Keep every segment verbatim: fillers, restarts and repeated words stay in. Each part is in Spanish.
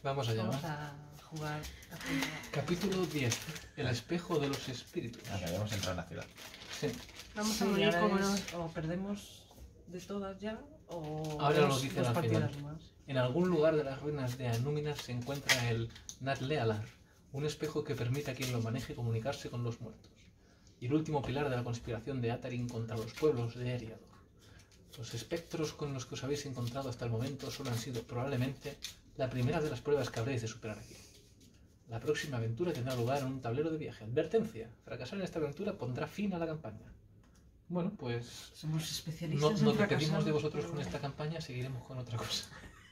Vamos allá. Vamos ¿no? a jugar a jugar. Capítulo diez. El espejo de los espíritus. Ah, que habíamos entrado en la ciudad. Sí. Vamos Sí, a morir ahora como es- nos... O perdemos de todas ya, o Ahora lo dos- dicen dos al partidas final. más. En algún lugar de las ruinas de Anúminas se encuentra el Natlealar, un espejo que permite a quien lo maneje comunicarse con los muertos, y el último pilar de la conspiración de Atarin contra los pueblos de Eriador. Los espectros con los que os habéis encontrado hasta el momento solo han sido probablemente la primera de las pruebas que habréis de superar aquí. La próxima aventura tendrá lugar en un tablero de viaje. Advertencia: fracasar en esta aventura pondrá fin a la campaña. Bueno, pues Somos no, especialistas no en dependimos fracasar, de vosotros pero con esta campaña, seguiremos con otra cosa.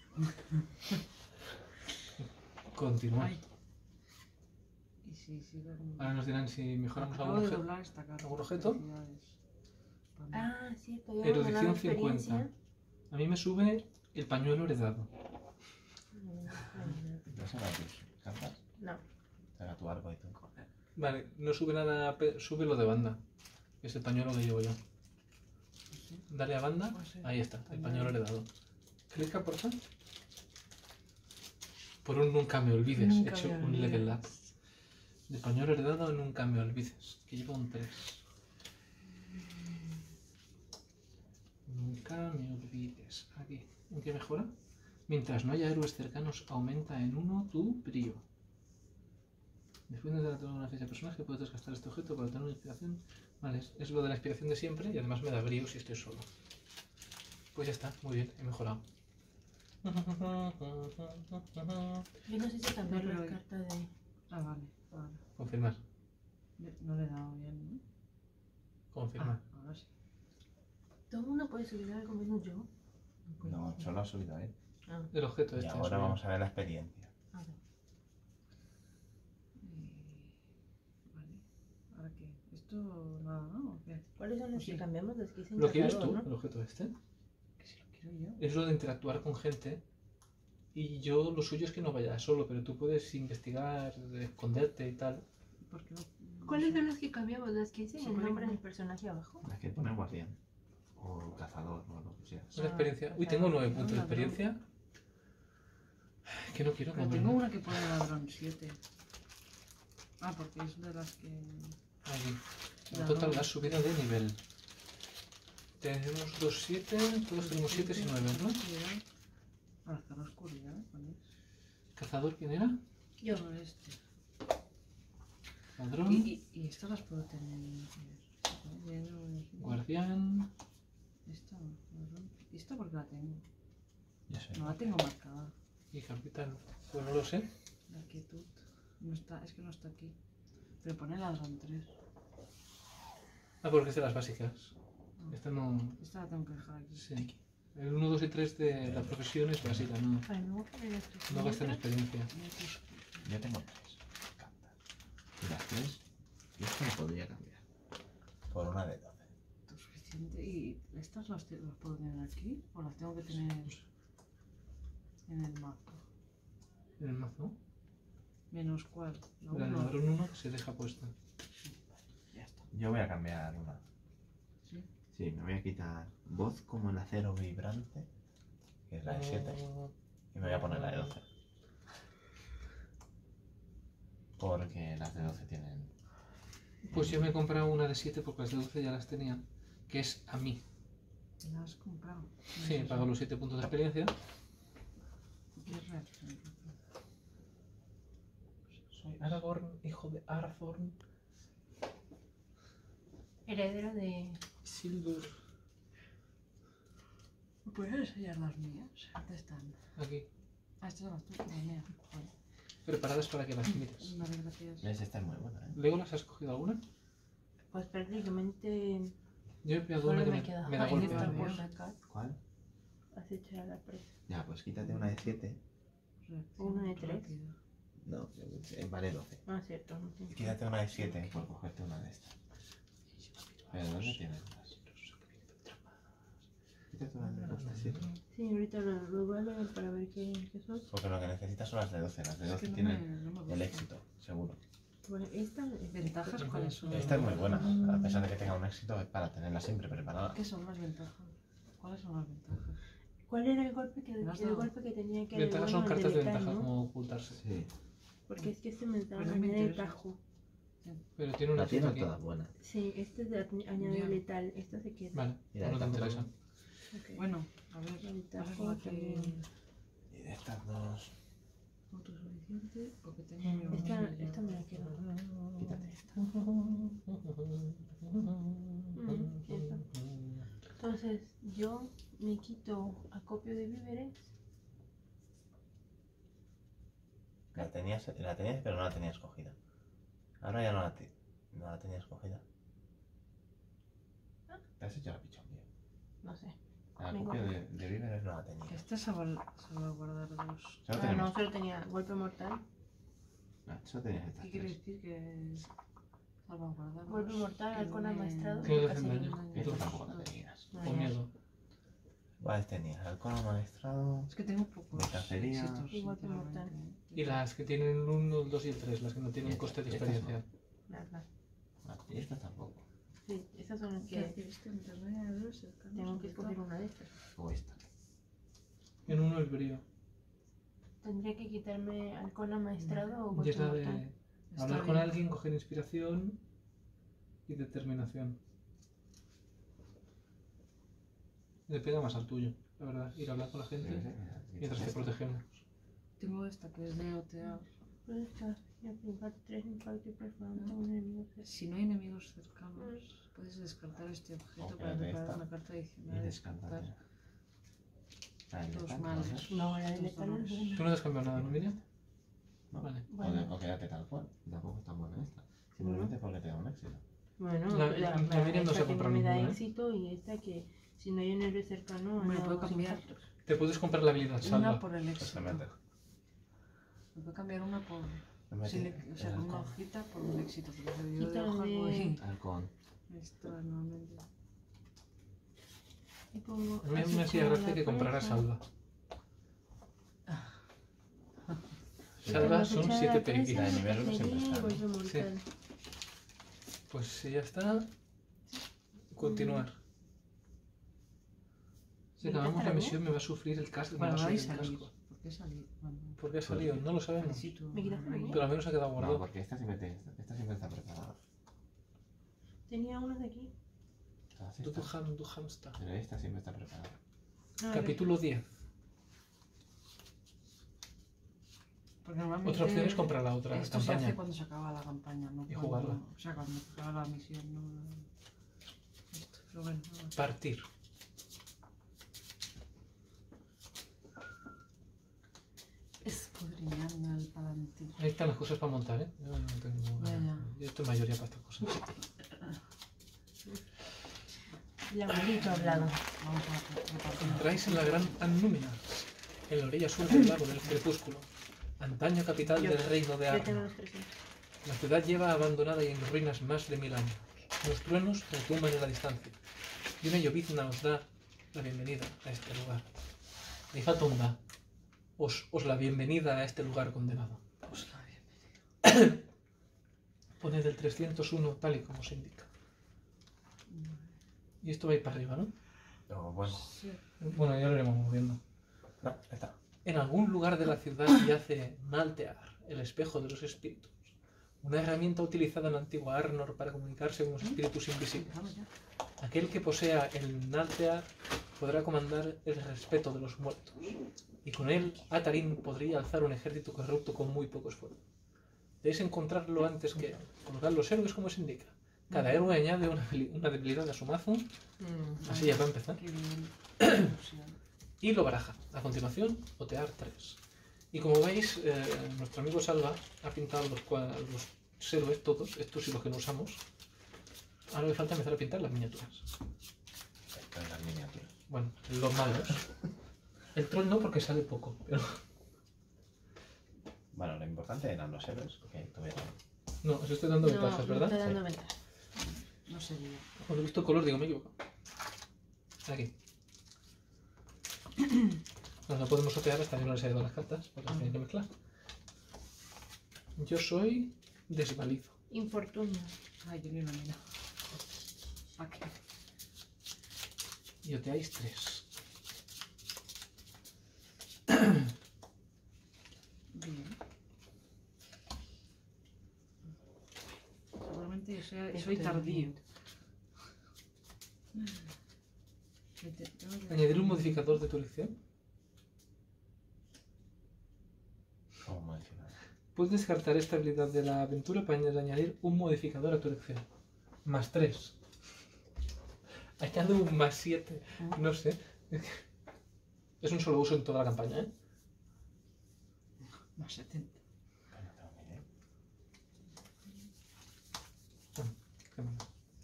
Continuad. Ay. Y si sigo con- Ahora nos dirán si mejoramos Acabo algún de objeto. doblar esta carta. ¿Algún objeto? Felicidades. Vale. Ah, sí, todavía no Erudición ganamos experiencia. cincuenta. A mí me sube el pañuelo heredado. ¿No son las tus cartas? No. Saca tu arco y tú. Vale, no sube nada, pe- sube lo de banda. Que es el pañuelo que llevo yo. Sí. Dale a banda. Pues sí. Ahí está, el Pañuelo. pañuelo heredado. Clica por favor. Por un nunca me olvides. He Nunca hecho me un level olvides. up. De pañuelo heredado nunca me olvides. Que lleva un tres. Nunca me olvides. Aquí. ¿En qué mejora? Mientras no haya héroes cercanos, aumenta en uno tu brío. Después de tener una ficha de personaje, puedes desgastar este objeto para tener una inspiración. Vale, es, es lo de la inspiración de siempre y además me da brío si estoy solo. Pues ya está, muy bien, he mejorado. Yo no sé si cambiar No, la pero- carta de... Ah, vale. vale. Confirmar, Le- No le he dado bien, ¿no? confirmar. Ah, ahora sí. Todo el mundo puede subir algo menos yo. No, solo ha subido él. Ah, El objeto Y este. ahora es vamos a ver la experiencia. a ver. Eh, Vale. ¿Ahora qué? Esto nada, ¿no? ¿O qué? ¿Cuáles son los Sí. que cambiamos? Los que dicen ¿Lo quieres cazador, tú, ¿no? el objeto este? Que si lo quiero yo. Es lo de interactuar con gente. Y yo lo suyo es que no vayas solo, pero tú puedes investigar, esconderte y tal. ¿Por qué no? ¿Cuáles son los que cambiamos? ¿Los que dicen Se el pone nombre como- del personaje abajo? Es que pone guardián. O cazador, o lo que sea. Es una Ah, experiencia. Uy, o tengo sea, nueve no, puntos de ladrón. experiencia. Que no quiero Pero comer. tengo una que pone ladrón siete. Ah, porque es de las que... Aquí. En Ya, total, no. la subida de nivel. Tenemos dos siete, todos tenemos siete y nueve, ¿no? Ah, está en la oscuridad, ¿cuál es? ¿Cazador quién era? Yo. No, este. Ladrón, Y, y, y estas las puedo tener. Lleno, guardián. Esta, ladrón. ¿Y esta por qué la tengo? Ya sé. No la tengo marcada. Y capitán. Pues no lo sé. La quietud. No está, es que no está aquí. Pero pone ladrón tres. Ah, porque es de las básicas. Esta no. Esta la tengo que dejar aquí. Sí. El uno, dos y tres de la profesión es básica, no, Ay, no voy a poner esto. no gastan experiencia. Yo tengo tres cartas. Y las tres, yo esto lo podría cambiar. Por una de doce. Esto es suficiente. ¿Y estas las, te- las puedo tener aquí? ¿O las tengo que tener en el mazo? En el mazo. ¿Menos cuál? La La del uno. ladrón uno se deja puesta. Ya está. Yo voy a cambiar una. ¿Sí? Sí, me voy a quitar voz como el acero vibrante, que es la de siete, y me voy a poner la de doce. Porque las de doce tienen... Pues yo me he comprado una de siete porque las de doce ya las tenía. Que es a mí. ¿La has comprado? Sí, he pagado los siete puntos de experiencia. ¿Qué es real? Soy Aragorn, hijo de Arathorn. Heredero de... Sildur. ¿Me puedes enseñar las mías? ¿Dónde están? Aquí. Ah, estas son las tuyas, las mías. Joder. Preparadas para que las mires. Vale, gracias. ¿Ves? Esta es muy buena, ¿eh? ¿Legolas has cogido alguna? Pues prácticamente Yo he pillado solo una que me me, queda me da Jaime golpe. para golpes. por sacar. ¿Cuál? Acechar a la presa. Ya, pues quítate una de siete. Reacción Uno de tres. rápida. No, eh, vale doce. Ah, cierto. No Y quítate una de siete por cogerte una de estas. Pero ¿dónde tienes las? Quítate una de las de siete. Sí, ahorita lo, lo voy a leer para ver qué, qué son. Porque lo que necesitas son las de doce. Las de Es doce que no tienen me, no me gusta. el éxito, seguro. Bueno, esta es ¿Ventajas cuáles son? Esta es muy buena. A pesar de que tenga un éxito, es para tenerla siempre preparada. ¿Qué son las ventajas? ¿Cuáles son las ventajas? ¿Cuál era el golpe que, ¿Me has el dado? golpe que tenía que Ventajas el son bueno, el cartas de letal, ventaja, ¿no? como ocultarse. Sí. Porque es que este me da Pero no me añade interesa. tajo. Pero tiene una La cita tienen aquí. todas buenas. Sí, este es de añ- añade Ya. letal, esta se queda. Vale, Mira, no te tampoco- interesa. Ok. Bueno, a ver, El ¿cuál es tajo la que también. Y de estas dos, autosuficiente o que tenga yo? Esta, ya? esta me la quedo. quítate esta. Mm, esta. Entonces, yo me quito acopio de víveres. La tenías, la tenías, pero no la tenías cogida. Ahora ya no la, te- no la tenías cogida. Te has hecho la pichonguía. No sé. La Me copia guardo. de, de víveres no la tenía. Esta se va, se va a guardar dos. Solo Ah, tenemos. no, solo tenía golpe mortal. No, solo tenías estas ¿Qué quiere tres. decir que salvaguardar? Golpe dos, mortal, que halcón dure- amaestrado. Que no casi hacen daño. nada. Y tú tampoco la tenías. No, Con ya. miedo. ¿Cuáles tenías? Halcón amaestrado. Es que tengo pocos De cacería. éxitos, Y golpe sinceramente. Y las que tienen el uno, el dos y el tres, las que no tienen Y coste de estas- estas no. experiencia. Las, las. Ah, y estas tampoco. Sí, esas son las ¿Qué que decir? Este intermedio de dos, cercanos, tengo que y escoger tal. una de estas. O esta. En uno el brío. Tendría que quitarme halcón amaestrado o Y golpe es la de mortal. Está hablar con bien. alguien, coger inspiración y determinación. Le pega más al tuyo, la verdad, ir a hablar con la gente mientras te protegemos. Tengo esta que es de otear. Puedes echar y aplicar tres impactos perforando un enemigo. Si no hay enemigos cercanos, puedes descartar este objeto O para quédate preparar esta. una carta Y adicional. descártate. Ah, el Dos letal, males. No, la de Dos letal es dolores. buena. Tú no te has cambiado nada, ¿no, Miriam? ¿no? Vale. O, Bueno. de- o quédate tal cual. Tampoco está buena esta. Simplemente porque te da un éxito. Bueno, La- la, la- la, la Miriam no esta se que compra me da ninguna, ¿eh? éxito y esta que si no hay un héroe cercano Me añado puedo dos cambiar. impactos. Te puedes comprar la habilidad Una salva. por el éxito. Exactamente. Me puedo cambiar una por. Me metí sin le- o sea, el con una halcón. hojita por un éxito. Porque yo de Quita hojas de- voy. Halcón. Esto normalmente. Y pongo A mí me acechar hacía a gracia la que comprara presa. salva. Y Salva pongo son acechar a siete la presa, periquitas. La de nivel uno siempre cacería y está, ¿no? golpe mortal. Pues si ya está, continuar. Si ¿Me acabamos la quita la misión me va a sufrir el casco. me va Bueno, a ahí sufrir el salir. casco. ¿Por qué salir? Bueno, ¿Por qué ha salido? No lo sabemos. necesito. ¿Me quitas la mía? Pero al menos ha quedado No, guardado. porque esta siempre, te- esta siempre está preparada. Tenía unos de aquí. Todas Du, du, estas. ham, du hamster. Pero esta siempre está preparada. No, Capítulo diez. Porque normalmente Otra opción es comprar la otra esto se hace campaña. cuando se acaba la campaña, no Y cuando, jugarla. O sea, cuando se acaba la misión, no. Esto, pero bueno, nada. Partir. Escudriñando el palantir. Ahí están las cosas para montar, ¿eh? Yo no tengo... Ya, ya. Yo estoy mayoría para estas cosas. el abuelito ha hablado. Vamos a repartir. Entráis en la gran Annúmina, en la orilla sur del lago del crepúsculo, antaño capital Yo- del reino de Yo tengo Arno. los trescientos. La ciudad lleva abandonada y en ruinas más de mil años. Los truenos retumban en la distancia, y una llovizna os da la bienvenida a este lugar. Ahí falta un da. Os, os la bienvenida a este lugar condenado. Pues la bienvenida. Poned el trescientos uno tal y como se indica. Y esto va a ir para arriba, ¿no? Pero bueno. Sí. Bueno, ya lo iremos moviendo. No, está. En algún lugar de la ciudad yace Naltear, el espejo de los espíritus. Una herramienta utilizada en la antigua Arnor para comunicarse con los espíritus invisibles. Vamos ya. Aquel que posea el Naltear podrá comandar el respeto de los muertos. Y con él, Atarin podría alzar un ejército corrupto con muy poco esfuerzo. Debéis encontrarlo antes que colocar los héroes como se indica. Cada héroe añade una, habili- una debilidad a su mazo, así ya va a empezar, Qué bien. y lo baraja. A continuación, Otear tres. Y como veis, eh, nuestro amigo Salva ha pintado los, cua- los héroes, todos, estos y los que no usamos. Ahora le falta empezar a pintar las miniaturas. Está en las miniaturas. Bueno, los malos. El troll no porque sale poco, pero... Bueno, lo importante eran los héroes que tuvieran. No, os estoy dando ventajas, no, ¿verdad? me está dando Sí. ventaja. No sería. Cuando he visto el color digo, me equivoco. Aquí. No, no podemos otear hasta que no les haya dado las cartas, porque las tienen que mezclar. Yo soy desvalido. Infortunio. Ay, yo ni lo miro. ¿Para qué? Y oteáis tres. Bien. Seguramente sea- soy Este- tardío. Añadir un modificador de tu elección. ¿Cómo modificar? Puedes descartar esta habilidad de la aventura para añadir un modificador a tu elección. Más tres. Añade un más siete. No sé. Es un solo uso en toda la campaña, ¿eh? Más setenta. No tengo ni idea. Qué malo.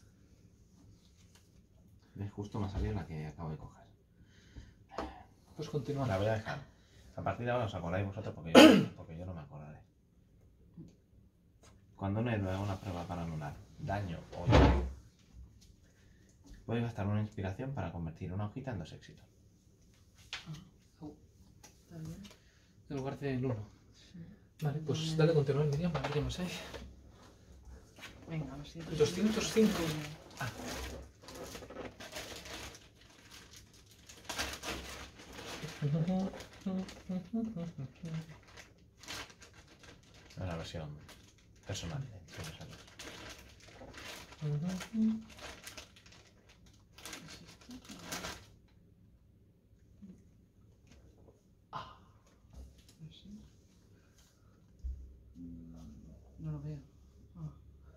Es justo me ha salido la que acabo de coger. Pues La continuar. voy a dejar. A partir de ahora os acordáis vosotros porque yo, porque yo no me acordaré. Cuando un héroe haga una prueba para anular daño o daño, puede gastar una inspiración para convertir una hojita en dos éxitos. Está bien. En lugar del uno. Sí. Vale, pues dale a continuar, Miriam, a ver qué más hay. Venga, lo siento. doscientos cinco. Ah. Es la versión personal. ¿eh? Sí, me sale. Así. Mm, No lo veo. Ah.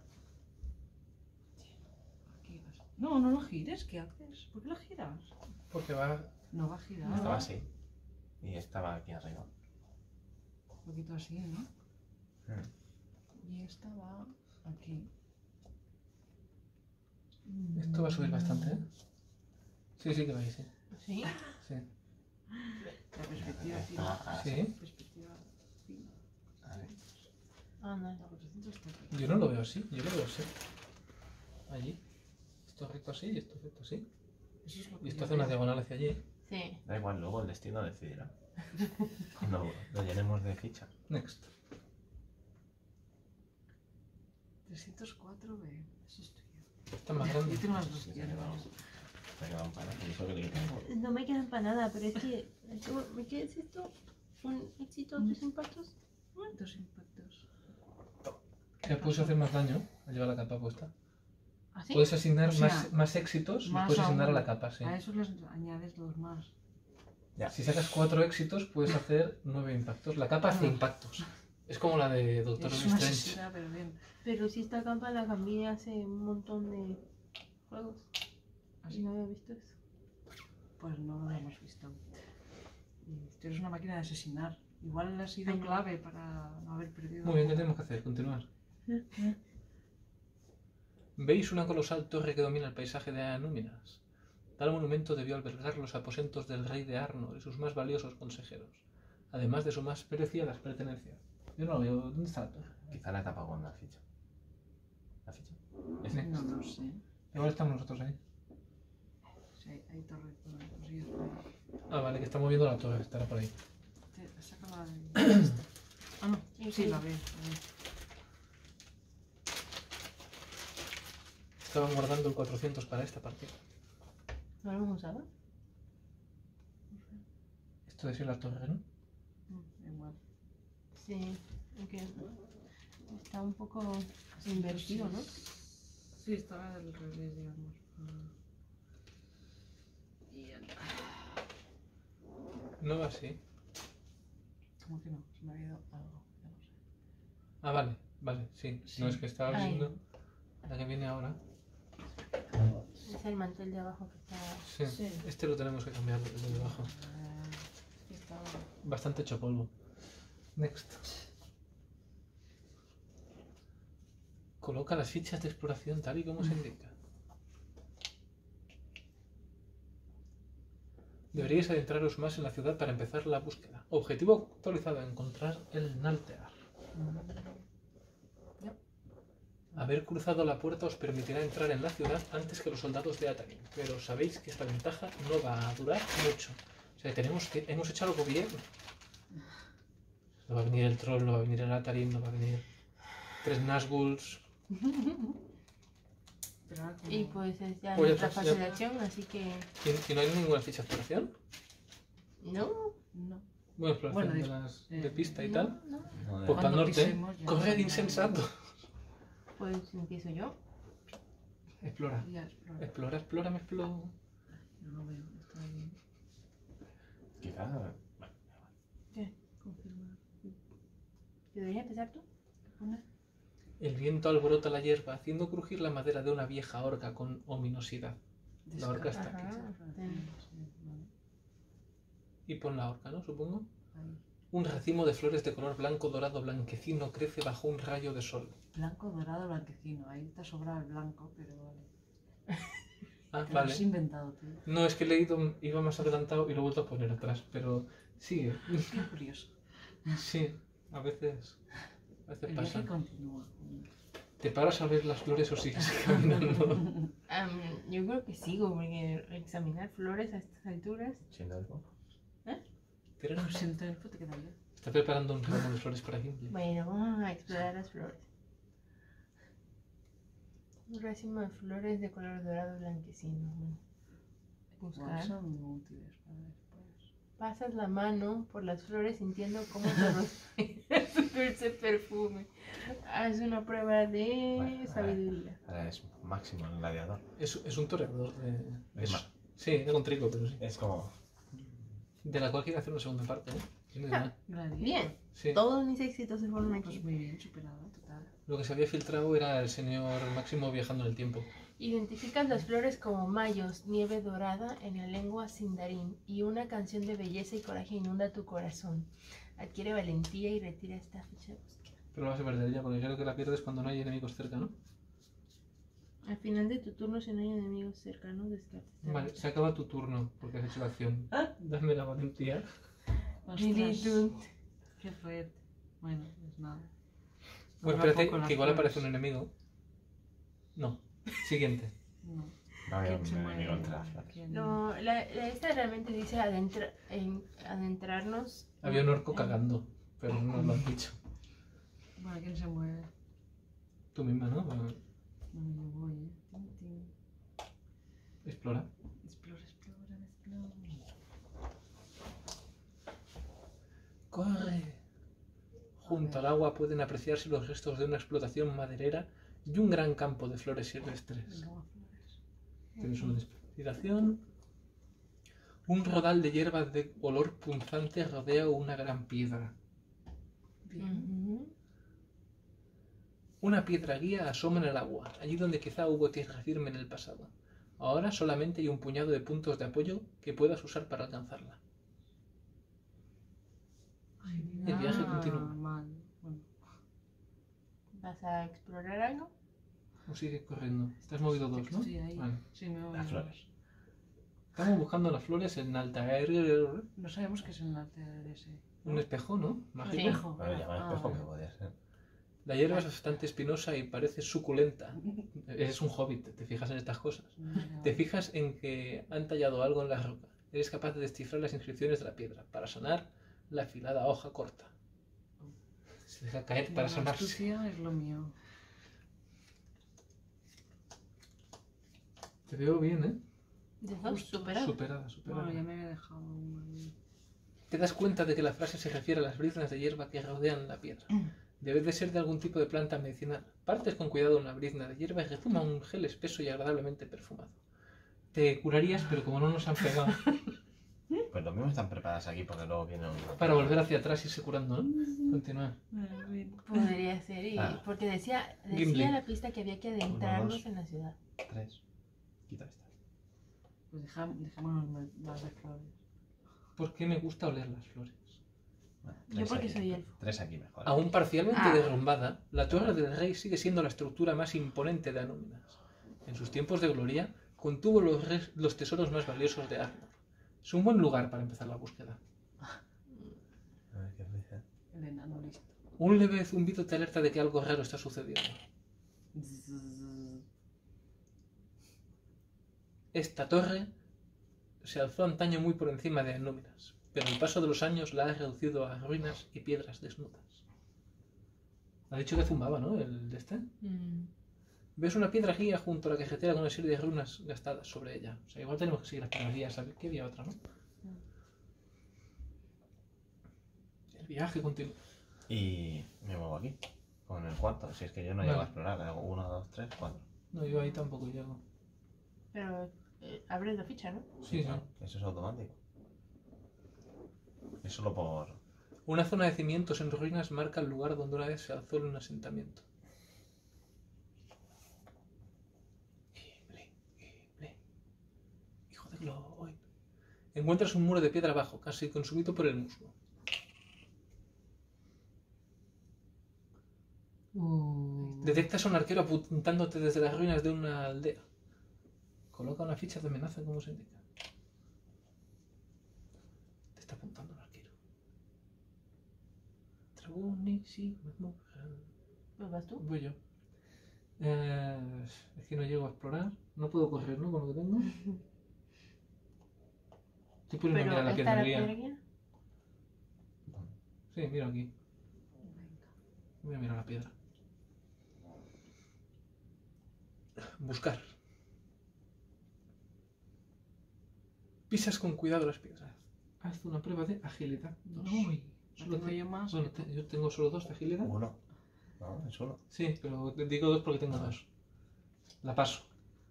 Aquí vas. No, no lo gires. ¿Qué haces? ¿Por qué lo giras? Porque va. No va a girar. Estaba así. Y estaba aquí arriba. Un poquito así, ¿no? Mm. Y esta va aquí. Esto va a subir bastante, ¿eh? Sí, sí que va a ir, sí. ¿Sí? Sí. La perspectiva Estaba fina. así. Sí. Perspectiva fina. Ahí. Ah, no. La cuatrocientos está aquí. Yo no lo veo así, yo lo veo así. Allí. Esto recto así y esto recto así. Eso es lo que Y esto yo hace una veo. diagonal hacia allí. Sí. Da igual, luego el destino decidirá. Cuando lo llenemos de fichas. Next. trescientos cuatro B. Eso es tuyo. Está más Yo grande. tengo las dos Sí, se ha piernas. quedado- se ha quedado un par de- y eso que le quitamos. No me quedan para nada, pero es que... ¿Me qué es esto? ¿Un éxito dos impactos? Dos impactos. Ya puedes hacer más daño al llevar la capa puesta. ¿Así? Puedes asignar O sea, más, más éxitos, los más puedes asignar a aún. la capa, sí. A eso les añades dos más. Ya. Si sacas cuatro éxitos, puedes hacer nueve impactos. La capa hace Ah. impactos. Es como la de Doctor Es una Strange. asesina, pero bien. Pero si esta capa la cambié hace un montón de juegos. Y Así, no había visto eso. pues no lo hemos visto. Y tú eres una máquina de asesinar. Igual ha sido Ay, no. clave para no haber perdido. Muy bien, ¿qué tenemos que hacer? Continuar. ¿Veis una colosal torre que domina el paisaje de Anúminas? Tal monumento debió albergar los aposentos del rey de Arnor y sus más valiosos consejeros, además de sus más preciadas pertenencias. Yo no lo veo. ¿Dónde está la torre? Quizá la tapa con la ficha. ¿La ficha? Es Ese. next. No lo sé. Igual estamos nosotros ahí. Sí, hay, hay torre por ahí. Pues sí, es por ahí. Ah, vale, que está moviendo la torre, estará por ahí. Te- Saca la de. esta. Ah, no. Sí, Sí, sí. la veo. la veo. Estaban guardando el cuatrocientos para esta partida. ¿No lo hemos usado? Esto de ser la torre, ¿no? Mm, Igual. Sí. Aunque está un poco invertido, ¿no? Sí, estaba al revés, digamos. Mm. Y anda. No va así. ¿Cómo que no? Se me ha ido algo. Ya no sé. Ah, vale, vale, sí. Sí. No es que estaba Ay. viendo la que viene ahora. Es el mantel de abajo que está... Sí. Sí. Este lo tenemos que cambiar desde debajo. Eh, sí, estaba. Bastante hecho polvo. Next. Coloca las fichas de exploración tal y como se indica. Deberíais adentraros más en la ciudad para empezar la búsqueda. Objetivo actualizado: encontrar el Naltear. Haber cruzado la puerta os permitirá entrar en la ciudad antes que los soldados de Atarin, pero sabéis que esta ventaja no va a durar mucho. O sea, tenemos que, hemos hecho algo bien. No va a venir el troll, no va a venir el Atarin, no va a venir tres Nazguls. Pero ahora como- Y pues es ya Pues ya nuestra está, fase ya. de acción, así que... ¿Y, y no hay ninguna ficha de exploración? ¿No? No. Bueno, exploración Bueno, de, las, eh, de pista y No, tal. no. No, de- Pues para el Cuando norte. pisemos ya Correr no- insensato. Pues empiezo yo. Explora. Ya, explora. Explora, explora, me explora. No lo veo, está ahí. Quizá. Bueno, ¿Qué? Confirmar. ¿Deberías empezar tú? Una. El viento alborota la hierba, haciendo crujir la madera de una vieja horca con ominosidad. La horca está Ajá. aquí. Sí, vale. Y pon la horca, ¿no? Supongo. Ahí. Un racimo de flores de color blanco, dorado, blanquecino crece bajo un rayo de sol. Blanco, dorado, blanquecino. Ahí te sobra el blanco, pero vale. Ah, Te lo vale. has inventado tú. No, es que he leído, iba más adelantado y lo he vuelto a poner atrás, pero sigue. Qué curioso. Sí, a veces, a veces El viaje pasa. continúa. ¿Te paras a ver las flores o sigues caminando? Am, yo creo que sigo, porque examinar flores a estas alturas. siendo elfo. Tirarán. Pues siento el te queda bien. Está preparando un ramo de flores para Gimli. Bueno, vamos a explorar las flores. Un racimo de flores de color dorado blanquecino. Bueno, Igual buscar. son útiles para después. Pasas la mano por las flores sintiendo cómo te rodea su dulce perfume. Haz una prueba de Bueno, sabiduría. Ahora es máximo el gladiador. Es, es un toreador. De, Es es- más. sí, de con trigo, pero sí. Es como. De la cual quiero hacer una segunda parte, ¿eh? Tienes nada. Gladiador. Bien, Sí. todos mis éxitos se fueron Pues aquí. muy bien, superado, total. Lo que se había filtrado era el señor Máximo viajando en el tiempo. Identificas las flores como mayos, nieve dorada en la lengua sindarín, y una canción de belleza y coraje inunda tu corazón. Adquiere valentía y retira esta ficha de búsqueda. Pero lo vas a perder ya, porque creo que la pierdes cuando no hay enemigos cerca, ¿no? Al final de tu turno, si no hay enemigos cercanos, descartes. esta Vale, ficha. se acaba tu turno, porque has hecho la acción. Dame la valentía. Militund. Qué fuerte. Bueno, pues nada. Bueno, Ahora espérate, poco las que igual flores. aparece un enemigo. No. Siguiente. No. Va a haber ¿Quién se un muere? enemigo entre las flores. ¿Quién? No, la, la- esta realmente dice adentra, en- adentrarnos. Había un orco en- cagando, pero no lo has dicho. Bueno, ¿quién se muere? Tú misma, ¿no? Bueno, Bueno, yo voy, ¿eh? Tin, tin. explora. Explora, explora, explora. ¡Corre! Junto al agua pueden apreciarse los restos de una explotación maderera y un gran campo de flores silvestres. Venga, va, flores. Tienes una inspiración. Un rodal de hierbas de olor punzante rodea una gran piedra. Bien. Ujú. Una piedra guía asoma en el agua, allí donde quizá hubo tierra firme en el pasado. Ahora solamente hay un puñado de puntos de apoyo que puedas usar para alcanzarla. Ay, El viaje ah, continúa. Mal. Bueno, ¿Vas a explorar algo? O sigue corriendo. Estás movido dos, ¿no? estoy ahí. Vale. Sí, me voy. Las flores. Estamos buscando las flores en Altair. No sabemos qué es el arte de ese. Un espejo, ¿no? Mágico. Sí. Espejo. Bueno, llama Ah, espejo que vale. podría ser. La hierba es bastante espinosa y parece suculenta. Eres un hobbit, te fijas en estas cosas. Vale, Te vale. fijas en que han tallado algo en la roca. Eres capaz de descifrar las inscripciones de la piedra para sanar la afilada hoja corta. Se deja caer para La sanarse. astucia es lo mío. Te veo bien, ¿eh? De dos, Justo. superado. Superada, superada. Bueno, ya me había dejado uno ahí. Te das cuenta de que la frase se refiere a las briznas de hierba que rodean la piedra. Debe de ser de algún tipo de planta medicinal. Partes con cuidado una brizna de hierba y rezuma un gel espeso y agradablemente perfumado. Te curarías, pero como no nos han pegado, Pues lo mismo están preparadas aquí porque luego viene un. para volver hacia atrás y irse curando, ¿no? Continúa. Podría ser, y- Ah. porque decía, Gimli. decía la pista que había que adentrarnos dos. en la ciudad. Tres. Quita esta. Pues dejam- dejémonos más- más de flores. ¿Por qué me gusta oler las flores? Bueno, Yo tres porque aquí. soy elfo. Tres aquí mejor. Aún parcialmente Ah. derrumbada, la Torre del Rey sigue siendo la estructura más imponente de Anúminas. En sus tiempos de gloria, contuvo los, res- los tesoros más valiosos de Arnor. Es un buen lugar para empezar la búsqueda. A ver qué dice. El enano listo. Un leve zumbido te alerta de que algo raro está sucediendo. Zzz. Esta torre se alzó antaño muy por encima de Anúminas, pero el paso de los años la ha reducido a ruinas y piedras desnudas. Ha dicho que zumbaba, ¿no? El de este. Mm. Ves una piedra guía junto a la carretera con una serie de runas gastadas sobre ella. O sea, igual tenemos que seguir hasta las guías. ¿Sabes? Que había otra, ¿no? viaje continúa. Y me muevo aquí. Con el cuarto. Si es que yo no Vale. llego a explorar. Hago uno, dos, tres, cuatro. No, yo ahí tampoco llego. Pero eh, abres la ficha, ¿no? Sí, sí. claro, eso es automático. Es solo por... Una zona de cimientos en ruinas marca el lugar donde una vez se alzó un asentamiento. Gimli, Gimli. Hijo de Gloin. Encuentras un muro de piedra abajo, casi consumido por el musgo. Uh, Detectas a un arquero apuntándote desde las ruinas de una aldea. Coloca una ficha de amenaza como se indica. Te está apuntando un arquero. Dragoni, sí, Pues vas tú. voy yo. Eh, es que no llego a explorar. No puedo correr, ¿no? Con lo que tengo. Estoy poniendo a Pero mirar la ¿está piedra la guía. piedra guía? Sí, mira aquí. venga. Voy a mirar la piedra. Buscar. Pisas con cuidado las piedras. Haz una prueba de agilidad. Dos. Uy, ¿No solo tengo te- yo más? bueno, te- yo tengo solo dos de agilidad. Uno. No, es uno. Sí, pero te digo dos porque tengo Ah. dos. La paso.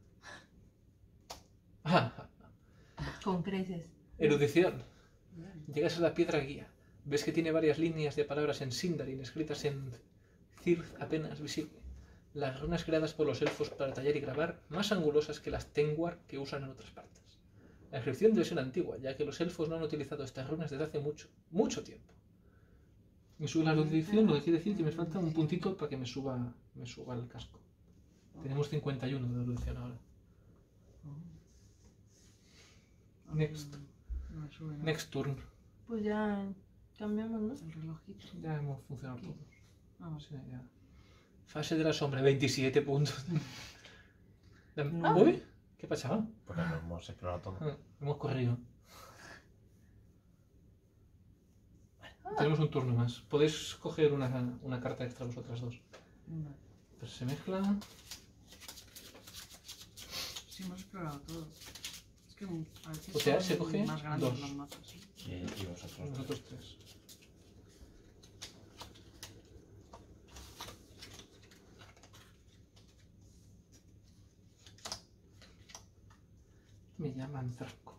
Ah, Con creces. erudición. Bien. Llegas a la piedra guía. Ves que tiene varias líneas de palabras en Sindarin escritas en Cirth apenas visible. Las runas creadas por los elfos para tallar y grabar, más angulosas que las Tengwar que usan en otras partes. La inscripción debe ser antigua, ya que los elfos no han utilizado estas runas desde hace mucho, mucho tiempo. Me sube la erudición, lo que quiere decir que me falta un puntito para que me suba, me suba el casco. Tenemos cincuenta y uno de erudición ahora. Oh. Next. No me sube nada. Next turn. Pues ya cambiamos, ¿no? El relojito. Ya hemos funcionado Aquí. todos. Ah, O sea, ya. Fase de la sombra, veintisiete puntos. Ah. ¿Uy? ¿Qué pasaba? Porque lo hemos explorado todo. Ah, hemos corrido. Tenemos un turno más. Podéis coger una, una carta extra vosotras dos. vale. Pues se mezcla. Sí, hemos explorado todo. Es que mm, a veces O sea, son se coge más grandes dos. los mapas. ¿Sí? Y, y vosotros. Nosotros tres. Me llaman Zarcos.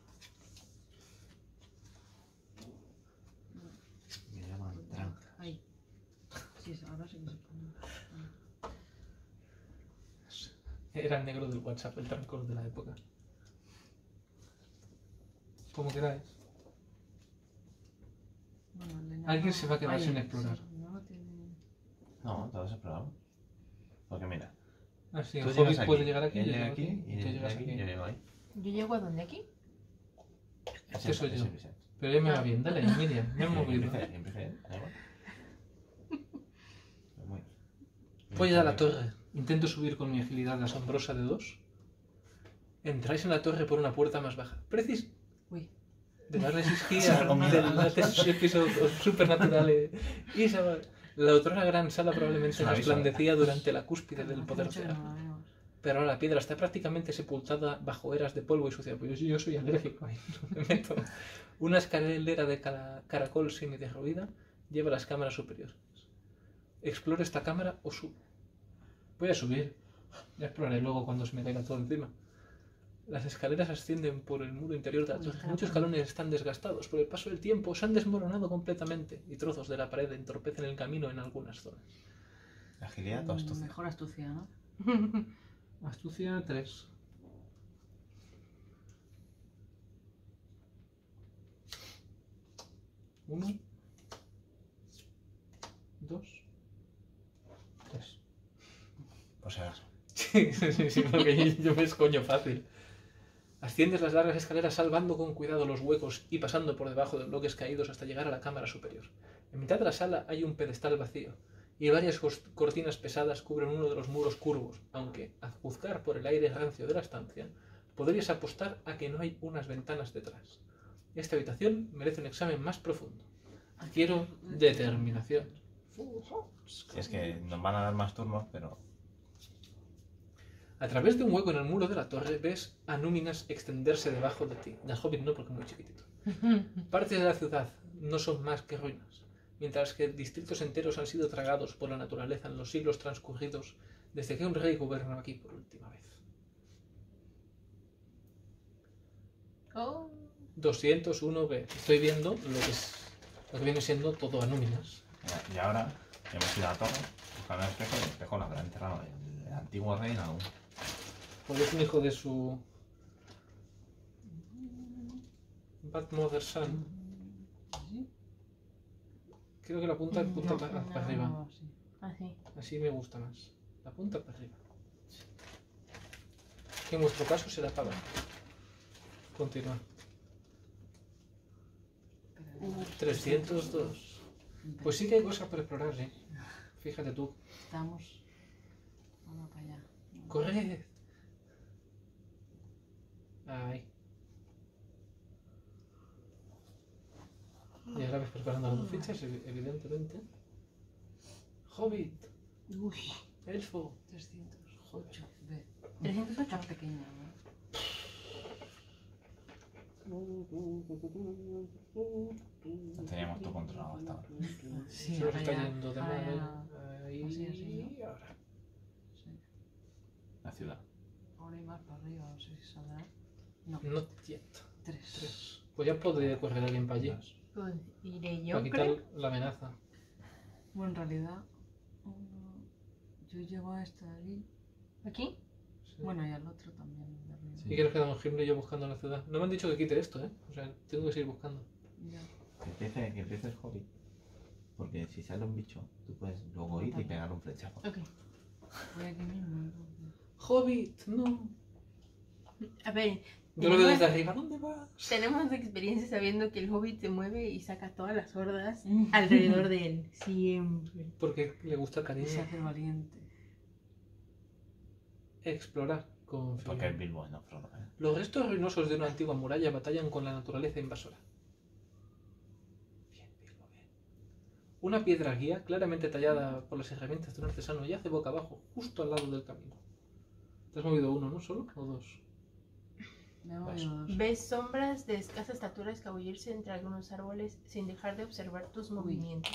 Me llaman tranca. Ahí. Sí, es- ahora sí que se pone. Era el negro del WhatsApp, el Trancos de la época. Como queráis. Bueno, el de Alguien Nano- se va a quedar Ay, sin explorar. sí, Nano tiene... No, todos exploramos. Porque mira, Ah, sí, tú el llegas Hobbit aquí, puede llegar aquí, él yo llega llego aquí, aquí, y tú él llega llegas aquí, aquí. yo llego ahí. Yo llego a donde aquí. Este soy ese yo. Vicente. Pero ya me va bien, dale, Miriam, ya me he Sí, movido. empieza él, empieza él, da igual. Pero muy- Voy a la torre. Intento subir con mi agilidad asombrosa de dos. Entráis en la torre por una puerta más baja. Precis Uy. de darle Se esquía ha comido. del episodio supernatural. Y esa, la otra gran sala probablemente Es una resplandecía durante la cúspide del Hace poder mucho que real. no la vemos. Pero ahora la piedra está prácticamente sepultada bajo eras de polvo y suciedad. Pues yo, yo soy alérgico ahí, no me meto. Una escalera de cara- caracol semi-derruida lleva a las cámaras superiores. Exploro esta cámara o subo. Voy a subir. Ya exploraré luego cuando se me caiga todo encima. Las escaleras ascienden por el muro interior de la Uy, torre. claro. Muchos escalones están desgastados por el paso del tiempo, se han desmoronado completamente y trozos de la pared entorpecen el camino en algunas zonas. Agilidad o Mm, astucia. Mejor astucia, ¿no? Astucia tres. Uno. Dos. Tres. Por si acaso. Sí, sí, sí, porque yo me escoño fácil. Asciendes las largas escaleras salvando con cuidado los huecos y pasando por debajo de bloques caídos hasta llegar a la cámara superior. En mitad de la sala hay un pedestal vacío y varias cos- cortinas pesadas cubren uno de los muros curvos, aunque, a juzgar por el aire rancio de la estancia, podrías apostar a que no hay unas ventanas detrás. Esta habitación merece un examen más profundo. Quiero determinación. Es que nos van a dar más turnos, pero A través de un hueco en el muro de la torre ves a Núminas extenderse debajo de ti. Del Hobbit no, porque es muy chiquitito. Partes de la ciudad no son más que ruinas. mientras que distritos enteros han sido tragados por la naturaleza en los siglos transcurridos desde que un rey gobernaba aquí por última vez. Oh, doscientos uno B. Estoy viendo lo que, es, lo que viene siendo todo Anúminas. Mira, y ahora que hemos ido a la torre, buscando el espejo, el espejo lo habrá enterrado el, el antiguo rey en algún. Porque es un hijo de su Bad Mother Son. ¿Sí? Creo que la punta punta No, para, no, para arriba. No, sí. así. Así me gusta más. La punta para arriba. Que en vuestro caso será para abajo. Continúa. Espera, trescientos dos. Pues sí que hay cosas por explorar, ¿eh? Fíjate tú. Estamos. Vamos para allá. ¡Corred! Ahí. Y ahora ves preparando las dos fichas, evi- evidentemente. Hobbit, Uy, elfo. trescientos Joder. ocho B. trescientos ocho. Está pequeña, ¿no? Lo teníamos todo controlado hasta ahora. Sí, Se nos ahora está ya- yendo de ahora madre. ya- Ahí así, así, y ahora. sí. La ciudad. Ahora hay más para arriba, no sé si saldrá. No, Not yet. tres. Tres. Pues ya podría correr alguien para allí. Pues iré yo, Para quitar creo. la amenaza. Bueno, en realidad, uno- yo llego a esta de aquí. ¿Aquí? Sí. Bueno, y al otro también. de arriba. ¿Y quieres que damos Gimli y yo buscando la ciudad? No me han dicho que quite esto, ¿eh? O sea, tengo que seguir buscando. Ya. Que empiece, que empiece el hobby. Porque si sale un bicho, tú puedes luego ir y pegar un flechazo. Ok. Voy aquí mismo. entonces. Hobbit, no. A ver, Yo lo veo desde tenemos, arriba. ¿Dónde vas? tenemos experiencia sabiendo que el hobbit se mueve y saca todas las hordas Mm. alrededor de él. Siempre. Porque le gusta el Y cariño. se hace valiente. Explorar con Porque el Bilbo no Frodo, ¿eh? Los restos ruinosos de una antigua muralla batallan con la naturaleza invasora. Bien, Bilbo, bien. Una piedra guía, claramente tallada por las herramientas de un artesano, yace boca abajo, justo al lado del camino. ¿Te has movido uno, no solo? ¿O dos? Me he Dos. movido dos. Ves sombras de escasa estatura escabullirse entre algunos árboles sin dejar de observar tus movimientos.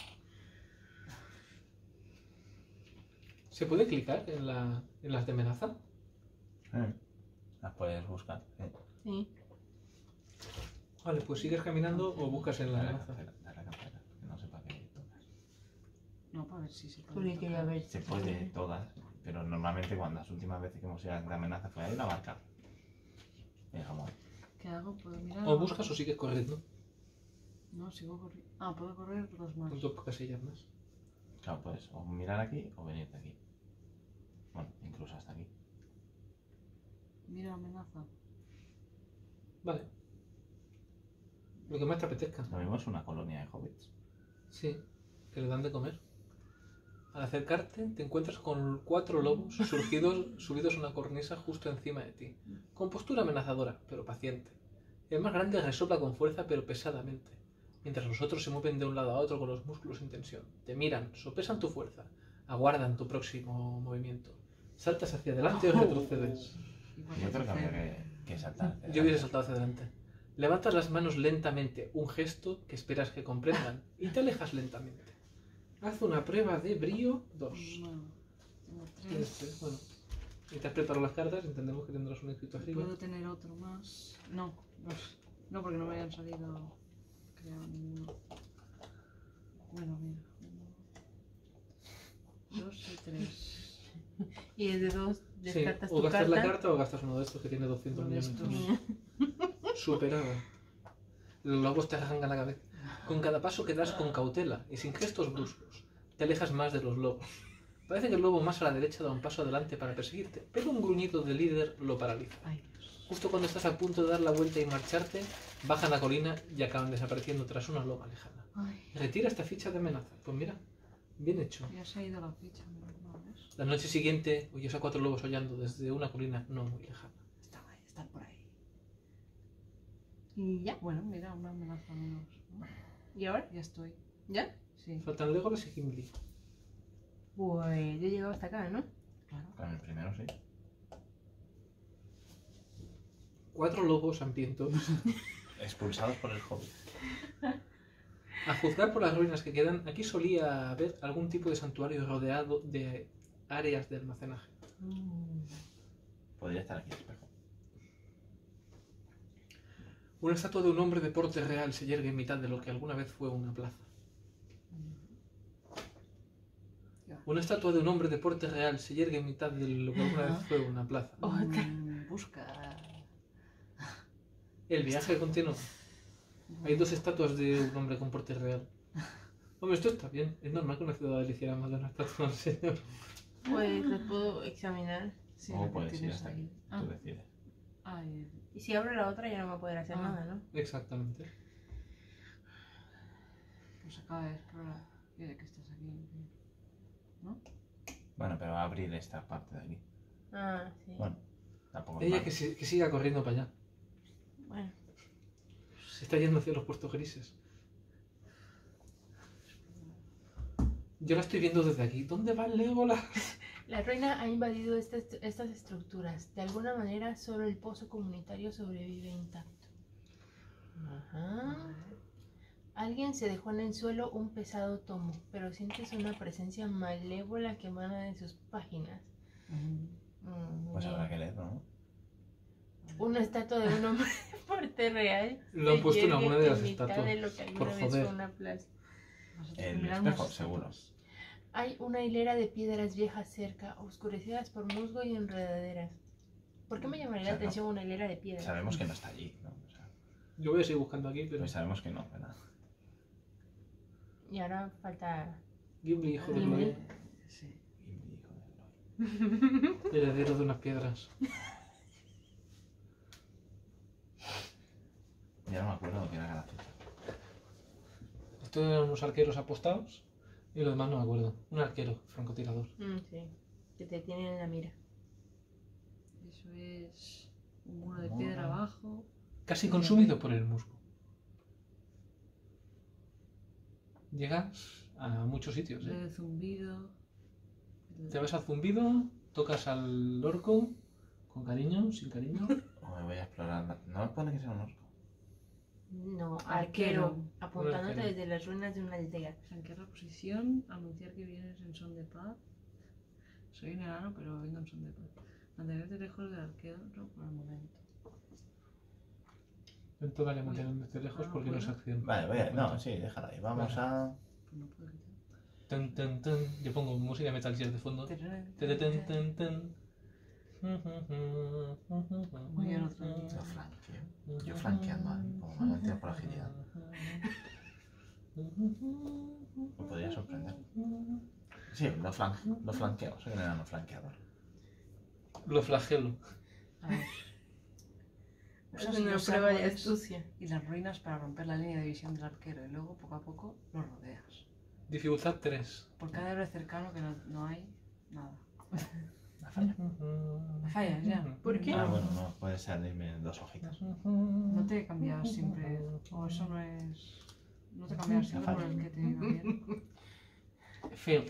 ¿Se puede clicar en, la, en las de amenaza? Eh, Las puedes buscar. ¿eh? Sí. Vale, pues sigues caminando o buscas en la Dale a la amenaza. campera, dale a la campera, que no sepa qué tocas. No, para ver si se puede. Porque quería tocar. ver. Se puede todas, pero normalmente cuando las últimas veces que hemos ido de amenaza fue ahí la marca. Dejamos. ¿Qué hago? ¿Puedo mirar? O buscas o sigues corriendo. No, sigo corriendo. Ah, puedo correr dos más. Con dos casillas más. Claro, puedes o mirar aquí o venir de aquí. Bueno, incluso hasta aquí. Mira, amenaza. Vale. Lo que más te apetezca. Lo mismo es una colonia de hobbits. Sí, que le dan de comer. Al acercarte, te encuentras con cuatro lobos surgidos, subidos a una cornisa justo encima de ti. Con postura amenazadora, pero paciente. El más grande resopla con fuerza, pero pesadamente. Mientras los otros se mueven de un lado a otro con los músculos en tensión. Te miran, sopesan tu fuerza, aguardan tu próximo movimiento. Saltas hacia adelante o retrocedes. Igual Yo creo que hacer- habría que, que saltar. Yo hubiera saltado hacia adelante. Levantas las manos lentamente, un gesto que esperas que comprendan, y te alejas lentamente. Haz una prueba de brío dos. Bueno, tengo Tienes tres. tres, bueno. Y te has preparado las cartas, entendemos que tendrás un escrito arriba. ¿Puedo tener otro más? No, dos. No, porque no me habían salido, creo, ninguno. Bueno, mira. Uno, dos y tres. Y desde dos Sí, descartas o tu gastas carta. la carta o gastas uno de estos que tiene doscientos Uno de millones. estos. Superada. Los lobos te arrancan la cabeza. Con cada paso que das con cautela y sin gestos bruscos, te alejas más de los lobos. Parece que el lobo más a la derecha da un paso adelante para perseguirte, pero un gruñido del líder lo paraliza. Ay, Dios. Justo cuando estás a punto de dar la vuelta y marcharte, bajan la colina y acaban desapareciendo tras una loma lejana. Ay, Retira esta ficha de amenaza. Pues mira, bien hecho. ya se ha ido la ficha, menos mal, ¿ves? La noche siguiente oyes a cuatro lobos hollando desde una colina no muy lejana. Están ahí, están por ahí. Y ya. Bueno, mira, una amenaza menos. ¿no? ¿Y ahora? Ya estoy. ¿Ya? Sí, Faltan Legolas y Gimli. Pues yo he llegado hasta acá, ¿no? claro. Con el primero sí. Cuatro lobos hambrientos Expulsados por el hobbit. A juzgar por las ruinas que quedan, aquí solía haber algún tipo de santuario rodeado de áreas de almacenaje. Podría estar aquí el espejo. Una estatua de un hombre de porte real se yergue en mitad de lo que alguna vez fue una plaza. Una estatua de un hombre de porte real se yergue en mitad de lo que alguna vez fue una plaza. Mm, busca. El viaje continúa. Hay dos estatuas de un hombre con porte real. Hombre, esto está bien. Es normal que una ciudad le hiciera más de una estatua al señor. Pues lo puedo examinar. Sí, O lo que puedes ir tienes hasta ahí. aquí. Ah, Tú decides. ah, el- Y si abro la otra ya no va a poder hacer Ah. nada, ¿no? Exactamente. pues acaba de explorar. Y de que estás aquí. ¿No? Bueno, pero va a abrir esta parte de aquí. Ah, sí. Bueno, tampoco es Ella malo. que, si- que siga corriendo para allá. Bueno. Se está yendo hacia los puertos grises. Yo la estoy viendo desde aquí. ¿Dónde va el Legolas? La ruina ha invadido estas, estas estructuras. De alguna manera, solo el pozo comunitario sobrevive intacto. Ajá. Alguien se dejó en el suelo un pesado tomo, pero sientes una presencia malévola que emana de sus páginas. Mm, Pues bien. habrá que leerlo, ¿no? Una estatua de un hombre de porte real. Lo han se puesto en yergue alguna de las en mitad estatuas, de lo que alguna por vez joder. fue una plaza. Nosotros que El miramos espejo, las seguro. fotos. Hay una hilera de piedras viejas cerca, oscurecidas por musgo y enredaderas. ¿Por qué me llamaría O sea, la atención una hilera de piedras? Sabemos que no está allí, ¿no? O sea, Yo voy a seguir buscando aquí, pero... pues sabemos que no, ¿verdad? Y ahora falta... Gimli, hijo de Gimli. Loe, Sí. Y hijo de Lord. heredero de unas piedras. Ya no me acuerdo lo que era cada fecha. Estos eran unos arqueros apostados y lo demás no me acuerdo. Un arquero, francotirador. Mm, sí, que te tienen en la mira. Eso es un muro de Muro. piedra abajo. Casi consumido por el musgo. Llegas a muchos sitios, ¿eh? El zumbido. Te vas al zumbido, tocas al orco, con cariño, sin cariño. O me voy a explorar. No me pone que sea un orco. No, arquero, Arquero. apuntándote arquero. desde las ruinas de una aldea. Flanquear la posición, anunciar que vienes en son de paz. Soy un enano, pero vengo en son de paz. Mantenerte lejos del arquero por el momento. Ven, vale mantenerte lejos Ah, porque no es bueno. acción. Vale, voy a... No, sí, déjala ahí. Vamos a... Pues no puedo quitar. Tan, tan, tan. Yo pongo música de Metal Gear de fondo. Tan, tan, tan, tan, tan. Muy al otro Yo día. flanqueo. Yo flanqueando ahí, como me mantengo por agilidad. Me podría sorprender. Sí, lo, flan... lo flanqueo. Soy un enano flanqueador. Lo flagelo. A ver. Es Usas una los prueba de árboles astucia. y las ruinas para romper la línea de visión del arquero y luego poco a poco lo rodeas. Dificultad tres. Por cada héroe cercano que no, no hay nada. Una falla. Me fallas ya. ¿Por qué? Ah, bueno, no. Puede salirme dos hojitas. No te cambias siempre. O eso no es. No te cambias siempre por el que te iba bien. Fail.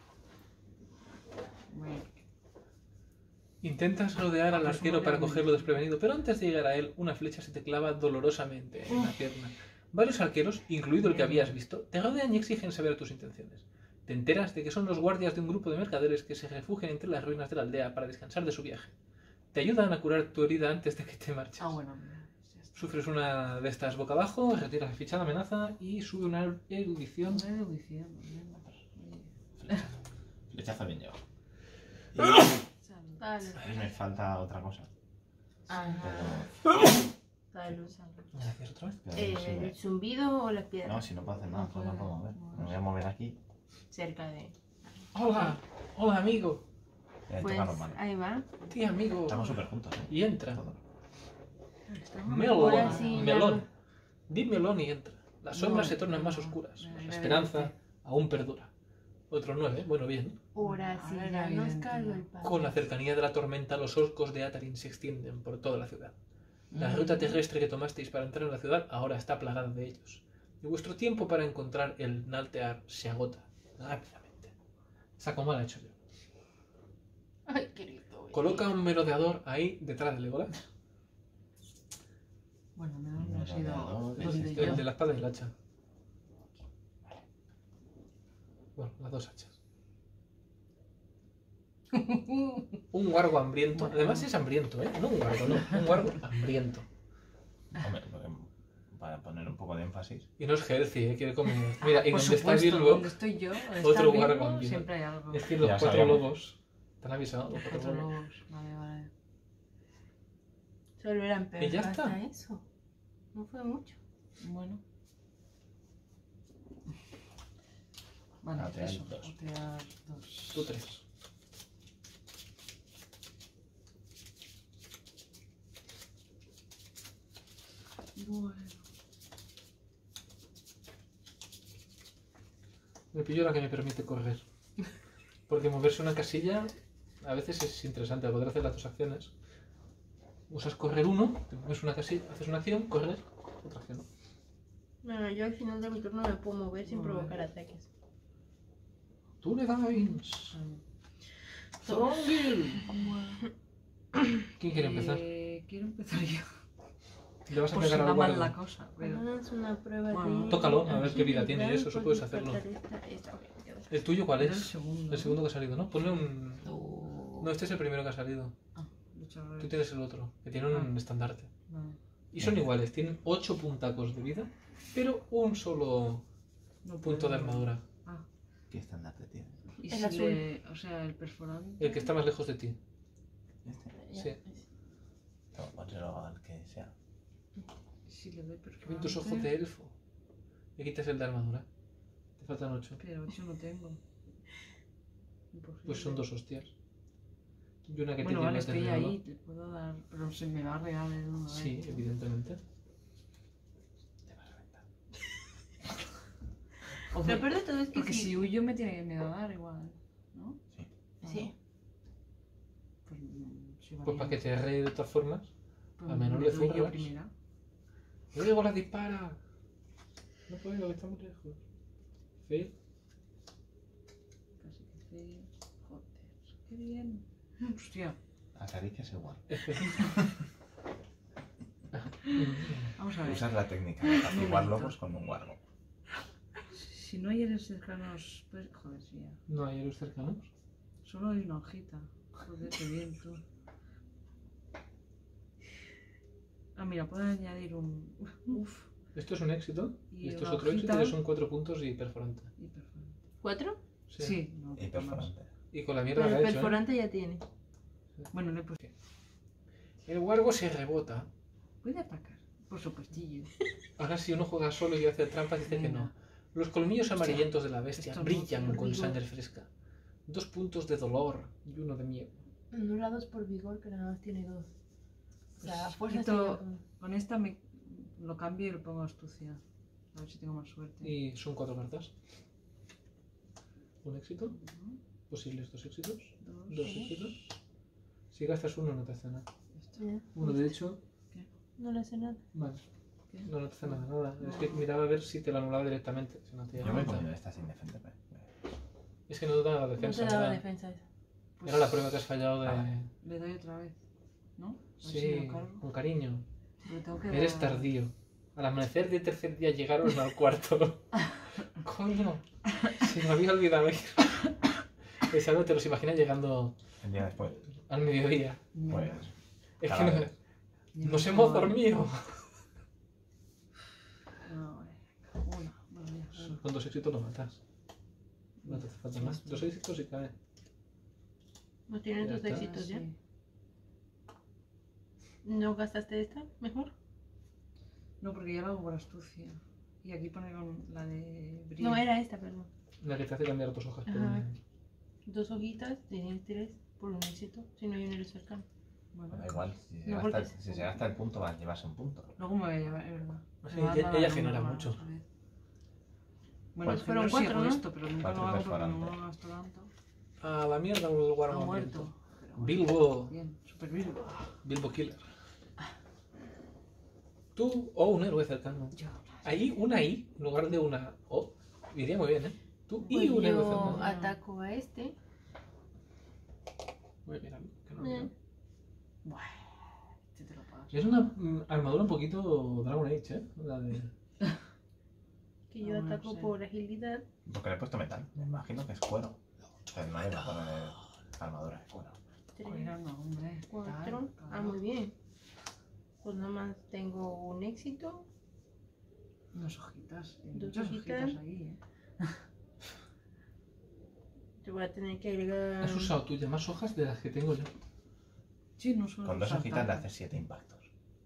Bueno, Intentas rodear al Pues arquero muy para bien. cogerlo desprevenido, pero antes de llegar a él, una flecha se te clava dolorosamente en la pierna. Varios arqueros, incluido el que habías visto, te rodean y exigen saber tus intenciones. Te enteras de que son los guardias de un grupo de mercaderes que se refugian entre las ruinas de la aldea para descansar de su viaje. Te ayudan a curar tu herida antes de que te marches. ah, bueno, mira, ya está. Sufres una de estas boca abajo, retiras la ficha de amenaza y sube una erudición. Una erudición, bien. Flechazo. Flechazo bien llevado. Salud. Vale. Y me falta otra cosa. Ajá. Pero... Salud. Gracias otra vez. pero Eh, no sirve. ¿El zumbido o la piedra? No, si no puedo hacer nada, No pues no puede. puedo mover. Me voy a mover aquí. Cerca de... Hola, hola amigo, Eh, Pues toca los manos. ahí va. tía amigo. Estamos súper juntos, ¿eh? Y entra. Todo. Melón, Ahora sí, ya melón. no. Di melón y entra. Las sombras No, se tornan más no, oscuras. no, La no, esperanza evidente. aún perdura. Otro nueve, bueno, bien. Ahora sí, Ahora ya era nos evidente. caldo el pan. Con la cercanía de la tormenta, los orcos de Atarin se extienden por toda la ciudad. La ruta terrestre que tomasteis para entrar en la ciudad ahora está plagada de ellos. Y vuestro tiempo para encontrar el Naltear se agota rápidamente. Saco mal hecho yo. Ay, querido. Coloca un merodeador ahí detrás de Legolas. Bueno, me ha sido Merodeador, donde existe. El yo. de la espada y el hacha. Bueno, las dos hachas. Un wargo hambriento. Además es hambriento, ¿eh? No un wargo, no. Un wargo hambriento. Hombre, para poner un poco de énfasis. Y no es healthy, ¿eh? Quiere comer. Mira, y Por donde está supuesto, Bilbo, donde estoy yo, donde está otro Bilbo, wargo hambriento. siempre hay algo. Es que los Ya cuatro sabemos. lobos. ¿Te han avisado? Los cuatro Cuatro lobos. lobos, vale, vale. Solo eran perros. Y ya está. Hasta eso. No fue mucho. Bueno. Vale, Otear eso, dos. otear dos. Tú tres. Bueno. Me pillo la que me permite correr. Porque moverse una casilla a veces es interesante. Al poder hacer las dos acciones. Usas correr uno, te mueves una casilla, haces una acción, correr, otra acción. Bueno, yo al final de mi turno me puedo mover sin Muy provocar bien. ataques. Tú le das. Zorongil. ¿Quién quiere empezar? Eh, quiero empezar yo. Le vas a Por si pegar va al mal guarda. la cosa, pero... Haz una prueba Bueno, de... tócalo, a ver qué vida tiene agilidad eso, eso por puedes descartar hacerlo. esta- esta- ok, ya ves. ¿El tuyo cuál Era el es? segundo. El segundo que ha salido, ¿no? Ponle un... Oh. No, este es el primero que ha salido. Ah, luchadores. Tú tienes el otro, que tiene un Ah. estandarte. Vale. Y son iguales, tienen ocho puntacos de vida, pero un solo No punto de puedo. armadura. Ah, ¿Qué estandarte tiene? y El si azul. le... O sea, el perforante... El que está más lejos de ti. Este. Ya, Sí. es- No, pónselo al que sea. Si le doy Que ven perforante... tus ojos de elfo. Le quitas el de armadura. Te faltan ocho. Pero ocho no tengo. Imposible. Pues son dos hostias. Y una que Bueno, te vale, llevas de estoy regalo. ahí, te puedo dar... Pero se me va a regalar el uno, Sí, ¿eh? evidentemente. Te vas a reventar. O Lo sea, peor de todo es que porque si... si huyo me tiene que me va a dar igual, ¿no? Sí. Ah, Sí. Pues, mm, si Pues para que te rey de todas formas. pues a menos me le doy yo zurras. primera. ¡Luego la dispara! No puedo, que está muy lejos. Fail. Casi que fail. Joder, qué bien. Hostia, Acaricias igual. vamos a ver. Usas la técnica de apaciguar lobos con un guardo. Si no hay eres cercanos, pues joder, sí ya. No hay héroes cercanos. Solo hay una hojita. Joder, qué bien tú. Ah, mira, puedo añadir un... Uf, Esto es un éxito. Y Y esto es una otro éxito. hojita. Y son cuatro puntos y perforante. y perforante. ¿Cuatro? Sí, no, Y poco más. perforante. Y con la mierda Pero que el ha hecho. ¿eh? perforante ya tiene. Bueno, le he puesto... El wargo se rebota. Puede atacar, por supuestillo. Ahora si uno juega solo y hace trampas dice que no. Venga. Los colmillos amarillentos de la bestia Esto no brillan tiene con vigor. sangre fresca. Dos puntos de dolor y uno de miedo. Anulados por vigor, que nada más tiene dos. O sea, Pues fuerza quito- sería- Con esta me lo cambio y lo pongo a astucia. A ver si tengo más suerte. Y son cuatro cartas. Un éxito. Uno, Posibles dos éxitos. dos, Dos éxitos. Si gastas uno no te hace nada. esto. Ya, Uno de hecho, no le hace nada. vale. ¿Qué? No, no te hace nada, nada. Es que miraba a ver si te lo anulaba directamente. Si no te Yo daba me he cuenta. comido esta sin defenderme. Es que no te daba No te defensa. daba era, defensa esa. Pues era la prueba que has fallado de. Ah. Le doy otra vez. ¿No? A ver si Sí, lo cargo. con cariño. Le tengo que Eres dar- tardío. Al amanecer del tercer día llegaron al cuarto. Coño, se me había olvidado ir. Esa no te los imaginas llegando El día después. al mediodía. Pues. Es Cada que no- vez. Ni nos me hemos acuerdo. dormido. No, eh, una. Bueno, ya, una. Con dos éxitos lo matas. No te hace falta más. Dos éxitos y cae. ¿No tienes Ya dos está. éxitos ya? Sí. ¿No gastaste esta? ¿Mejor? No, porque ya lo hago por astucia. Y aquí pone con la de brillo. No, era esta, perdón. La que te hace cambiar tus hojas. por Ajá. un- Dos hojitas, tienes tres por un éxito, si no hay un héroe cercano. Bueno, Da igual. Si se, No, gasta, porque- si se gasta el punto, va a llevarse un punto. luego me voy a llevar, es verdad. Sí, Me va a ella- dar ella una genera más mucho. otra vez. Bueno, Pues primero fueron sí cuatro, hago ¿no? esto, pero nunca Cuatro lo hago porque no perforantes. lo gasto tanto. A la mierda el Ha guardo muerto. Pero bueno, Bilbo. bien, super Bilbo. Bilbo Killer. Tú o un héroe cercano. Yo. Ahí una I en lugar de una O. Iría muy bien, ¿eh? Tú y Pues un héroe yo cercano. ataco a este. Voy a mirar, que no- Eh. Buah, este te lo pagas. Es una mm, armadura un poquito Dragon Age, ¿eh? La de... Que yo No, no ataco sé. por agilidad. Porque le he puesto metal. Me imagino que es cuero. O sea, nadie va a poner armadura de cuero. Tres, Cuidado, no, hombre. cuatro. Tal, Ah, claro. muy bien. Pues nada más tengo un éxito. Dos hojitas. Hay Dos muchas hojitas. hojitas ahí, ¿eh? Te voy a tener que agregar. Has usado tú ya más hojas de las que tengo yo. Sí, no suelo Con dos usar hojitas le tanto. haces siete impactos.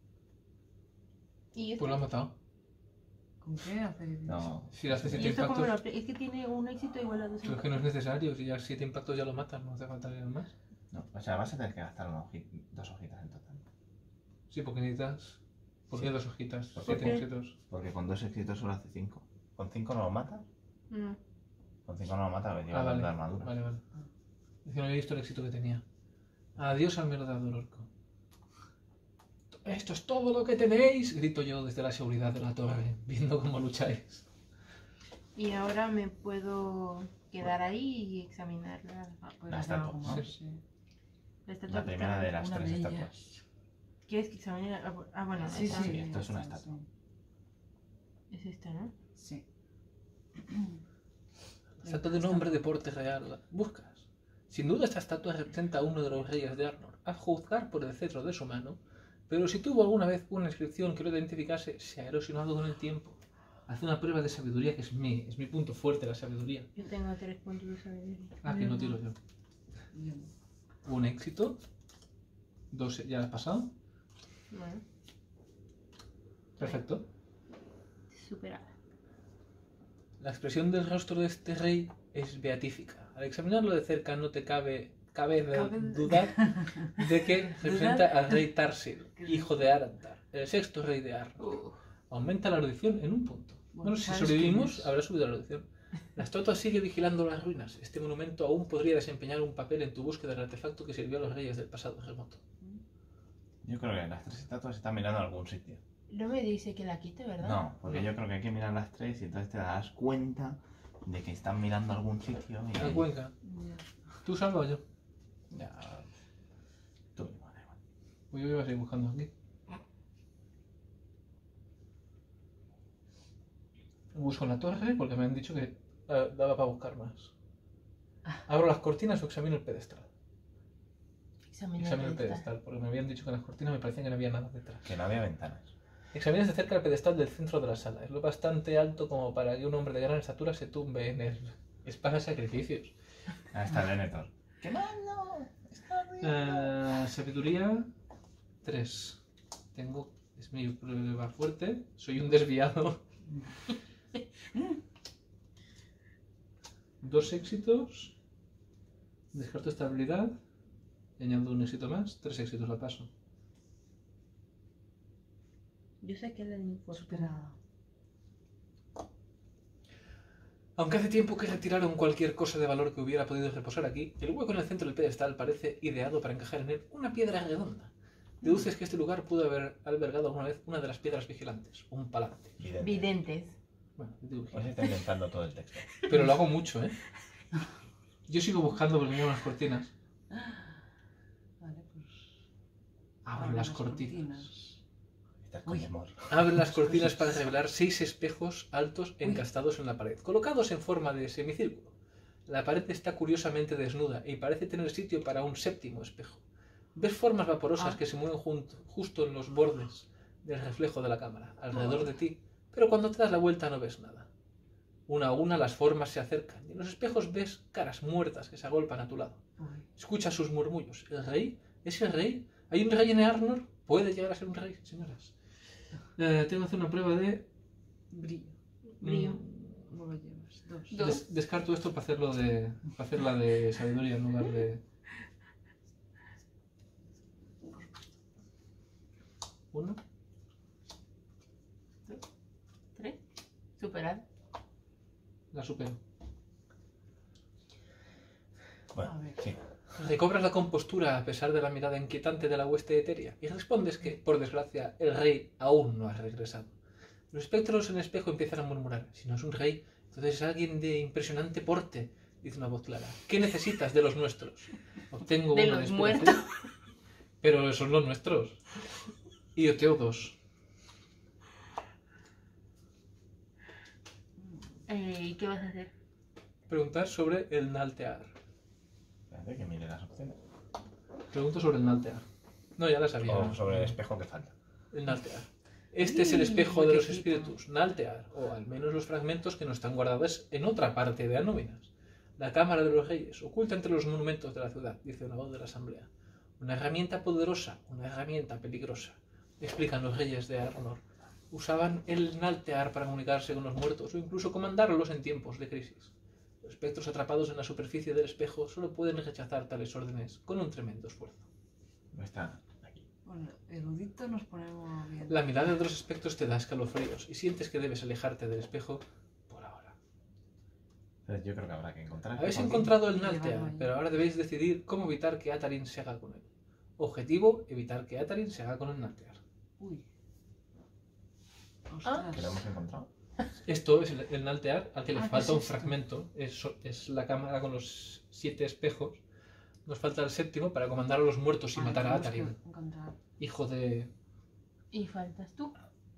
¿Y esto? Pues lo has matado. ¿Con qué haces? No. Si le haces ¿Y siete esto cómo impactos, lo apl- Es que tiene un éxito igual a dos pero es que no es impactos. necesario. Si ya siete impactos ya lo matan, no hace falta que más. No. O sea, vas a tener que gastar una hoji- dos hojitas en total. Sí, porque necesitas. ¿Por qué Sí. dos hojitas? ¿Por Siete qué? éxitos. Porque con dos éxitos solo hace cinco. ¿Con cinco no lo matas? No. Con cinco no lo matas, porque lleva Ah, dos vale. de armadura. Vale, vale. Es que no había visto el éxito que tenía. Adiós al merodador orco. Esto es todo lo que tenéis, grito yo desde la seguridad de la torre, viendo cómo lucháis. Y ahora me puedo quedar ahí y examinar la, Ah, puedes La hacer estatua, algo ¿no? más, Sí. sí. la estatua. La que primera está- de las Una tres de estatuas. ellas. ¿Quieres que examine? la- Ah, bueno, Sí, esta- sí. Sí, esto es una esta, estatua. es esta, ¿no? Sí. Estatua de un hombre de porte real. Buscas. Sin duda esta estatua representa a uno de los reyes de Arnor, a juzgar por el cetro de su mano, pero si tuvo alguna vez una inscripción que lo identificase, se ha erosionado con el tiempo. Haz una prueba de sabiduría, que es mi, es mi punto fuerte, la sabiduría. Yo tengo tres puntos de sabiduría. Ah, que no tiro yo. Yo no. Un éxito. Dos, ¿ya lo has pasado? Bueno, Perfecto. superada. La expresión del rostro de este rey es beatífica. Al examinarlo de cerca no te cabe, cabe de- Cabe- dudar de que representa al rey Tarsil, hijo de Arantar, el sexto rey de Arnor. Aumenta la erudición en un punto. Bueno, Bueno, si ¿sabes sobrevivimos, quién es? habrá subido la erudición. La estatua sigue vigilando las ruinas. Este monumento aún podría desempeñar un papel en tu búsqueda del artefacto que sirvió a los reyes del pasado remoto. Yo creo que las tres estatuas están mirando a algún sitio. No me dice que la quite, ¿verdad? No, porque No. yo creo que hay que mirar las tres y entonces te das cuenta de que están mirando a algún sitio y... La cuenca. Ya. ¿Tú salvo o yo? Ya... Tú mismo, da igual. Pues yo iba a seguir buscando aquí. Busco en la torre porque me han dicho que eh, daba para buscar más. Abro las cortinas o examino el pedestal. Examina Examino el esta. pedestal porque me habían dicho que en las cortinas me parecía que no había nada detrás. Que no había ventanas. Examinas de cerca el pedestal del centro de la sala. Es lo bastante alto como para que un hombre de gran estatura se tumbe en él. Es para sacrificios. Ah, está Denethor. ¡Qué mando! ¡Está bien! Eh, sabiduría tres. Tengo. Es mi prueba fuerte. Soy un desviado. Dos éxitos. Descarto esta habilidad. Y añado un éxito más. Tres éxitos la paso. Yo sé que la de mi cuerpo. Superada. Aunque hace tiempo que retiraron cualquier cosa de valor que hubiera podido reposar aquí, el hueco en el centro del pedestal parece ideado para encajar en él una piedra redonda. Deduces que este lugar pudo haber albergado alguna vez una de las piedras vigilantes, un palante. Vidente. Videntes. Bueno, yo digo Hoy se vigilante. está inventando todo el texto. Pero lo hago mucho, ¿eh? Yo sigo buscando porque miro las cortinas. Vale, pues. Abro abre las cortinas. Estás Uy. con amor. Abre las cortinas para revelar seis espejos altos encastados en la pared, colocados en forma de semicírculo. La pared está curiosamente desnuda y parece tener sitio para un séptimo espejo. Ves formas vaporosas Ah. que se mueven junto, justo en los bordes del reflejo de la cámara, alrededor de ti, pero cuando te das la vuelta no ves nada. Una a una las formas se acercan y en los espejos ves caras muertas que se agolpan a tu lado. Uy. Escuchas sus murmullos. ¿El rey? ¿Es el rey? ¿Hay un rey en Arnor? ¿Puede llegar a ser un rey, señoras? Eh, tengo que hacer una prueba de... Brillo. Brillo. mm, ¿Cómo lo llevas? Dos. Dos. des- descarto esto para hacerlo de... para hacerla de sabiduría en lugar de... Uno. Tres. Superada. La supero. Bueno, A ver. sí. Recobras la compostura a pesar de la mirada inquietante de la hueste etérea y respondes que, por desgracia, el rey aún no ha regresado. Los espectros en el espejo empiezan a murmurar. Si no es un rey, entonces es alguien de impresionante porte, dice una voz clara. ¿Qué necesitas de los nuestros? Obtengo De uno los inspiración. muertos. Pero son los nuestros. Y yo tengo dos. Eh, ¿Y qué vas a hacer? Preguntar sobre el Naltear. Espérate que mire las opciones. Pregunto sobre el Naltear. No, ya la sabía. O sobre el espejo que falta. El Naltear. Este es el espejo de los huequecito. espíritus, Naltear, o al menos los fragmentos que no están guardados en otra parte de Anúminas. La Cámara de los Reyes, oculta entre los monumentos de la ciudad, dice una voz de la asamblea. Una herramienta poderosa, una herramienta peligrosa, explican los reyes de Arnor. Usaban el Naltear para comunicarse con los muertos o incluso comandarlos en tiempos de crisis. Los espectros atrapados en la superficie del espejo solo pueden rechazar tales órdenes con un tremendo esfuerzo. No está aquí. Bueno, erudito nos ponemos bien. La mirada de otros espectros te da escalofríos y sientes que debes alejarte del espejo por ahora. Entonces yo creo que habrá que encontrar. Habéis aquí. encontrado el Y llevarlo Naltear, allí. pero ahora debéis decidir cómo evitar que Atarin se haga con él. Objetivo, evitar que Atarin se haga con el Naltear. Uy. Ah. Ostras. ¿Que lo hemos encontrado? Esto es el, el Naltear, al que le Ah, ¿qué falta es un esto? fragmento. Es, es la cámara con los siete espejos. Nos falta el séptimo para comandar a los muertos y Ah, matar a tenemos que Atarin, encontrar. hijo de... Y faltas tú.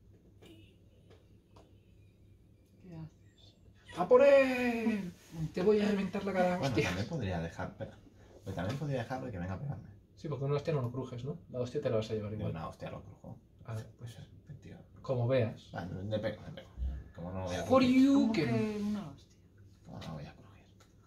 ¿Qué haces? ¡A por él! Te voy a reventar la cara, Bueno, hostia. también podría dejar. Espera. Pues también podría dejarle que venga a pegarme. Sí, porque una hostia no lo crujes, ¿no? La hostia te la vas a llevar De igual. una hostia lo crujo. A ver, pues Pues, tío. como veas. Vale, le pego, le pego. Como no lo voy a For crujir. you ¿Cómo can- que una hostia? Como no lo voy a crujir.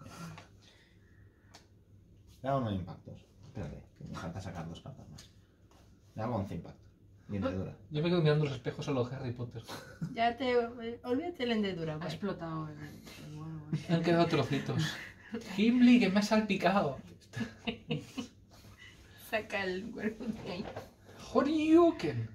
Le hago unos impactos. Espérate, que me falta sacar dos cartas más. Le hago once impactos. Y hendedura. Yo me quedo mirando los espejos a los Harry Potter. Ya te... Olvídate la hendedura, Ha pues. explotado el, el huevo. Han quedado trocitos. Gimli, que me has salpicado. Saca el cuerpo de ahí. Horyuken.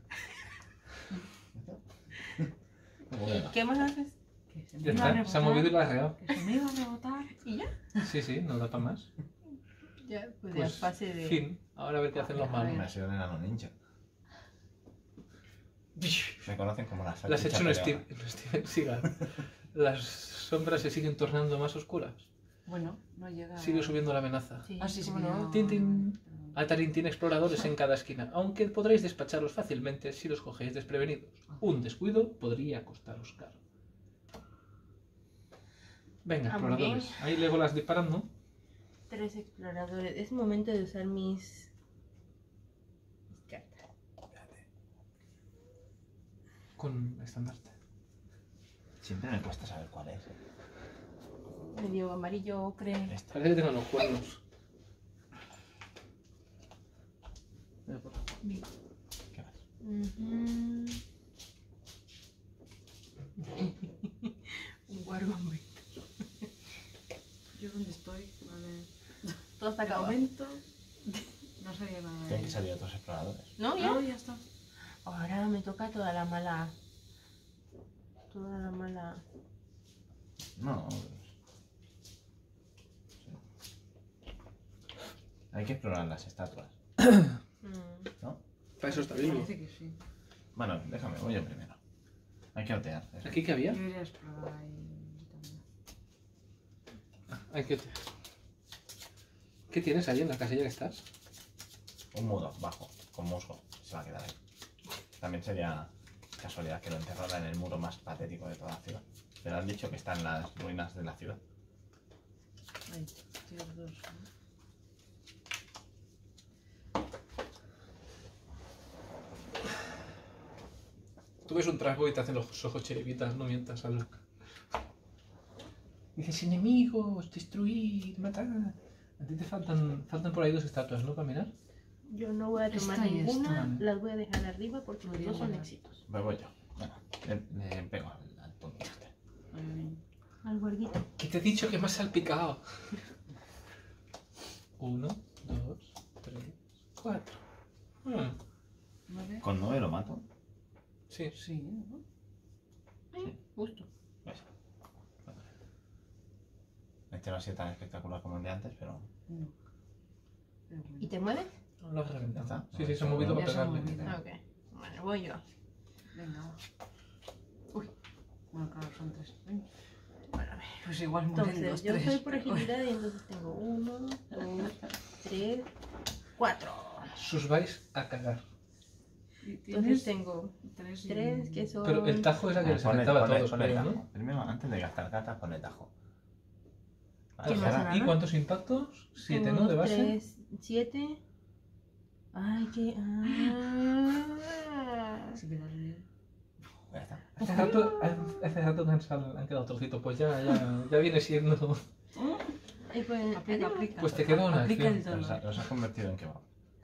Luego venga. ¿Qué más haces? Que se Ya me iba a está, se ha rebotar, movido y la has regado. Que se me iba a rebotar. ¿Y ya? Sí, sí, no da para más. Ya, pues, Pues, ya pase de... fin. Ahora a ver qué hacen los Me malos. ha sido un enano ninja. Me conocen como las Las he hecho un salchichas Steve- un Steven Seagal. Las sombras se siguen tornando más oscuras. Bueno, no llega. Sigue subiendo la amenaza. Sí, Ah, sí, sí. cómo que no. no. Tin, tin. Perdón. Atarin tiene exploradores en cada esquina, aunque podréis despacharlos fácilmente si los cogéis desprevenidos. Un descuido podría costaros caro. Venga, Ah, muy exploradores. Ahí Legolas disparando. Tres exploradores. Es momento de usar mis... mis cartas. Con estandarte. Siempre me cuesta saber cuál es. Medio amarillo, ocre. Esta. Parece que tengan los cuernos. Mira, por- ¿Qué más? Ujú. Un guargón. Yo donde estoy, vale. Todo está De acabado. momento, no sabía nada de Tienen que ello. salir otros exploradores. ¿No? ¿Ya? Ah, ya está. Ahora me toca toda la mala... Toda la mala... No. pues, sí. Hay que explorar las estatuas. Mm. Para eso está vivo. Parece que sí. Bueno, déjame, voy yo primero. Hay que otear. eso. ¿Aquí qué había? Yo iré a explorar ahí también. Hay que... ¿Qué tienes ahí en la casilla que estás? Un muro bajo, con musgo. Se va a quedar ahí. También sería casualidad que lo enterrara en el muro más patético de toda la ciudad. Pero han dicho que está en las ruinas de la ciudad. Ahí, tier dos. ¿no? Tú ves un trasgo y te hacen los ojos chiribitas, no mientas, al Dices, enemigos, destruir, matar. A ti te faltan, faltan por ahí dos estatuas, ¿no? Para mirar. Yo no voy a tomar Esta y esta. ninguna, las voy a dejar arriba porque los Podría dos son guardar. éxitos. Pues voy yo. Bueno, le, le pego al, al tonto este. Ahí. Al huerguito. ¿Qué te he dicho que me has salpicado? Uno, dos, tres, cuatro. Hmm, ¿Nueve? Con nueve lo mato. sí. Sí, ¿no? Sí, justo. Pues. Este no ha sido tan espectacular como el de antes, pero. No. Pero bueno. ¿Y te mueves? No lo has reventado. ¿Ya está? Sí, sí, se ha movido Ya para se ha pegarle. movido. Ah, ok. Bueno, voy yo. Venga, va. Uy. Bueno, claro, son tres. Ven. Bueno, a ver. Pues igual mueren Entonces, los yo tres. soy por agilidad y entonces tengo uno, dos, tres, cuatro. Sus vais a cagar. Y Entonces tienes tengo tres, y- tres que son... Pero el tajo es la que Ah, les ponle- afectaba a ponle- todos, ponle creo, tajo. ¿no? Primero, antes de gastar cartas, ponle tajo. Vale, ¿Qué más ahora- hará? ¿Y cuántos impactos? ¿Siete, tengo no? De base. tres, siete... Ay, que... Ah. Se queda bien. ya está. Hace rato, hace rato que han, sal- han quedado trocitos, pues ya, ya, ya viene siendo... Y pues, Aplica, adiós. aplica. Pues te queda una Aplica el acción. Los, ha- dólar. los has convertido en kebab.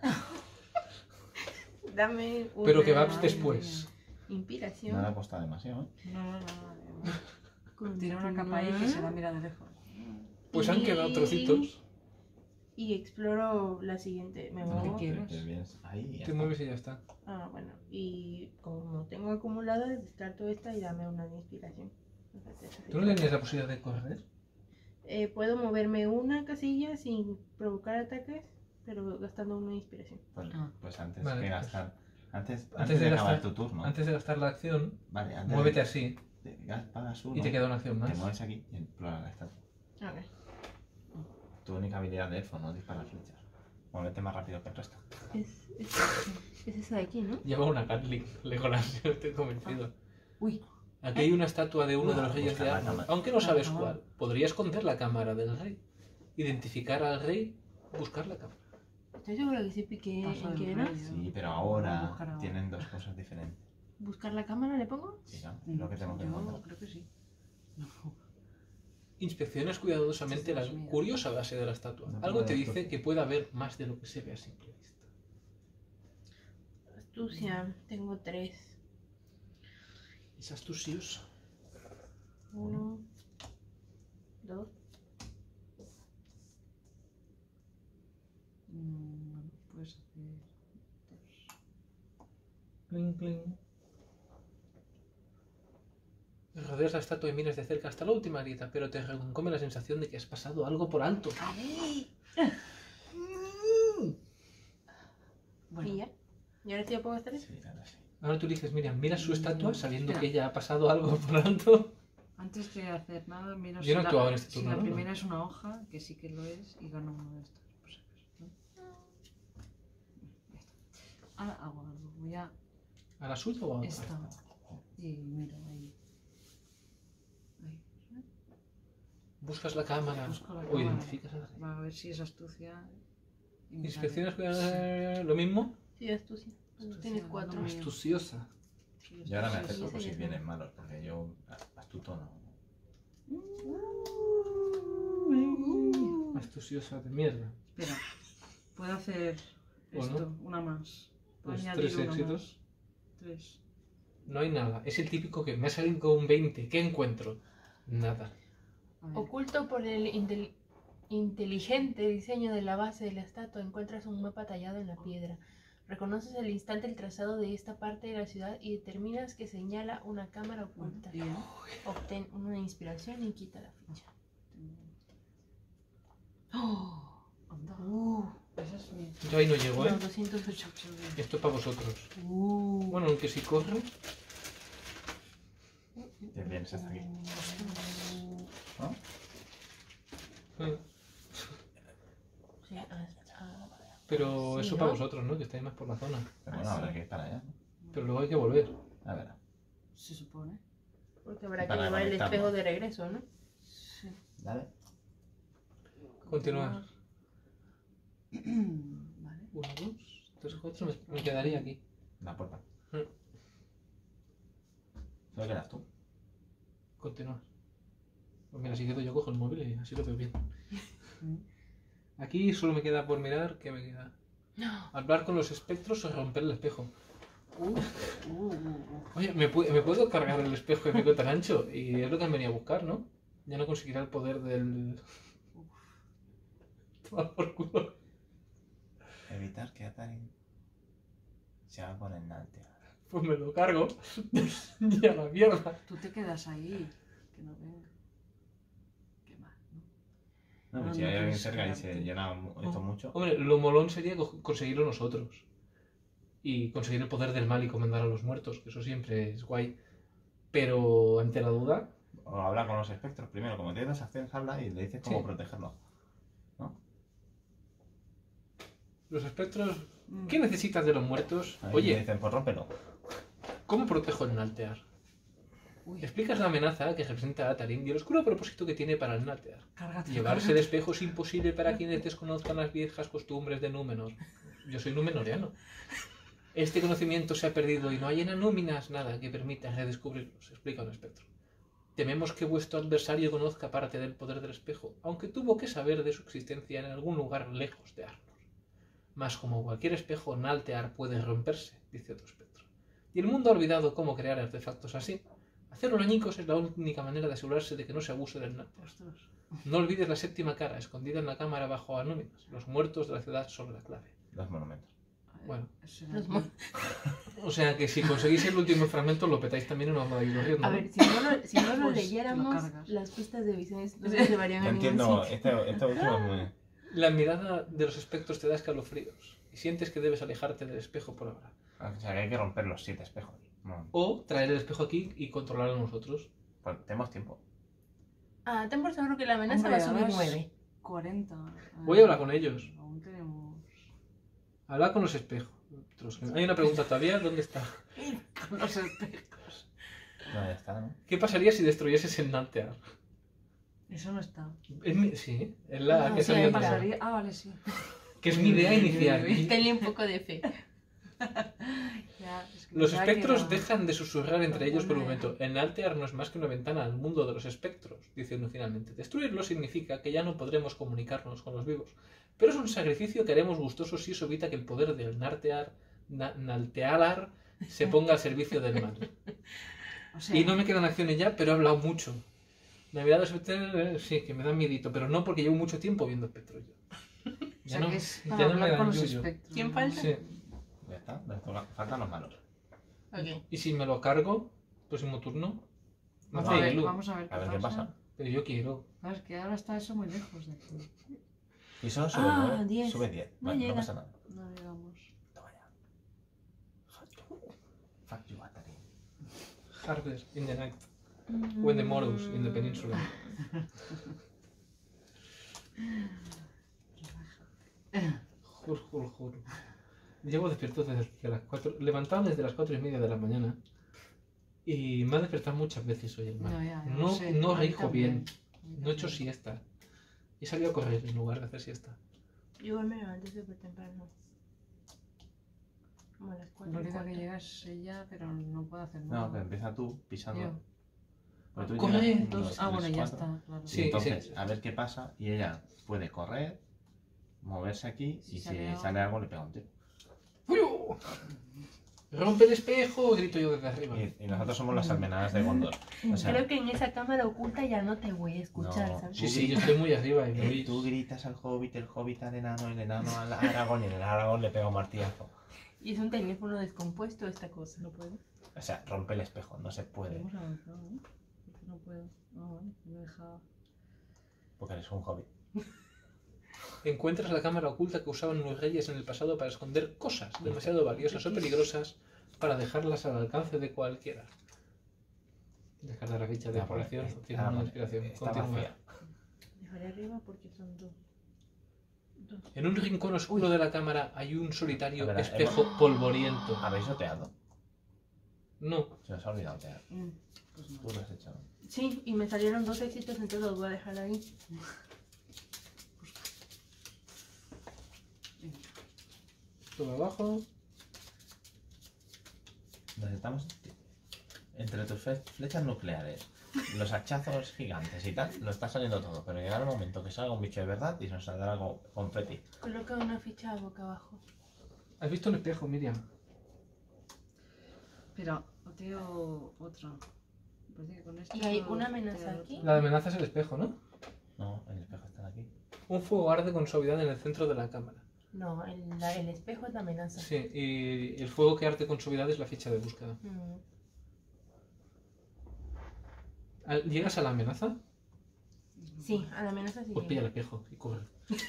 Dame una Pero que va Madre después. inspiración. No le ha costado demasiado, ¿eh? No, no, no. Tiene una capa ahí que se la mira de lejos. Pues han quedado trocitos. Y exploro la siguiente. Me No, muevo. ¿qué te- quieres? te vienes ahí y ya Te está. mueves y ya está. Ah, bueno. Y como tengo acumuladas, descarto esta y dame una de inspiración. Fíjate, esa sí ¿Tú no que- tenías la posibilidad de correr? Eh, puedo moverme una casilla sin provocar ataques, pero gastando una inspiración. Pues, Ah. pues antes Vale, que pues- gastar. Antes, antes, Antes de, de acabar gastar- tu turno. Antes de gastar la acción, Vale, antes muévete de, así de- gas- pagas uno. y te queda una acción Te más. mueves aquí y explora la estatua. A ver. Tu única habilidad de elfo, no disparar flechas. Muévete más rápido que el resto. Es, es, es esa de aquí, ¿no? Lleva una Gatling, Legolas, estoy convencido. Uy, Aquí hay una estatua de uno de los Ah, reyes busca de la Arnor, cámara. aunque no sabes La cámara. cuál. Podría esconder la cámara del rey, identificar al rey, buscar la cámara. Estoy segura que sí piqué paso en del qué era. rey. Sí, pero Voy a ahora buscar ahora. tienen dos cosas diferentes. ¿Buscar la cámara le pongo? Sí, ¿no? Es lo que tengo que Yo encontrar. creo que sí. No. Inspeccionas cuidadosamente la Dios mío. curiosa base de la estatua. No Algo puedo te ver dice esto. que puede haber más de lo que se ve a simple vista. Astucia, tengo tres. Es astuciosa. Uno, dos. Mm, bueno, puedes hacer dos. Cling, cling. Rodeas la estatua y miras de cerca hasta la última grieta, pero te reconcome la sensación de que has pasado algo por alto. Bueno, Y ya. ¿Y ahora sí ya puedo gastar eso? Sí, ahora sí. Ahora tú dices, Miriam, mira su estatua sabiendo Espera. que ella ha pasado algo por alto. antes de hacer nada, mira Yo no he la- actuado en este si turno, la ¿no? primera es una hoja, que sí que lo es, y gano uno de estos. Por si acaso, ¿no? Ya está. Ahora hago algo. Voy a ¿A la suya o a otra? esta. Y miro ahí. Ahí. Buscas la cámara Busco la o cámara. identificas al rey. Va a ver si es astucia. y me ¿Inspeccionas sale- cuidadosamente lo mismo? Sí, astucia. Astucia, Tienes no cuatro. me- Astuciosa. Sí, Y ahora me astucia, acerco sí, por sí, si sí. vienen malos, porque yo astuto no. Astuciosa de mierda. Espera, puedo hacer ¿O esto, no? una más. Puedo Pues añadir tres uno éxitos. más. Tres. No hay nada. Es el típico que me ha salido con un veinte. ¿Qué encuentro? Nada. A ver. Oculto por el intel- inteligente diseño de la base de la estatua, encuentras un mapa tallado en la piedra. Reconoces al instante el trazado de esta parte de la ciudad y determinas que señala una cámara oculta. Bien. Obtén una inspiración y quita la ficha. ¡Oh! Anda. Uh, Esa es mi. Yo ahí no llego, ¿eh? no, doscientos ocho. Esto es para vosotros. Uh, Bueno, aunque si corre... Te vienes hasta aquí. ¿No? eh, sí, ah, ah, Pero Sí, eso ¿no? para vosotros, ¿no? Que estáis más por la zona. Pero bueno, Ah, habrá sí. que ir para allá. ¿no? Pero luego hay que volver. A ver, Se supone. porque habrá que Para llevar el conectarnos. espejo de regreso, ¿no? Sí. dale. Continuar. Vale. Uno, dos, tres, cuatro. Me, me quedaría aquí. La puerta. Mm. Solo quedas tú. Continuar. Pues mira, si quedo yo cojo el móvil y así lo veo bien. Mm. Aquí solo me queda por mirar. ¿Qué me queda? Hablar con los espectros o romper el espejo. Uh, uh, uh, uh. Oye, ¿me, pu- me puedo cargar el espejo de pico tan ancho? Y es lo que han venido a buscar, ¿no? Ya no conseguirá el poder del... Toma por culo. Evitar que Atarin se haga con el Naltea. Pues me lo cargo. Y a la mierda. Tú te quedas ahí. Que no venga. Qué mal, ¿no? No, Ah, si no hay alguien quieres cerca y se quedarte. llena mu- esto mucho. Hombre, lo molón sería co- conseguirlo nosotros. Y conseguir el poder del mal y comandar a los muertos, que eso siempre es guay. Pero ante la duda, O habla con los espectros. Primero, como tienes acciones, habla y le dices cómo Sí. protegerlo. Los espectros... Mm. ¿Qué necesitas de los muertos? Ahí Oye, me dicen, pues rómpelo. ¿cómo protejo el Naltear? Uy, Explicas la amenaza que representa a Atarin y el oscuro propósito que tiene para el Naltear. cárgate. Llevarse el espejo es imposible para quienes desconozcan las viejas costumbres de Númenor. Yo soy númenoriano. Este conocimiento se ha perdido y no hay en Anúminas nada que permita redescubrirlos, explica un espectro. Tememos que vuestro adversario conozca parte del poder del espejo, aunque tuvo que saber de su existencia en algún lugar lejos de Arnor. Mas como cualquier espejo, Naltear puede romperse, dice otro espectro. Y el mundo ha olvidado cómo crear artefactos así. Hacerlo añicos es la única manera de asegurarse de que no se abuse del Naltear. Ostras. No olvides la séptima cara, escondida en la cámara bajo Anúminas. Los muertos de la ciudad son la clave. Los monumentos. Bueno. Ese Los era- mo- O sea que si conseguís el último fragmento lo petáis también y no os vais corriendo. A ¿no? ver, si no lo, si no lo Pues lo leyéramos, cargas. las pistas de visiones no se llevarían No a ningún entiendo, sitio. este, este último es muy... La mirada de los espectros te da escalofríos y sientes que debes alejarte del espejo por ahora. O sea, que hay que romper los siete espejos. No, O traer el espejo aquí y controlarlo nosotros. pues tenemos tiempo. Ah, ten por seguro que la amenaza Hombre, va a subir ahora es nueve. cuarenta. Voy a hablar con ellos. Aún tenemos... Habla con los espejos. Hay una pregunta todavía, ¿dónde está? Con los espejos. No, ya está, ¿no? ¿Qué pasaría si destruyeses el Naltear? Eso no está. Es mi- Sí, es la No, que sí, salía ahí pasar. Pasaría... Ah, vale, sí. Que es mi idea inicial. Y Tenle un poco de fe. Ya, es que los pensaba que espectros era- dejan de susurrar entre ellos por un Perdona. momento. El Naltear no es más que una ventana al mundo de los espectros, dice uno finalmente. Destruirlo significa que ya no podremos comunicarnos con los vivos. Pero es un sacrificio que haremos gustosos si eso evita que el poder del Nartear, Na- Naltealar se ponga al servicio del mal. O sea, Y no me quedan acciones ya, pero he hablado mucho. La mirada de espectro, eh, sí, que me da miedito, pero no porque llevo mucho tiempo viendo espectros yo. o Ya sea no, que es ya para no me hablar con dan los yuyo. espectros. ¿Quién ¿no? falta? Sí. Ya está, les toca- faltan los malos. Ok. Y si me lo cargo, próximo turno, me Vamos hace a ver, iglú. vamos a ver A ver qué pasa. Pero yo quiero. Claro, es que ahora está eso muy lejos de aquí. Y solo sube Ah, nueve, diez. sube diez. No Vale, no llega. pasa nada. No llegamos. Toma ya. Fuck you, Atari. Harvest in the night. When the morrows in the peninsula. Jur, jur, jur. Llevo despierto desde las cuatro, levantado desde las cuatro y media de la mañana. Y me ha despertado muchas veces hoy el mar. No, ya, ya no, lo sé. no A mí rijo bien. también. A mí No he hecho también. siesta. He salido a correr en lugar de hacer siesta. Yo igual me levanté súper temprano. Como a las La cuatro. y única que cuarto. llega es ella, pero no puede hacer nada. No, que empieza tú pisando. Yo. Porque tú Corre, llegas, entonces- dos, Ah, tres, bueno, ya cuatro. está, claro. Y Sí, entonces, sí. a ver qué pasa. Y ella puede correr, moverse aquí. Si Y sale si algo- sale algo, le pega un tiro. ¡Uy! ¡Rompe el espejo! Grito yo desde arriba. Y, y nosotros somos las almenadas de Gondor. O sea, Creo que en esa cámara oculta ya no te voy a escuchar, No. ¿sabes? Sí, sí, yo estoy muy arriba y me eh, oís. tú gritas al hobbit, el hobbit al enano, el enano al Aragón y el Aragón le pega un martillazo. Y es un teléfono descompuesto esta cosa. No puedo. O sea, rompe el espejo, no se puede. Hemos avanzado, ¿no? Porque no puedo. Ah, vale, me deja. Porque eres un hobbit. Encuentras la cámara oculta que usaban los reyes en el pasado para esconder cosas demasiado valiosas o peligrosas para dejarlas al alcance de cualquiera. Dejar de la ficha de Está por- exploración, está tiene una por- inspiración. está Continúa. vacía. Dejaré arriba porque son dos. Dos. En un rincón oscuro de la cámara hay un solitario A ver, espejo hemos- polvoriento. ¿Habéis oteado? No, Se os ha olvidado otear. Mm, Pues no. Tú lo has hecho. Sí, y me salieron dos éxitos, entonces los voy a dejar ahí. todo abajo. Nos estamos entre tus fle- flechas nucleares, los hachazos gigantes y tal, lo está saliendo todo, pero llegará el momento que salga un bicho de verdad y se nos saldrá algo confeti. Coloca una ficha boca abajo. ¿Has visto el espejo, Miriam? Espera, oteo otra. Parece que con esto Y hay puedo una amenaza otear aquí. otra. La amenaza es el espejo, ¿no? No, el espejo está aquí. Un fuego arde con suavidad en el centro de la cámara. No, el, la- el espejo es la amenaza. Sí, y el fuego que arde con suavidad es la ficha de búsqueda. Mm. Al- ¿Llegas a la amenaza? Sí, a la amenaza sí. Pues pilla el espejo y corre.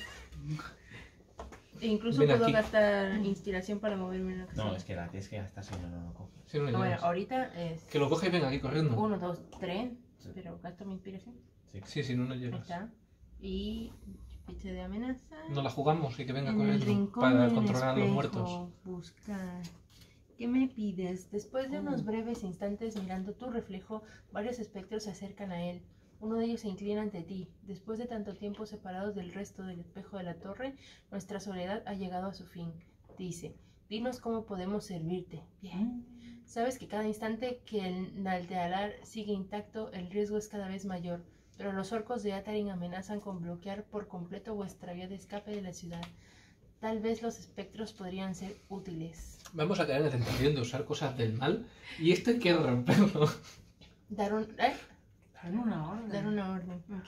E incluso Ven puedo aquí. gastar inspiración para moverme en la casa. No, es que la tienes que gastar si no, no lo coges. Si no le Ah, bueno, llegas. ahorita es Que lo coge y venga aquí corriendo. uno, dos, tres, Sí. pero gasto mi inspiración. Sí. Sí, si no, no Ahí llegas. está. Y Ficha de amenaza. No la jugamos y que venga En con el él rincón para del controlar a los espejo, muertos. Buscar. ¿Qué me pides? Después de unos ¿Cómo? breves instantes mirando tu reflejo, varios espectros se acercan a él. Uno de ellos se inclina ante ti. Después de tanto tiempo separados del resto del espejo de la torre, nuestra soledad ha llegado a su fin. Dice, dinos cómo podemos servirte. Bien. Sabes que cada instante que el Naltealar sigue intacto, el riesgo es cada vez mayor, pero los orcos de Atarin amenazan con bloquear por completo vuestra vía de escape de la ciudad. Tal vez los espectros podrían ser útiles. Vamos a caer en la tentación de usar cosas del mal y esto hay que romperlo. Dar un... ¿eh? En una orden. Dar una orden. Ok.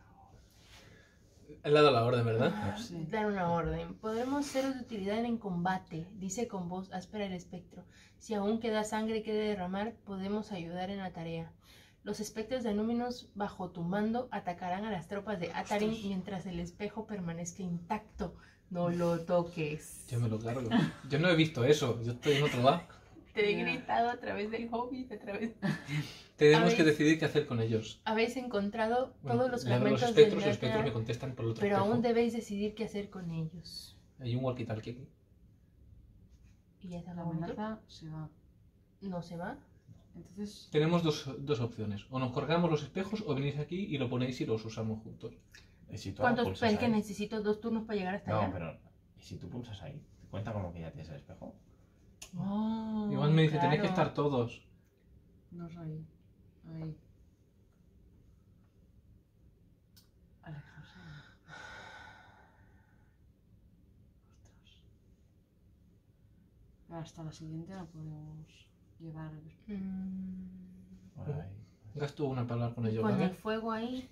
He dado la orden, ¿verdad? Ah, Sí. Dar una orden. Podremos ser de utilidad en combate, dice con voz áspera el espectro. Si aún queda sangre que derramar, podemos ayudar en la tarea. Los espectros de Núminos, bajo tu mando, atacarán a las tropas de Atarin mientras el espejo permanezca intacto. No lo toques. Yo me lo cargo. Yo no he visto eso, yo estoy en otro lado. Te he gritado a través del Hobbit, a través... Tenemos A que ver. decidir qué hacer con ellos. Habéis encontrado Bueno, todos los le hablo a los fragmentos espectros, del los espectros me Naltear, contestan por el otro pero espejo. aún debéis decidir qué hacer con ellos. Hay un walkie-talkie aquí. ¿Y ya está La bonito? amenaza se va. ¿No se va? Entonces, Tenemos dos, dos opciones. O nos colgamos los espejos o venís aquí y lo ponéis y los usamos juntos. ¿Y si tú ahora ¿Cuántos? pulsas Es que ahí? necesito dos turnos para llegar hasta No, allá. pero... ¿Y si tú pulsas ahí? ¿Te cuenta como que ya tienes el espejo? Oh, Igual me dice, tenéis que claro. estar todos. no es ahí. Ahí. Alejarse. Ostras. Hasta la siguiente la podemos llevar. Mm, Por ahí. Gasto una para hablar con y ellos, con ¿vale? el fuego ahí.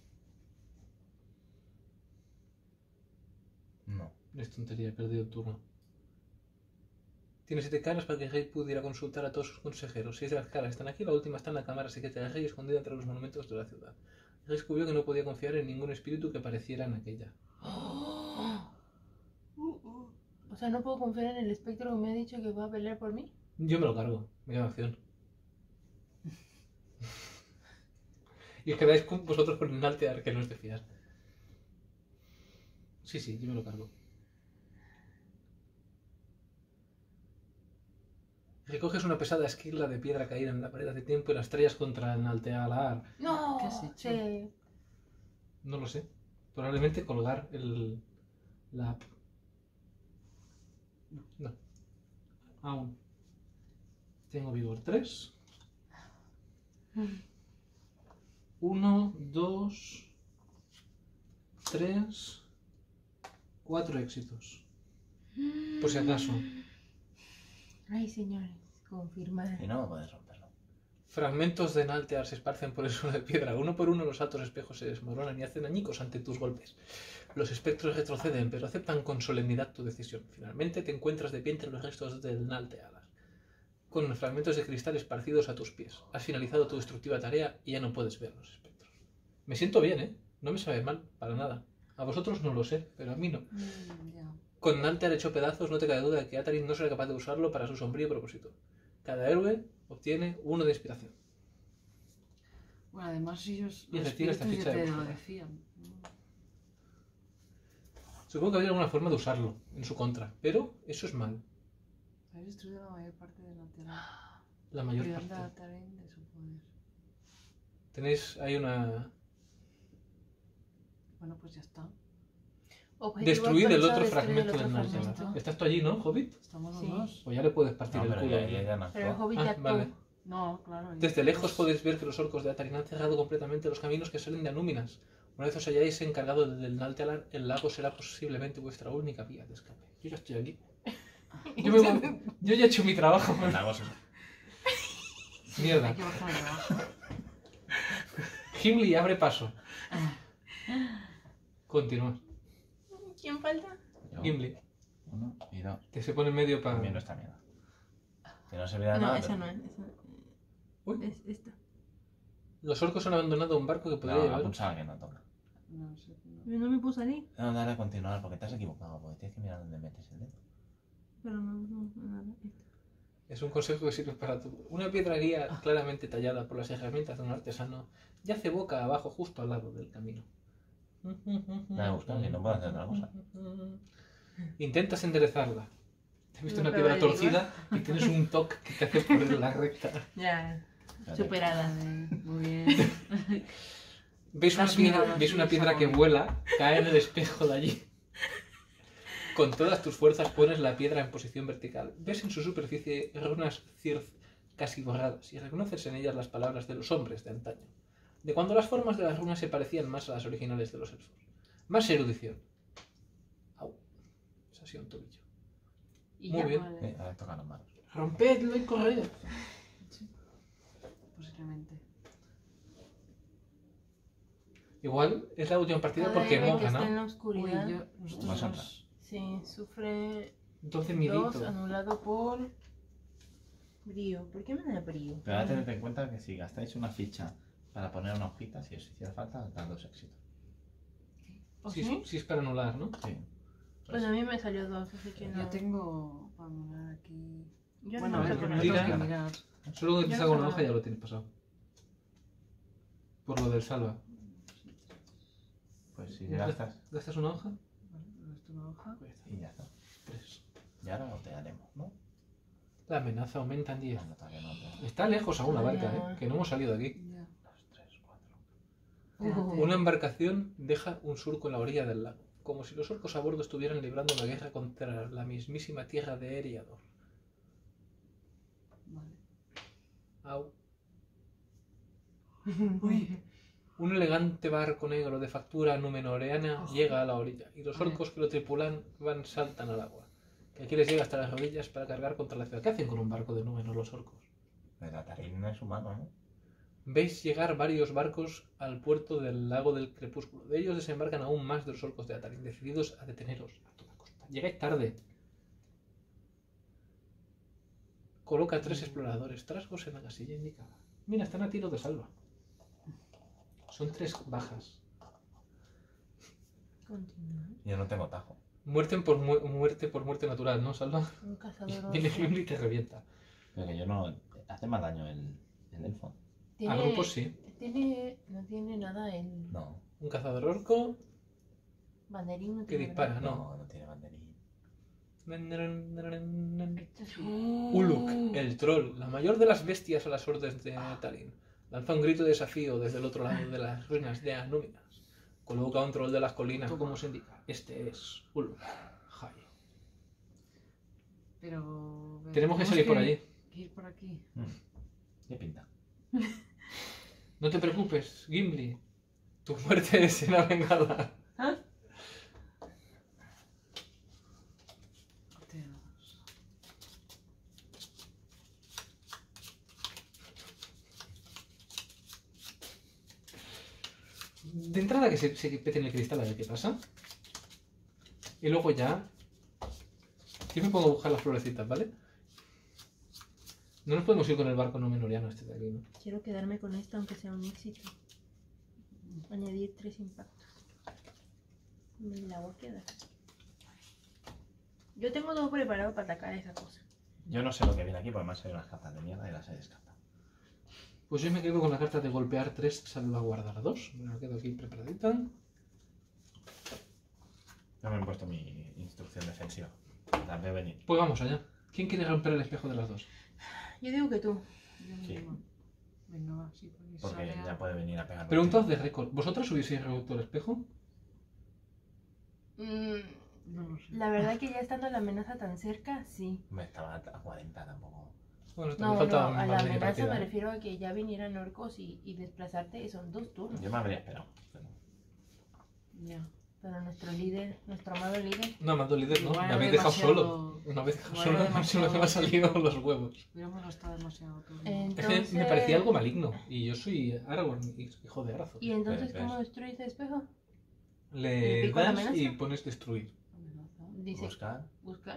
No. Es tontería, he perdido el turno. Tiene siete caras para que el rey pudiera consultar a todos sus consejeros. Seis de las caras están aquí, la última está en la cámara secreta del rey escondida entre los monumentos de la ciudad. El rey descubrió que no podía confiar en ningún espíritu que apareciera en aquella. O sea, no puedo confiar en el espectro que me ha dicho que va a pelear por mí. Yo me lo cargo, me queda acción. Y os quedáis con vosotros con un altear que no es de fiar. Sí, sí, yo me lo cargo. Recoges una pesada esquila de piedra caída en la pared hace tiempo y la estrellas contra el altear. No, ¿Qué has hecho? sí. No lo sé. Probablemente colgar el, la app. No. Aún. Tengo vigor tres. Uno, dos, tres, cuatro éxitos. Por si acaso. Ay, señores, confirmar. Y no puedes romperlo. Fragmentos de Naltear se esparcen por el suelo de piedra. Uno por uno los altos espejos se desmoronan y hacen añicos ante tus golpes. Los espectros retroceden, pero aceptan con solemnidad tu decisión. Finalmente te encuentras de pie entre los restos del Naltear, con fragmentos de cristal esparcidos a tus pies. Has finalizado tu destructiva tarea y ya no puedes ver los espectros. Me siento bien, ¿eh? No me sabe mal, para nada. A vosotros no lo sé, pero a mí no. Mm, ya. Con Naltear hecho pedazos, no te cabe duda de que Atarin no será capaz de usarlo para su sombrío propósito. Cada héroe obtiene uno de inspiración. Bueno, además ellos Y los retira esta espíritus ficha ya de te lo búsqueda. decían. Supongo que habría alguna forma de usarlo en su contra, pero eso es mal. Habéis destruido la mayor parte de la tierra. La mayor Privando a parte. Taren de su poder. Tenéis ahí una... Bueno, pues ya está. Objetivo Destruir el actualizado, otro destruir fragmento el del otro Naltear. fragmento. ¿Estás tú allí, no, Hobbit? Estamos los Sí. dos. O ya le puedes partir No, el pero culo. ya, ya, ya no Pero el actuó. Hobbit Ah, ya actuó. vale. No, claro. Desde ya- lejos podéis ver que los orcos de Atarin han cerrado completamente los caminos que salen de Anúminas. Una vez os hayáis encargado del Naltear, el lago será posiblemente vuestra única vía de escape. Yo ya estoy aquí. Yo, me voy- yo ya he hecho mi trabajo. El lago se- Mierda. Hay que bajar de abajo. Gimli, abre paso. Continúa. ¿Quién falta? Yo, Gimli, uno y dos. te se pone en medio para... También no está miedo. Que no servirá de No, nada. esa pero- no es. Esa no es. Uy. Es esta. Los orcos han abandonado un barco que podría No, la llevar... pulsada que no toca. No sé. no. Yo no me puse ahí. No, dale a continuar porque te has equivocado. Porque tienes que mirar dónde metes el dedo. Pero no, no, nada. Esta. Es un consejo que sirve para todo. Una piedra guía claramente tallada por las herramientas de un artesano yace boca abajo justo al lado del camino. Voy a buscar y no puedo hacer otra cosa. Intentas enderezarla. Te has visto No, una pero piedra digo- torcida y tienes un toque que te hace ponerla recta. Ya, Espérate. superada. Vale, muy bien. ¿Veis una Las piedra, miradas, veis una sí, piedra que Samuel. vuela, cae en el espejo de allí? Con todas tus fuerzas pones la piedra en posición vertical. Ves en su superficie runas cirth casi borradas y reconoces en ellas las palabras de los hombres de antaño, de cuando las formas de las runas se parecían más a las originales de los elfos. Más erudición. Au. Eso ha sido un tobillo. Y Muy ya. bien. Vale, Eh, a ver, toca las manos. Rompedlo y corred. posiblemente. Igual es la última partida Cada porque héroe hemos que está en ganado. la Uy, oscuridad, yo, Vas nosotros a dos- sí, sufre doce dos miditos. anulado por brío. ¿Por qué me da brío? Pero ahora tened en cuenta que si gastáis una ficha para poner una hojita, si os hiciera falta, os dan dos éxitos. ¿O Si, sí? si es para anular, ¿no? Sí. Pues a mí me salió dos, así que no. Yo tengo para mirar aquí. Yo Bueno, no a sé ver, por pero qué. Tira. tengo que mirar. Solo que Yo te no salga sé una nada. hoja ya lo tienes pasado. Por lo del salva. Pues si gastas ¿Gastas una hoja? Vale, esto es una hoja. y ya está. Tres. Y ahora lo te haremos, ¿no? La amenaza aumenta en diez. No, todavía no te- Está lejos aún la barca, Todavía. ¿eh? Que no hemos salido de aquí. Ya. Dos, tres, cuatro. Uh, Una embarcación deja un surco en la orilla del lago, como si los orcos a bordo estuvieran librando una guerra contra la mismísima tierra de Eriador. Vale. Au. Uy. Un elegante barco negro de factura numenoreana Ojo. llega a la orilla y los A ver. orcos que lo tripulan van saltan al agua, que aquí les llega hasta las rodillas para cargar contra la ciudad. ¿Qué hacen con un barco de Númenor los orcos? El Atarín no es humano, ¿no? Veis llegar varios barcos al puerto del lago del crepúsculo. De ellos desembarcan aún más de los orcos de Atarín, decididos a deteneros a toda costa. Llegáis tarde. Coloca tres exploradores trasgos en la casilla indicada. Mira, están a tiro de salva. Son tres bajas. Continúa. Yo no tengo tajo. Muerte por, mu- muerte por muerte natural, ¿no, Salva? Un cazador. Viene orco. Gimli y te revienta. Pero que yo no... Hace más daño el, el elfo. A Tiene- grupos sí. Tiene, no tiene nada el No. Un cazador orco banderín. No que tiene, dispara, ¿verdad? No, ¿no? no tiene banderín. Esto sí. Uluk, el troll, la mayor de las bestias a las órdenes de Tarín, lanza un grito de desafío desde el otro lado de las ruinas de Anúminas. Coloca un troll de las colinas, como se indica. Este es Uluk. Jai. Pero. pero Tenemos que salir por allí. que ir por aquí. Mm. ¿Qué pinta? No te preocupes, Gimli. Tu muerte será vengada. Dios. De entrada que se, se pete en el cristal a ver qué pasa. Y luego ya... Yo me pongo a buscar las florecitas, ¿vale? No nos podemos ir con el barco númenoriano este de aquí, ¿no? Quiero quedarme con esta aunque sea un éxito. Añadir tres impactos. Me la voy a quedar. Yo tengo todo preparado para atacar esa cosa. Yo no sé lo que viene aquí porque me han salido unas cartas de mierda y las he descartado. Pues yo me quedo con la carta de golpear tres, salvaguardar dos. Me la quedo aquí preparadita. Ya me he puesto mi instrucción defensiva. Las veo venir. Pues vamos allá. ¿Quién quiere romper el espejo de las dos? Yo digo que tú. Yo Sí. misma. Venga, va, sí, porque Porque sale a- ya puede venir a pegar. Preguntas de récord. ¿Vosotras hubieseis roto el espejo? Mm, No lo sé. la verdad que ya estando la amenaza tan cerca, sí. Me estaba a cuarenta tampoco. Bueno, No, también no, falta a más la de amenaza partida, me ¿eh? refiero a que ya vinieran orcos y, y desplazarte son dos turnos. Yo me habría esperado. pero- Ya. Pero nuestro líder, nuestro amado líder, No, mando líder, ¿no? Igual Me habéis era dejado demasiado- solo. Me habéis dejado igual solo. era No sé lo que me ha demasiado- salido los huevos. Hubiéramos estado demasiado turno. Es que entonces... me parecía algo maligno. Y yo soy Aragorn, hijo de Arazo. ¿Y entonces Ves, cómo ves. destruyes el espejo? Le ¿Le pico la das amenaza? y pones destruir. Amenaza. Dice, Buscar buscar.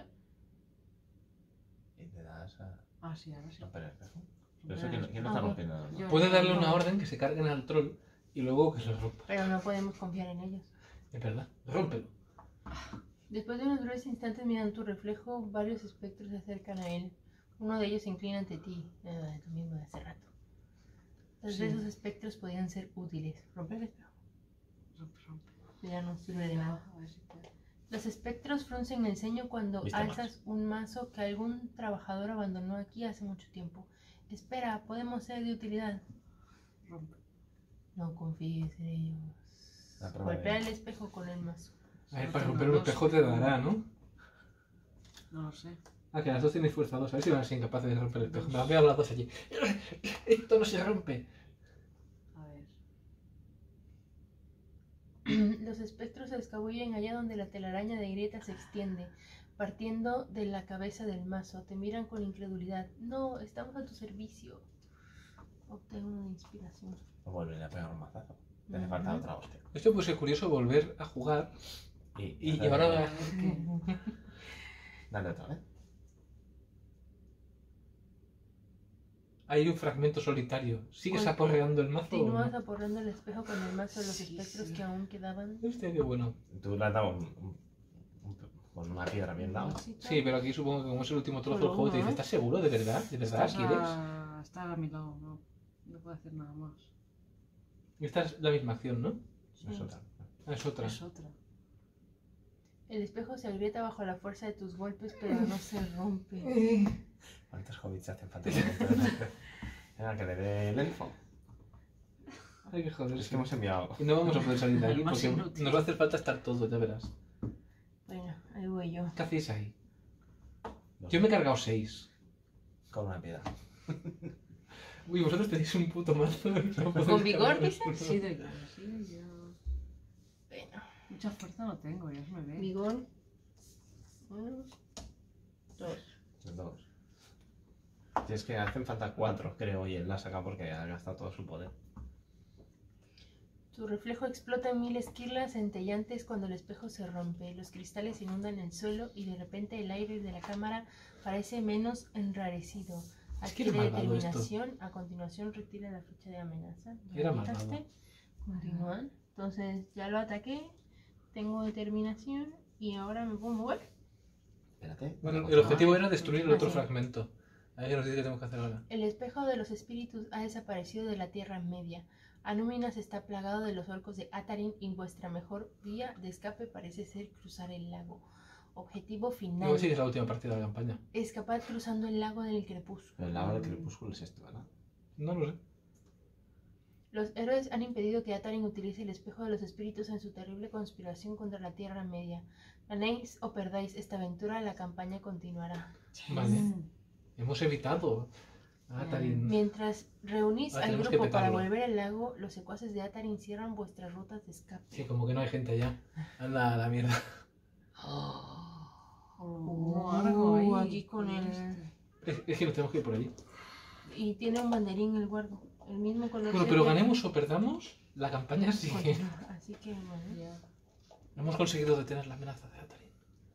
y te das a Ah, sí, ahora sí. romper el espejo. Pero eso, Romper ¿quién, el quién lo Ah, está ok. rompiendo? Yo. Puede darle una orden que se carguen al troll y luego que se lo rompa. Pero no podemos confiar en ellos. Es verdad. Rómpelo. Después de unos breves instantes mirando tu reflejo, varios espectros se acercan a él. Uno de ellos se inclina ante ti. Ah, tú mismo de hace rato. Los Sí. de esos espectros podían ser útiles. Romper el espejo. Rompe, rompe. Ya no sirve de nada. A ver si puedo. Los espectros fruncen el ceño cuando ¿Viste alzas un mazo que algún trabajador abandonó aquí hace mucho tiempo. Espera, podemos ser de utilidad. Rompe. No confíes en ellos. La prueba Golpea de- el espejo con el mazo. A ver, Solo para tengo romper un dos. espejo te dará, ¿no? No lo sé. Ah, que las dos tenéis fuerza dos. A ver si van a ser incapaces de romper el espejo. Me las veo a las dos allí. Esto no se rompe. A ver. Los espectros se escabullen allá donde la telaraña de grieta se extiende, partiendo de la cabeza del mazo. Te miran con incredulidad. No, estamos a tu servicio. Obtén una inspiración. O vuelve a pegar un mazazo. Te hace Ujú. falta otra hostia. Esto puede ser curioso volver a jugar Y, y dale, ahora... A ver qué. Dale otra vez. Hay un fragmento solitario. ¿Sigues Con- aporreando el mazo o Continúas no? aporreando el espejo con el mazo de los Sí, espectros sí. que aún quedaban. Hostia, qué bueno. Tú le has dado un, un- un- con una piedra bien dado. Sí, pero aquí supongo que como es el último trozo del Solo juego te uno, dice, ¿eh? ¿estás seguro? ¿De verdad? ¿De verdad Está, quieres? está a mi lado, no. No puedo hacer nada más. Esta es la misma acción, ¿no? Sí. Es otra. Ah, es otra. Es otra. El espejo se agrieta bajo la fuerza de tus golpes, pero no se rompe. ¿Cuántos hobbits hacen falta? Venga, que le dé el elfo. Hay que joder. Es que hemos enviado. Y no vamos a poder salir de aquí El más porque inútil. nos va a hacer falta estar todos, ya verás. Bueno, ahí voy yo. ¿Qué hacéis ahí? dos Yo me he cargado seis. con una piedra. Uy, vosotros tenéis un puto mazo. No podéis ¿Con vigor, cargar. dices? Sí, de yo, sí, de yo. Bueno, Mucha fuerza no tengo, ya se me ve. vigor. Uno, dos. Dos. Tienes que hacen falta cuatro, creo, y él la saca porque ha gastado todo su poder. Tu reflejo explota en mil esquirlas centellantes cuando el espejo se rompe. Los cristales inundan el suelo y de repente el aire de la cámara parece menos enrarecido. Es que era Adquiere malvado esto. determinación. A continuación retira la ficha de amenaza. Ya Era la quitaste. malvado. Continúa. Entonces ya lo ataqué. Tengo determinación y ahora me puedo mover. Espérate. Bueno, vamos el a- objetivo era destruir el Ah, otro sí. fragmento. A ver qué nos dice que tenemos que hacer ahora. El espejo de los espíritus ha desaparecido de la Tierra Media. Anúminas está plagado de los orcos de Atarin y vuestra mejor vía de escape parece ser cruzar el lago. Objetivo final. Igual sí que es la última partida de la campaña. Escapad cruzando el lago del crepúsculo. El lago del crepúsculo es esto, ¿verdad? No lo sé. Los héroes han impedido que Atarin utilice el espejo de los espíritus en su terrible conspiración contra la Tierra Media. Ganéis o perdáis esta aventura, la campaña continuará. Vale. Hemos evitado a Atarin. Mientras reunís Ah, al tenemos que grupo para petarlo. volver al lago, los secuaces de Atarin cierran vuestras rutas de escape. Sí, como que no hay gente allá. Anda a la mierda. Oh, algo ahí. Uh, aquí con el... Es, es que nos tenemos que ir por allí. Y tiene un banderín el guardo. El mismo color. Bueno, que pero el- ganemos o perdamos, la campaña sigue. Continúa. Así que bueno. Ya. Hemos conseguido detener la amenaza de Atarin.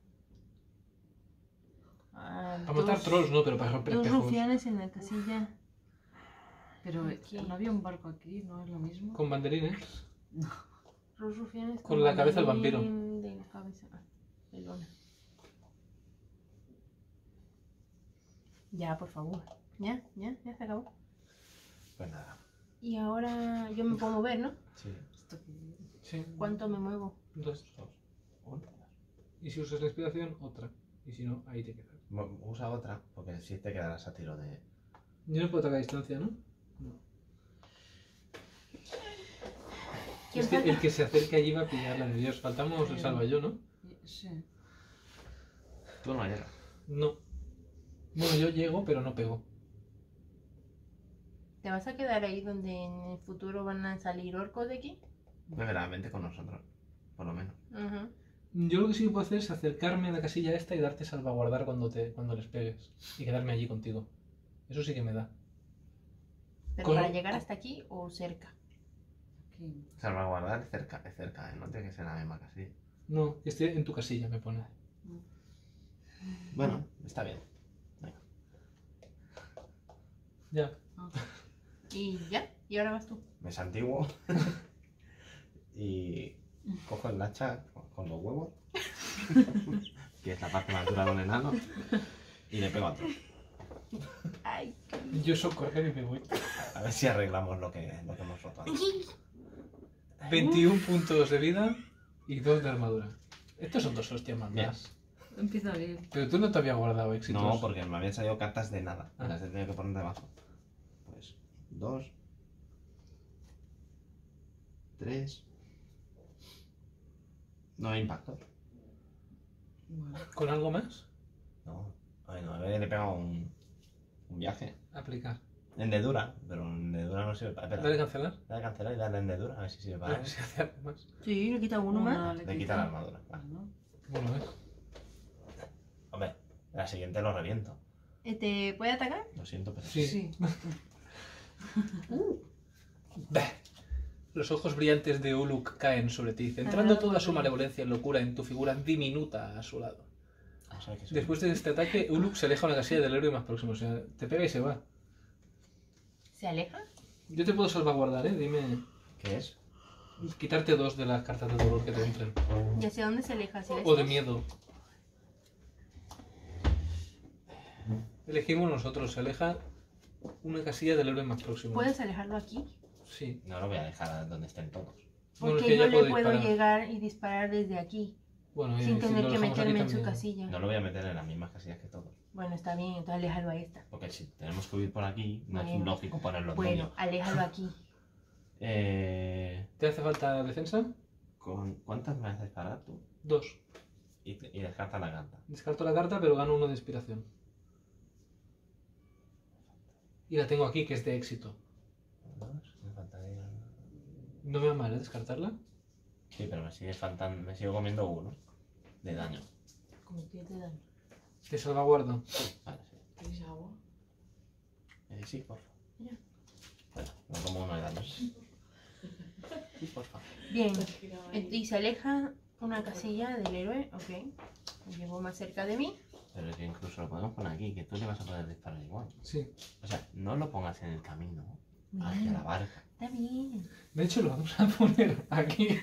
Ah, Para matar dos- trolls, no, pero para romper Dos espejos. rufianes en la casilla. Pero eh, Aquí. no había un barco aquí, ¿no es lo mismo? Con banderines. Dos rufianes Con la cabeza del banderín De la cabeza. Ah, de lona. Ya, por favor. Ya, ya, ya se acabó. Pues nada. Y ahora yo me puedo mover, ¿no? Sí. Esto que... Sí. ¿Cuánto me muevo? Dos. Dos. Una. Y si usas la inspiración, otra. Y si no, ahí te quedas. Mo- Usa otra, porque si te quedarás a tiro de. Yo no puedo atacar a distancia, ¿no? No. ¿Quién Es que falta? el que se acerque allí va a pillarla de Dios. Faltamos el salva yo, ¿no? Sí. Tú no llegas. No. Bueno, yo llego, pero no pego. ¿Te vas a quedar ahí donde en el futuro van a salir orcos de aquí? Verdaderamente con nosotros. Por lo menos. Ajá. Yo lo que sí que puedo hacer es acercarme a la casilla esta y darte salvaguardar cuando, te, cuando les pegues. Y quedarme allí contigo. Eso sí que me da. ¿Pero Corro. para llegar hasta aquí o cerca? Aquí. Salvaguardar es cerca, es cerca, ¿eh? No tiene que ser la misma casilla. No, estoy en tu casilla, me pone. Bueno, está bien. Ya. Y ya, y ahora vas tú. Me santiguo. Y cojo el hacha con- con los huevos. Que es la parte más dura de un enano. Y le pego a otro. Ay, Yo soy correr y me voy. A ver si arreglamos lo que, lo que hemos roto antes. veintiún puntos de vida. Y dos de armadura. Estos son dos hostias Bien. mandas. Empieza bien. Pero tú no te habías guardado éxitos. No, porque me habían salido cartas de nada. Ah. Las he tenido que poner debajo. Pues dos. Tres. No hay impacto. Bueno. ¿Con algo más? No. Ay, no, le he pegado un, un viaje. Aplicar. Hendedura, pero hendedura no sirve para. Espera, Dale cancelar. dale cancelar y dale hendedura, a ver si sirve para. A ver si hace algo más. Sí, le quita uno más. Le quita la armadura. Vale. ¿No? Bueno, ¿eh? Hombre, la siguiente lo reviento. ¿Te puede atacar? Lo siento, pero Sí. Sí. Bah. Los ojos brillantes de Uluk caen sobre ti, centrando Ah, toda su bueno. malevolencia y locura en tu figura diminuta a su lado. No sé qué soy. Después de este ataque, Uluk se aleja a una casilla del héroe más próximo. O sea, te pega y se va. ¿Se aleja? Yo te puedo salvaguardar, ¿eh? Dime. ¿Qué es? Quitarte dos de las cartas de dolor que te entren. ¿Y hacia dónde se aleja? ¿Hacia O de estos? miedo. Elegimos nosotros. Se aleja una casilla del héroe más próximo. ¿Puedes alejarlo aquí? Sí. No lo voy a dejar a donde estén todos. Bueno, es Porque que yo ya le puedo puedo disparar. llegar y disparar desde aquí, Bueno, y sin si tener lo que dejamos aquí meterme en su también. casilla. No lo voy a meter en las mismas casillas que todos. Bueno, está bien, entonces aléjalo a esta. Porque si tenemos que huir por aquí, no es Bueno. lógico ponerlo en Bueno, medio. aléjalo aquí. Eh, ¿Te hace falta defensa? ¿con ¿Cuántas me haces parar tú? Dos. Y, y descarta la carta. Descarto la carta, pero gano uno de inspiración. Y la tengo aquí, que es de éxito. Dos, me faltaría. No me va mal, ¿eh? Descartarla. Sí, pero me sigue faltando. Me sigo comiendo uno de daño. Como que te dan. Te salvaguardo. Vale, sí. ¿Queréis agua? Eh, sí, por favor. Ya. Bueno, me como uno de daño. Sí, por favor. Bien, y se aleja una casilla del héroe, ok. Llegó más cerca de mí. Pero es que incluso lo podemos poner aquí, que tú le vas a poder disparar igual. Sí. O sea, no lo pongas en el camino hacia Bien, la barca. está bien. De hecho, lo vamos a poner aquí.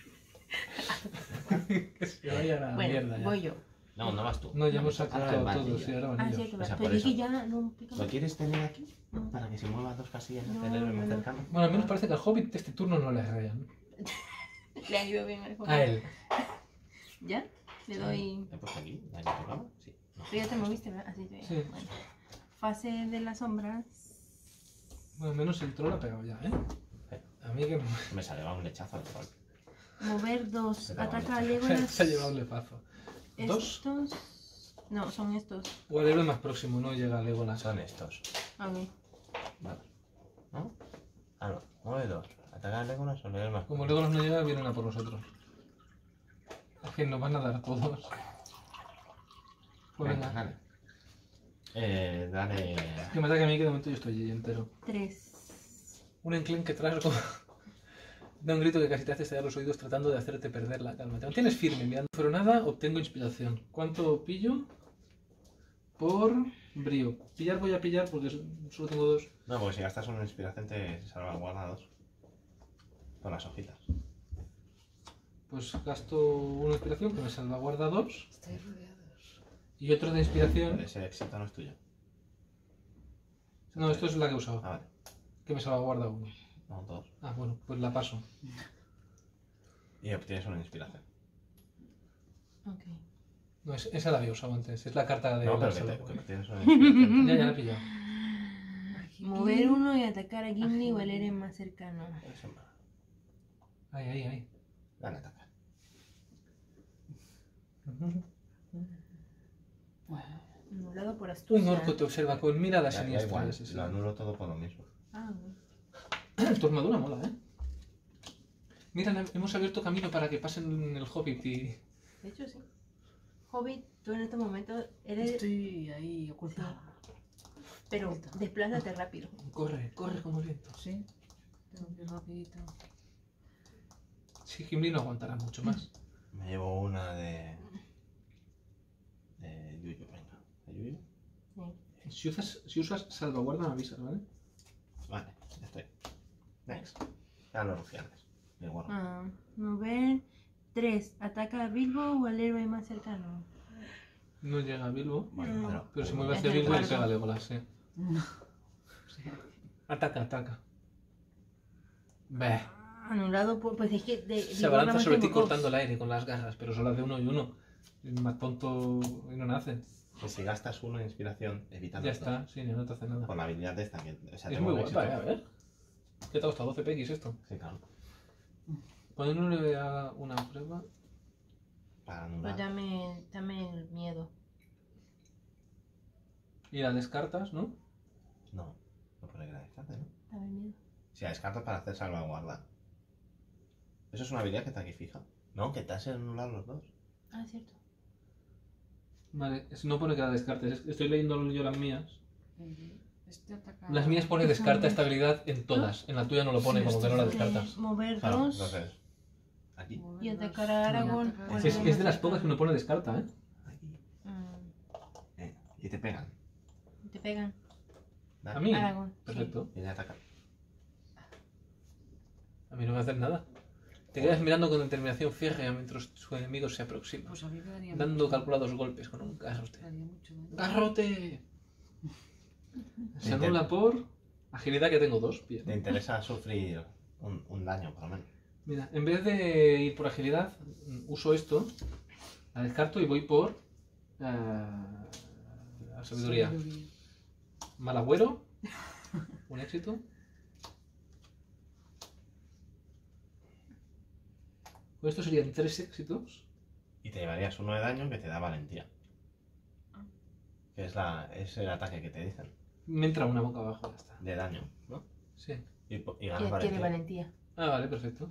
Que se vaya a la Bueno, mierda ya. voy yo. No, no vas tú. No, ya hemos Ahora apuntado vas, todos, ya. sí, ahora van Ah, ellos. sí, que O sea, pero por es que eso. ya no pica ¿Lo más. quieres tener aquí? No. Para que se mueva dos casillas No, hacia el héroe más no, no. cercano. Bueno, al menos parece que al Hobbit de este turno no le rayan. Le ha ido bien al juego. A él. ¿Ya? Le doy. ¿He puesto aquí? ¿La he tocado? Sí. No. Tú ya te moviste, ¿verdad? Así te Sí. Bueno. Fase de las sombras. Bueno, al menos el troll ha pegado ya, ¿eh? A mí que Me salió un lechazo de troll. Mover dos. Se te va Ataca a a echar. Legolas. se ha llevado un lepazo. ¿Dos? Estos. No, son estos. O al héroe más próximo, no llega a Legolas. Son estos. Ok. Vale. ¿No? Ah, no. Mueve dos. Atacar al Legolas o leer más. Como Legolas no llega, vienen a por nosotros. Es que nos van a dar todos. Pues Venga, venga. dale. Eh, dale. Que me ataque a mí, que de momento yo estoy allí entero. Tres. Un enclenque trasgo da un grito que casi te hace estallar los oídos tratando de hacerte perder la calma. Te mantienes firme, mirando. Pero nada, obtengo inspiración. ¿Cuánto pillo? Por brío. Pillar voy a pillar porque solo tengo dos. No, porque si gastas una inspiración te salvaguarda dos. Con las hojitas. Pues gasto una inspiración que me salvaguarda dos. Estáis rodeados. Y otro de inspiración. Pero ese éxito no es tuyo. No, esto es la que he usado. Ah, vale. Que me salvaguarda uno. No, dos. Ah, bueno, pues la paso. Y obtienes una inspiración. Ok. No, es- esa la había usado antes. Es la carta de No, la pero que, te, salvaguarda. que obtienes una inspiración. Ya, ya la he pillado. Mover uno y atacar a Gimli o al héroe más cercano. Eso es malo. Ahí, ahí, ahí. Dale, ataca. Anulado por astucia. Un orco te observa con mirada Da- da siniestra. igual, ese sí. lo anulo todo por lo mismo. Ah, bueno. Tu armadura mola, ¿eh? Mira, hemos abierto camino para que pasen el Hobbit y... De hecho, sí. Hobbit, tú en este momento eres. Estoy ahí ocultado. Pero desplázate rápido. Corre, corre como el viento. Sí. Tengo que ir rapidito. Sí, Gimli no aguantará mucho más. Me llevo una de. de Yuyu, venga. ¿De Yuyu? Sí. Si usas, si usas salvaguarda, me avisas, ¿vale? Vale, ya estoy. Next. Ya los rufianes. Me guardo. Ah, mover tres. Ataca a Bilbo o al héroe más cercano. No llega a Bilbo, Vale, no. pero. pero se mueve Es hacia el Bilbo y le cuarto. pega a Legolas, sí. Ataca, ataca. Beh. Anulado, por- pues es que... De, Se digo, abalanza nada más sobre ti tengo dos. cortando el aire con las garras, pero solo hace uno y uno. El más tonto y no nace. Que si gastas uno de inspiración, evita Ya los dos. está, sí, no te hace nada. Con la habilidad de esta. Que, o sea, Es tengo muy un guapa, éxito. eh, a ver. ¿Qué te ha costado? doce P X esto. Sí, claro. Cuando uno le haga una prueba... Para Pues anular. dame, dame el miedo. Y la descartas, ¿no? No, no pone que la descarte, ¿no? Dame el miedo. Si la descartas para hacer salvaguarda. Eso es una habilidad que está aquí fija. No, que te hace anular los dos. Ah, cierto. Vale, es- no pone que la descartes. es- Estoy leyendo yo las mías. Este ataca. Las mías pone descarta esta habilidad en todas. En la tuya no lo pone, Sí, como que no la Eh, descartas. mover Claro, dos entonces. Aquí. y atacar a Aragorn. Atacar. por Es, el es de las atacar. pocas que no pone descarta, ¿eh? Aquí. Mm, Eh, y te pegan. te pegan. Dale. A mí. Aragorn. sí. Perfecto. Y le atacan. A mí no me va a hacer nada. Te quedas mirando con determinación férrea mientras su enemigo se aproxima, Pues a mí me daría dando mucho- calculados golpes con un garrote. me daría mucho daño. ¡Garrote! Se anula por agilidad, que tengo dos. Bien. Te interesa sufrir un, un daño, por lo menos. Mira, en vez de ir por agilidad, uso esto, la descarto y voy por eh, la sabiduría. Sabiduría. Mal agüero, un éxito. Pues esto serían tres éxitos. Y te llevarías uno de daño que te da valentía. Que es, la, es el ataque que te dicen. Me entra una boca abajo, ya está. De daño, ¿no? Sí. Y, po- y Que ganas adquiere valentía. valentía. Ah, vale, perfecto.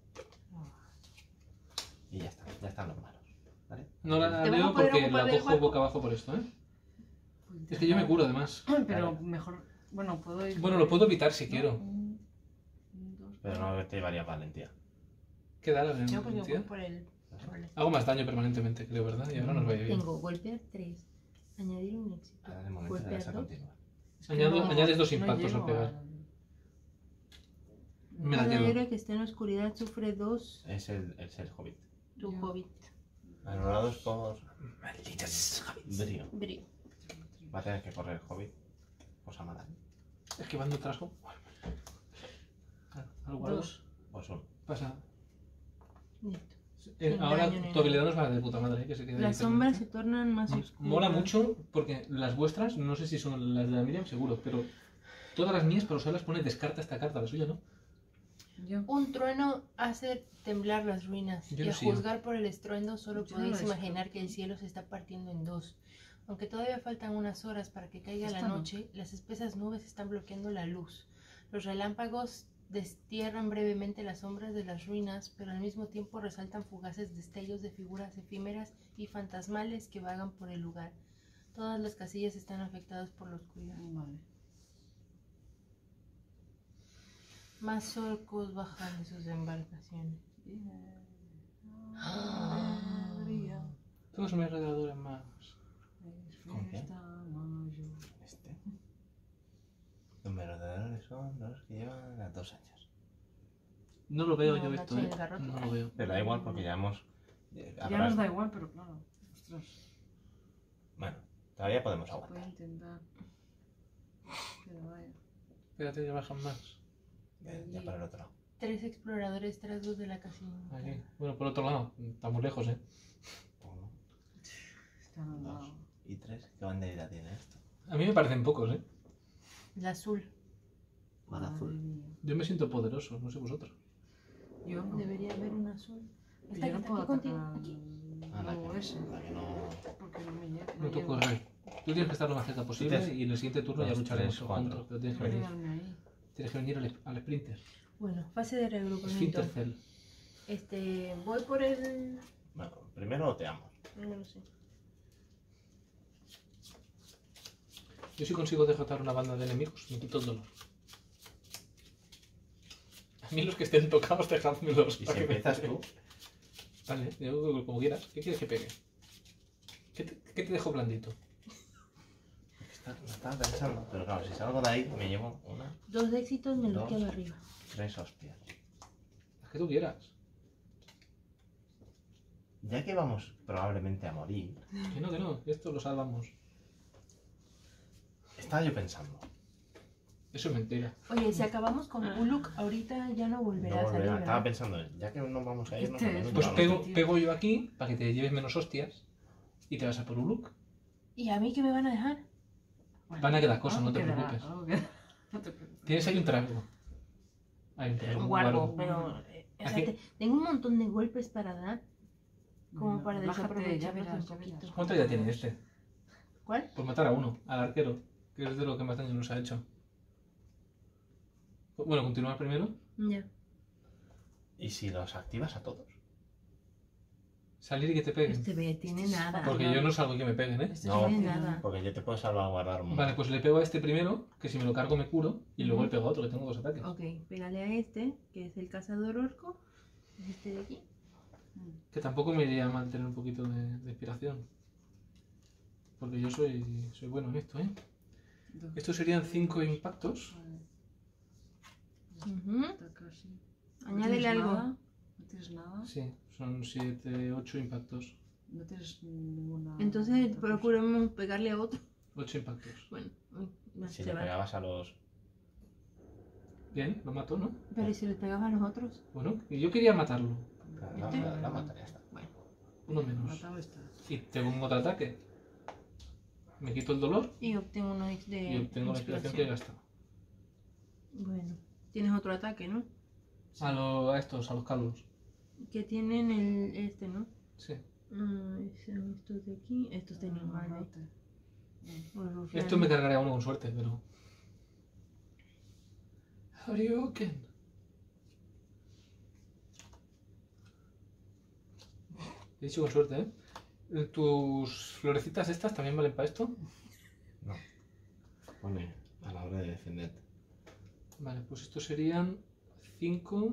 Y ya está. Ya están los malos. ¿Vale? No la ¿Te vas a leo poder porque ocupar la del cojo cuerpo? boca abajo por esto, ¿eh? Puedo Es que yo me intentar. curo además. Pero Vale. mejor. Bueno, puedo ir. Bueno, lo puedo evitar si ¿no? quiero. Un, un, dos, Pero no te llevarías valentía. ¿Qué da la Yo porque voy valentía? por el... por el- Hago más daño permanentemente, creo, ¿verdad? Y ahora nos vaya bien. Tengo golpear tres. Añadir un éxito. Ahora de momento le vas a Golpear dos. continuar. Es que Añado- no- añades dos no impactos al llego pegar. al- Me la Cada quedo. héroe que esté en la oscuridad sufre dos. Es el, el ser hobbit. Tu Ya. hobbit. Anulados por Malditas brío. Brío. Va a tener que correr el hobbit. Cosa mala. ¿eh? Es que van de trasgo. Al guardo. Dos. Pues uno. Pasa. Listo. Eh, Sin ahora daño ni tu habilidad nos va de puta madre, ¿eh? Que se quede ahí Las sombras se permanente. tornan más M- oscuras. Mola mucho porque las vuestras, no sé si son las de la Miriam, seguro, pero todas las mías, para usarlas pone descarta esta carta, la suya no. Yo. Un trueno hace temblar las ruinas, Yo y no a sigo. juzgar por el estruendo solo Yo no podéis la imaginar descarto. que el cielo se está partiendo en dos. Aunque todavía faltan unas horas para que caiga la Esta no. noche, las espesas nubes están bloqueando la luz. Los relámpagos destierran brevemente las sombras de las ruinas, pero al mismo tiempo resaltan fugaces destellos de figuras efímeras y fantasmales que vagan por el lugar. Todas las casillas están afectadas por la oscuridad. Vale. Más orcos bajan de sus embarcaciones. Alegría, Todos mis alrededores más. es ¿Con qué? fiesta mayor. Este. Los merodeadores son los que llevan las dos años. No lo veo No, yo Nacho esto, y ¿eh? el garrote. No lo veo. Pero da igual porque ya hemos. eh, Ya habrás- nos da igual, pero claro. Ostras, Bueno, todavía podemos voy a aguantar. intentar. Pero vaya. Espérate, ya bajan más. Ya, ya por el otro lado. Tres exploradores tras dos de la casilla. Aquí. Bueno, por otro lado, está muy lejos, ¿eh? Uno, Está al dos lado. y tres. ¿Qué banderita tiene esto? A mí me parecen pocos, ¿eh? La azul. Mal Madre azul. mía. Yo me siento poderoso, no sé vosotros. Yo no. Debería haber un azul. Pero Está yo no aquí, puedo aquí contigo. atacar Aquí. Ah, la luego que, ese. la que no. Porque no me llega. No No toco llego. rey. Tú tienes que estar lo más cerca posible Tres. y en el siguiente turno ya Dos, lucharemos tres, cuatro. juntos. Pero tienes que No venir. llegarme ahí. Tienes que venir al, al sprinter. Bueno, fase de reagrupamiento. Sprintercell. Este, voy por el... Bueno, primero te amo. No lo sé. Yo si consigo derrotar una banda de enemigos, me quito el dolor. A mí los que estén tocados, dejádmelos. Y para si que me empiezas peguen. tú, Vale, yo como quieras. ¿Qué quieres que pegue? ¿Qué te, qué te dejo blandito? está- lo estaba pensando. Pero claro, si salgo de ahí, me llevo una, Dos éxitos me lo Dos. quedo arriba. tres hostias. Las que tú quieras. Ya que vamos probablemente a morir, Que no, que no, esto lo salvamos. estaba yo pensando. Eso es mentira. Oye, si acabamos con Uluk, ahorita ya no volverá No a salir, volverá. Estaba ¿verdad? pensando, ya que no vamos a irnos, Este al menos es- Pues llevamos- pego, tío. pego yo aquí para que te lleves menos hostias y te vas a por Uluk. ¿Y a mí qué me van a dejar? Bueno, Van a quedar cosas, algo no te quedará, preocupes. algo quedará. No te preocupes. Tienes ahí un trago. Hay un trago. Un un guardo, guardo. pero... eh, o sea, Aquí- te- tengo un montón de golpes para dar. Como Bueno, para relájate, ya desaprovecharlos verás, un ya verás. poquito. ¿Cuánto ya tiene este? ¿Cuál? Por matar a uno, al arquero, que es de lo que más daño nos ha hecho. Bueno, continuar primero. Ya. ¿Y si los activas a todos? Salir y que te peguen. Este ve, tiene nada. Porque yo no salgo y que me peguen, ¿eh? Este No, es tiene rápido. nada. Porque yo te puedo salvaguardar un montón. Vale, pues le pego a este primero, que si me lo cargo me curo, y luego Ujú. le pego a otro, que tengo dos ataques. Ok, pégale a este, que es el cazador orco. Es este de aquí. Que tampoco me iría mal tener un poquito de, de inspiración. Porque yo soy, soy bueno en esto, ¿eh? Dos. Estos serían cinco impactos. Vale. Ujú. Está casi. ¿No Añádele tienes algo. nada? ¿No tienes nada? Sí, son siete, ocho impactos. No tienes ninguna. Entonces otra cosa. procuremos pegarle a otro. Ocho impactos. Bueno, uy, va, Si se le va. pegabas a los... Bien, lo mato, ¿no? Pero ¿y si le pegaba a los otros? Bueno, y yo quería matarlo. La, la, la, la mataría esta. Bueno, Uno menos. Matado está. Y te pongo otro ataque. Me quito el dolor y obtengo uno de y obtengo la inspiración que he gastado. Bueno, tienes otro ataque, ¿no? A, lo- a estos, a los calvos. Que tienen el este, ¿no? Sí. Ah, son estos de aquí. Estos de normal, ¿eh? Garrote. Los rufianes. Esto me cargaré a uno con suerte, pero... Hadouken. He dicho con suerte, ¿eh? ¿Tus florecitas estas también valen para esto? No. Pone a la hora de defenderte. Vale, pues estos serían cinco...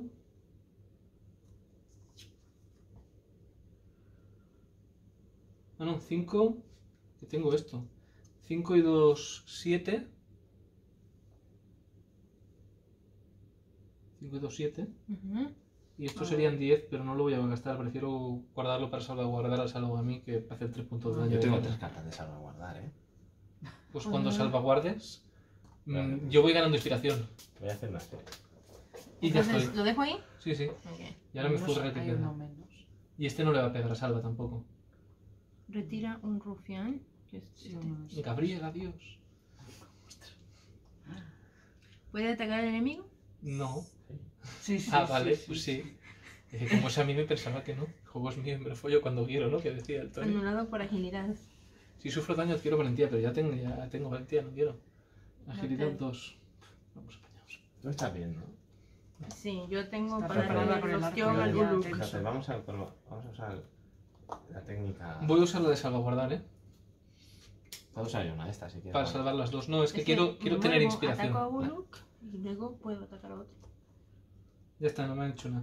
Ah, no, cinco... Que tengo esto. cinco y dos, siete. cinco y dos, siete. Ujú. Y estos serían diez, pero no lo voy a gastar. Prefiero guardarlo para salvaguardar al salvo a mí, que para hacer tres puntos de daño. Yo tengo de tres daño. cartas de salvaguardar, ¿eh? Pues cuando Ah. salvaguardes, mm, Vale. yo voy ganando inspiración. Voy a hacer una serie. Y ya Entonces, estoy. ¿lo dejo ahí? Sí, sí. Ok. Y ahora me Menos- furra el que hay queda. uno menos. Y este no le va a pegar a Salva tampoco. Retira un rufián. Que es Sí, este. uno es- Gabriel, adiós. ¿Puede atacar al enemigo? No. Sí, sí, Ah, sí, vale, sí, pues sí. sí. Es que como es a mí me pensaba que no. El juego es mío y me lo follo cuando quiero, ¿no? Que decía el Tony. Anulado por agilidad. Si sufro daño adquiero valentía, pero ya tengo, ya tengo valentía, no quiero. Agilidad Ok. dos. Vamos apañados. Tú estás bien, ¿no? Sí, yo tengo Está para preparada darle con el el arco ostión de al la Uluk. tensa. Fíjate, vamos a, vamos a usar la técnica... Voy a usar la de salvaguardar, ¿eh? Puedo usar yo una de estas si quieres. Para Bueno. salvar las dos. No, es que Es quiero, que quiero me tener muevo, inspiración. Ataco a Uluk y luego puedo atacar a otro. Ya está, no me han hecho nada.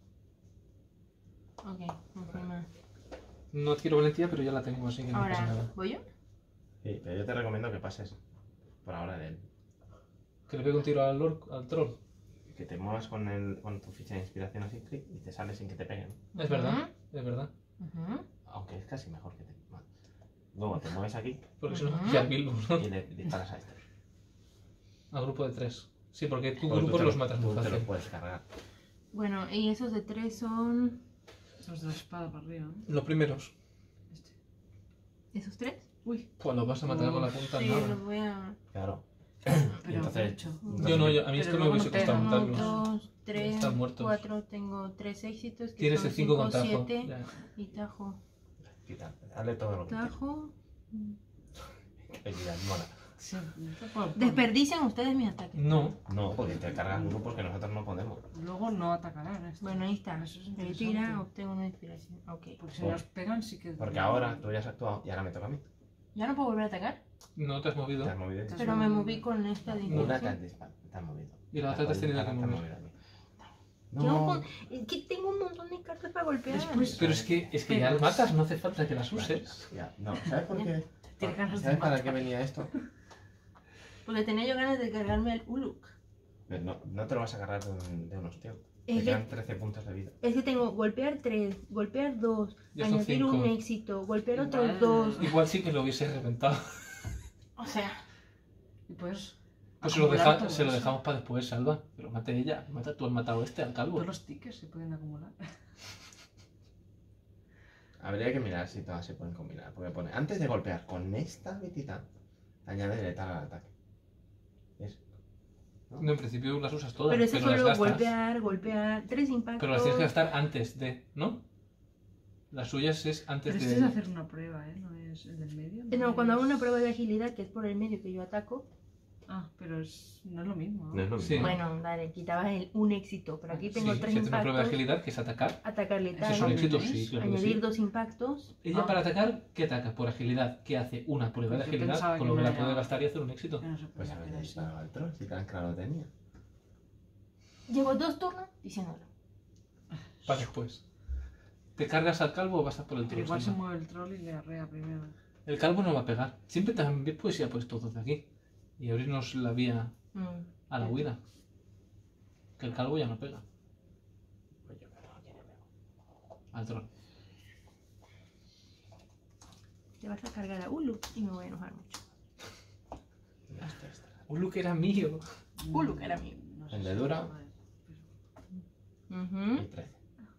Ok, encima. No adquiero valentía, pero ya la tengo, así que no pasa Ahora, nada. ¿voy yo? Sí, pero yo te recomiendo que pases por ahora de él. Que le pegue un tiro al, orc- al troll. Que te muevas con, el, con tu ficha de inspiración así, clic, y te sale sin que te peguen. Es verdad, es verdad. Ujú. Aunque es casi mejor que te... vale. Luego te mueves aquí Porque si no, Ujú. ya Bilbo, ¿no? y le disparas a estos. Al grupo de tres. Sí, porque tu Pues tú grupo te los lo- matas tú muy te fácil. los puedes cargar. Bueno, y esos de tres son. Los de la espada para arriba, ¿no? Los primeros. Este. ¿Esos tres? Uy, Pues los vas a matar con la Uf, punta. Sí, nada. los voy a. Claro. pero entonces- mucho. entonces- Yo no, yo- a mí Pero esto me luego hubiese no pega, costado Uno, matarlos. dos, tres, Están muertos. cuatro. Tengo tres éxitos. Que Tienes son el cinco con cinco, tajo. siete. Ya. Y tajo. Quita, hazle todo lo que quieras. Tajo. Equidad, mola. Sí, esto por- por- Desperdician ustedes mis ataques. No, No, porque te cargas grupos que nosotros no podemos. Luego no atacarán. Esto. Bueno, ahí está. Eso es Retira, interesante. obtengo una inspiración. Ok. Porque si nos pegan, sí que. Porque ahora tú ya has actuado y ahora me toca a mí. ¿Ya no puedo volver a atacar? no te has movido. Te has movido. Te has Pero me moví con esta de Una te inspiración. has, disparado, te has movido. Y la otra te has tenido que Te has mover. movido aquí. Tengo un No. mon- Es que tengo un montón de cartas para golpear. Después- Pero es que, es que ya las matas, no hace falta que las uses. Ya, no, ¿sabes por qué? Tiene ganas de ¿Sabes para matar. qué venía esto? Porque tenía yo ganas de cargarme al Uluk. Pero No, no te lo vas a agarrar de un, de un ostión. Te Es que, quedan trece puntos de vida. es que tengo golpear tres, golpear dos, Ya son añadir cinco. un éxito, golpear otros Vale. dos. Igual sí que lo hubiese reventado. O sea, Y puedes Pues se lo, acumular deja- todo se lo eso. dejamos para después, Salva. Pero mate ella. Mata, tú has matado a este, al calvo. Todos los tickets se pueden acumular. Habría que mirar si todas se pueden combinar. Porque pone, antes de golpear con esta habilidad, añade letal al ataque. ¿Ves? No, en principio las usas todas. Pero ese pero las solo gastas. golpear, golpear, tres impactos. Pero las tienes que gastar antes de, ¿no? Las suyas es antes Pero de. esto es hacer una prueba, ¿eh? No es el del medio. Eh, No, cuando hago es- una prueba de agilidad, que es por el medio que yo ataco, Ah, pero es... no es lo mismo, ¿no? No es lo Sí. mismo. bueno, dale, quitabas el, un éxito. Pero aquí Sí, tengo si tres haces una prueba de impactos. agilidad, que es atacar. Atacar Ese letal. es un éxito, ¿ves? sí, claro que Añadir sí. dos impactos. Ella Ah. para atacar, ¿qué ataca? Por agilidad, que hace una prueba de Pues yo agilidad, pensaba con que lo que no la era- puede gastar y hacer un éxito. Que no se Pues podía a ver, hacer así. disparaba al troll, si tan claro lo tenía. Llevo dos turnos diciéndolo. Para después. ¿Te cargas al calvo o vas a por el Pero troll? igual se Salva? mueve el troll y le arrea primero. El calvo no va a pegar. Siempre también puedes ir a puesto dos de aquí. Y abrirnos la vía Mm. a la huida. Que el calvo ya no pega. Pues yo creo que no pego. Al troll. Te vas a cargar a Ulu y me voy a enojar mucho. Ya está, está. Un look era mío. Ulu, que era mío. No sé Hendedura. si- vale, pero- Ujú. Y trece.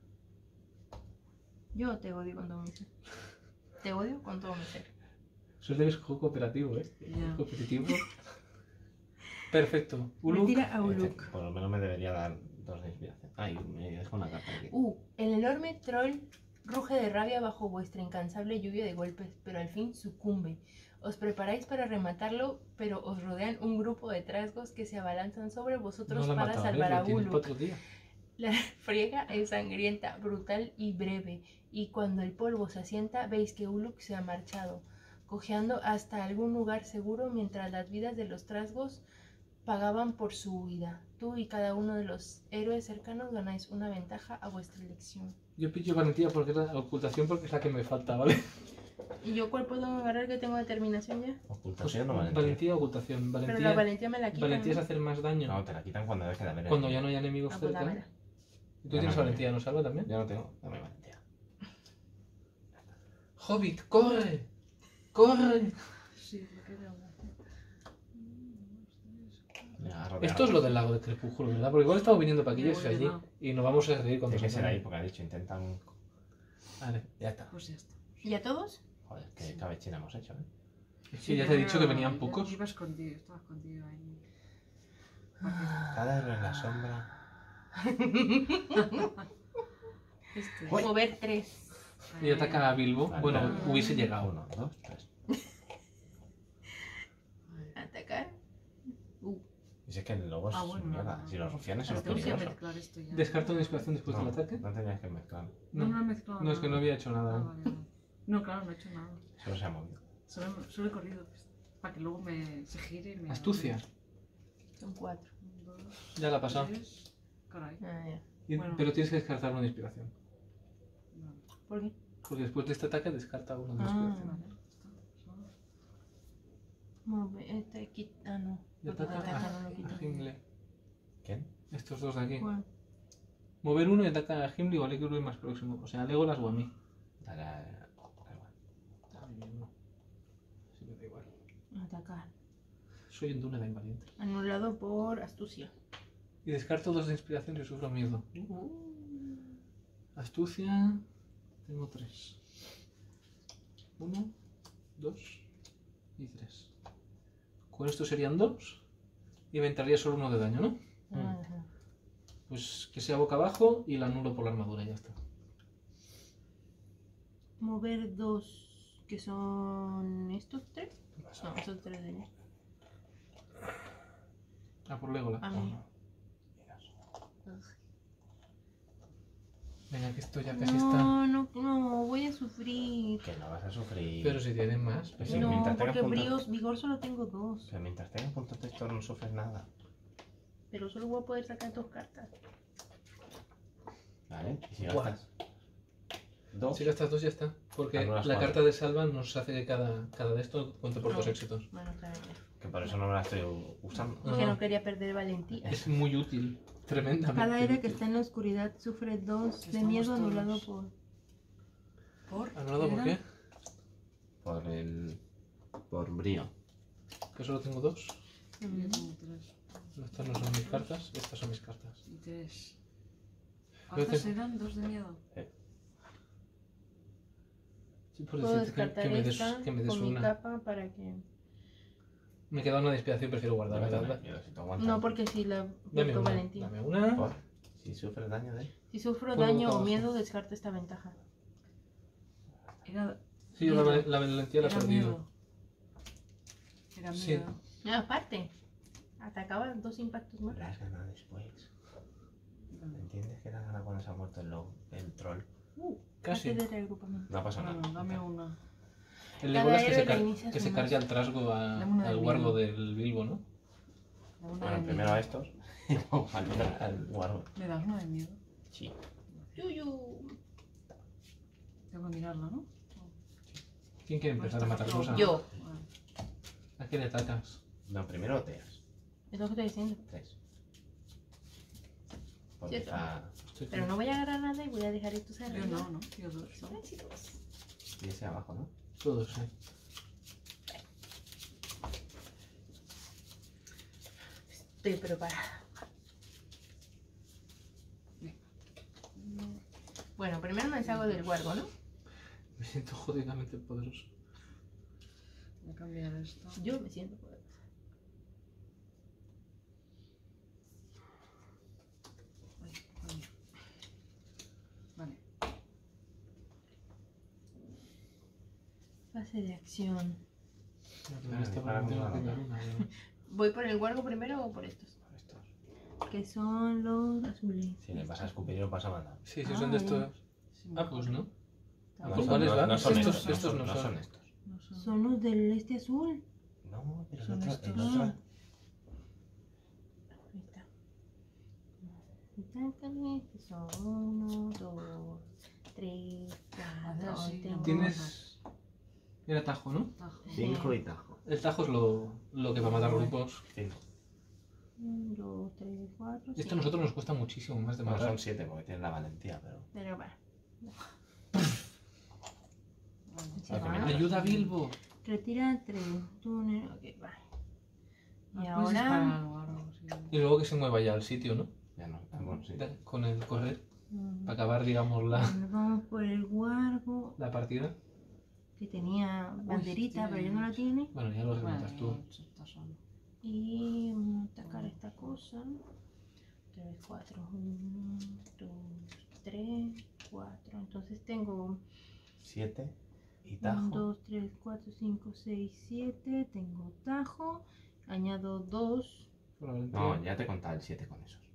Yo te odio con todo mi ser. Te odio con todo mi ser. Suerte que es juego cooperativo, ¿eh? Ya. Competitivo. Perfecto. Me Uluk. tira a Este, Uluk. por lo menos me debería dar dos de inspiración. Ay, me dejo una carta aquí. Uh, el enorme troll ruge de rabia bajo vuestra incansable lluvia de golpes, pero al fin sucumbe. Os preparáis para rematarlo, pero os rodean un grupo de trasgos que se abalanzan sobre vosotros No lo he para matado, ¿eh? salvar a Lo tienes para Uluk. otro día. La friega es sangrienta, brutal y breve, y cuando el polvo se asienta, veis que Uluk se ha marchado, cojeando hasta algún lugar seguro mientras las vidas de los trasgos pagaban por su huida. Tú y cada uno de los héroes cercanos ganáis una ventaja a vuestra elección. Yo pillo valentía porque es la ocultación porque es la que me falta, ¿vale? ¿Y yo cuál puedo agarrar que tengo determinación ya? Pues, Ocultación o valentía. valentía o ocultación. Pero la Valentía, valentía me la quitan. valentía es ¿no? hacer más daño No, te la quitan cuando deje de haber. cuando ya no hay enemigos Ah, pues cerca. dámela. ¿Y tú tienes Ya no. valentía, no Salva también? Ya no tengo. Dame valentía. Hobbit, corre. Corre. Sí, me queda una. Me agarro de Esto es lo del lago de Crepúsculo, ¿verdad? Porque igual estamos viniendo para aquí y Me es voy de allí. lado. Y nos vamos a reír cuando Tiene que se ser ahí acabe. porque ha dicho, intentan. Vale. Ya está. Pues ya está. ¿Y a todos? Joder, qué cabechina hemos hecho, ¿eh? Sí, ya te he dicho que pero venían ya- pocos. Ibas contigo, estabas contigo ahí. Cada héroe en la sombra. Este. Uy. Mover tres. Y ataca a Bilbo. Vale, Bueno, vale. hubiese llegado. Uno, dos, tres. Atacar. Uh, Y si es que luego es Ah, bueno, mierda. no, no. Si los rufianes son los Tenemos que peligrosos. mezclar esto ya. Descarta una inspiración después No, del ataque. no tenías que mezclar. No, No, no he mezclado no, es que no nada. había hecho nada. Ah, aún. vale, vale. No, claro, no he hecho nada. Solo se ha movido. Solo, solo he corrido. Pues, para que luego me, se gire y me... Astucia. son cuatro. Un, dos, Ya la ha pasado. tres. Caray. Ah, ya. Y- Bueno. Pero tienes que descartar una inspiración. Vale, ¿Por qué? Porque después de este ataque descarta una de Ah. inspiración. vale, está, solo. Mover, este aquí. Ah, no. Y Porque ataca ataca, a, no lo quita. a Gimli. ¿Quién? Estos dos de aquí. Bueno, Mover uno y ataca a Gimli o a Legolas más próximo. O sea, a Legolas o a mí. Dale a... da igual. A mí mismo. Sí, me da igual. atacar. Soy un Dúnedain valiente. Anulado por astucia. Y descarto dos de inspiración y sufro miedo. Astucia. Tengo tres. Uno, dos y tres. Con esto serían dos. Y me entraría solo uno de daño, ¿no? Ajá. Pues que sea boca abajo y la anulo por la armadura y ya está. Mover dos. Que son estos tres. No, esos tres de allá. Ah, por Legolas. A mí. Uno y dos. Venga, que esto ya casi está. No, no, no, voy a sufrir. Que no vas a sufrir. Pero si tienen más. Pues sí, No, mientras tengas porque puntos- bríos, vigor solo tengo dos. Pero mientras tengas puntos de texto no sufres nada. Pero solo voy a poder sacar dos cartas. ¿Vale? Y si Buah. gastas dos, Si gastas dos ya está. Porque Anulas la cuatro. carta de salva nos hace que cada, cada de esto cuente por No. dos éxitos. Bueno, está bien. que por eso no me la estoy usando. Porque Ajá. no quería perder valentía. Es muy útil. Tremendamente. Cada héroe que útil. está en la oscuridad sufre dos de Estamos miedo todos. anulado por. ¿Por? ¿Anulado por era? qué? Por el. Por brío. Que solo tengo dos. Yo Mm. tengo tres. Estas no son mis cartas, estas son mis cartas. Y tres. Creo ¿Cuántas que- eran? Dos de miedo. Sí, por Puedo decirte que, descartar que me des, esta que me des con mi una. capa para que... Me queda una de inspiración, prefiero guardarla. Dame ¿verdad? miedo, si te aguantas. No, porque si la Dame portó una. Valentín. Dame una. Por- Si sufres daño de... Si sufro Pongo daño boca o abajo. miedo, descarta esta ventaja. Era, Sí, yo la, Miedo. la valentía la he era perdido. miedo. Era Sí. miedo. No, aparte, atacaba dos impactos más. La has ganado después. ¿Entiendes que la has ganado cuando se ha muerto el, lobo, el troll? Uh, Casi. fase de reagrupamiento. No pasa nada. Bueno, dame una. El Cada de bolas que se, héroe car- reinicia que su se mazo. cargue al trasgo a- Dame una de al miedo. guardo del Bilbo, ¿no? Dame una Bueno, de primero a miedo. estos y luego al, al guardo. ¿Me das una de miedo? Sí. Yuyu. Tengo que mirarla, ¿no? ¿Quién quiere empezar a matar cosas? Yo. Vale. ¿A qué le atacas? No, primero teas. Es lo que estoy diciendo. Tres. Porque Cierto. está... Estoy Pero no voy a agarrar nada y voy a dejar estos Yo arriba. no, ¿no? Yo dos. ¿no? Silencios. Y ese abajo, ¿no? Todos, sí. Estoy preparada. Bueno, primero me deshago del guardo, ¿no? Me siento jodidamente poderoso. Voy a cambiar esto. Yo me siento poderosa. Ay, coño. Vale. Fase de acción. Me estaba para metiendo como en una la luna, ¿Voy por el guardo primero o por estos? Estos. Que son los azules. Si le pasa a escupir, no pasa nada. Sí, sí, Ah, son de bien. estos. Sí, Ah, pues no. Está ¿Por bien. cuáles no, van? no son Estos- estos, estos no, no son, no son. son estos. No son. Son los del este azul. No, pero el Son otro, el estos. otro... Ahí está. Inténtame, que son uno, dos, tres, cuatro. así, tengo- Tienes el atajo, ¿no? Tajo. Cinco y tajo. El tajo es lo, lo que va a matar grupos. Cinco. uno, dos, tres, cuatro, Esto a cinco. nosotros nos cuesta muchísimo más de Bueno, matar. son siete porque tienen la valentía, pero... Pero va. Vale. Se Ah, que va. me- ¡Ayuda, Bilbo! Retira tres. Túnel. Ok, va. Y Ah, puedes disparar ahora. algo, algo, sí. Y luego que se mueva ya al sitio, ¿no? Ya no, ah, bueno, sí. Da- Con el correr, mm, para acabar, digamos, la, Nos vamos por el guardo. la partida. Que tenía banderita, pero ya no la tienes- tiene. Bueno, ya lo remontas Vale, tú. ya está solo. Y vamos a atacar esta cosa. tres, cuatro. uno, dos, tres, cuatro. Entonces tengo Siete y uno, tajo. dos, tres, cuatro, cinco, seis, siete. Tengo tajo. Añado dos. Por la valentía. No, ya te contaba el siete con esos.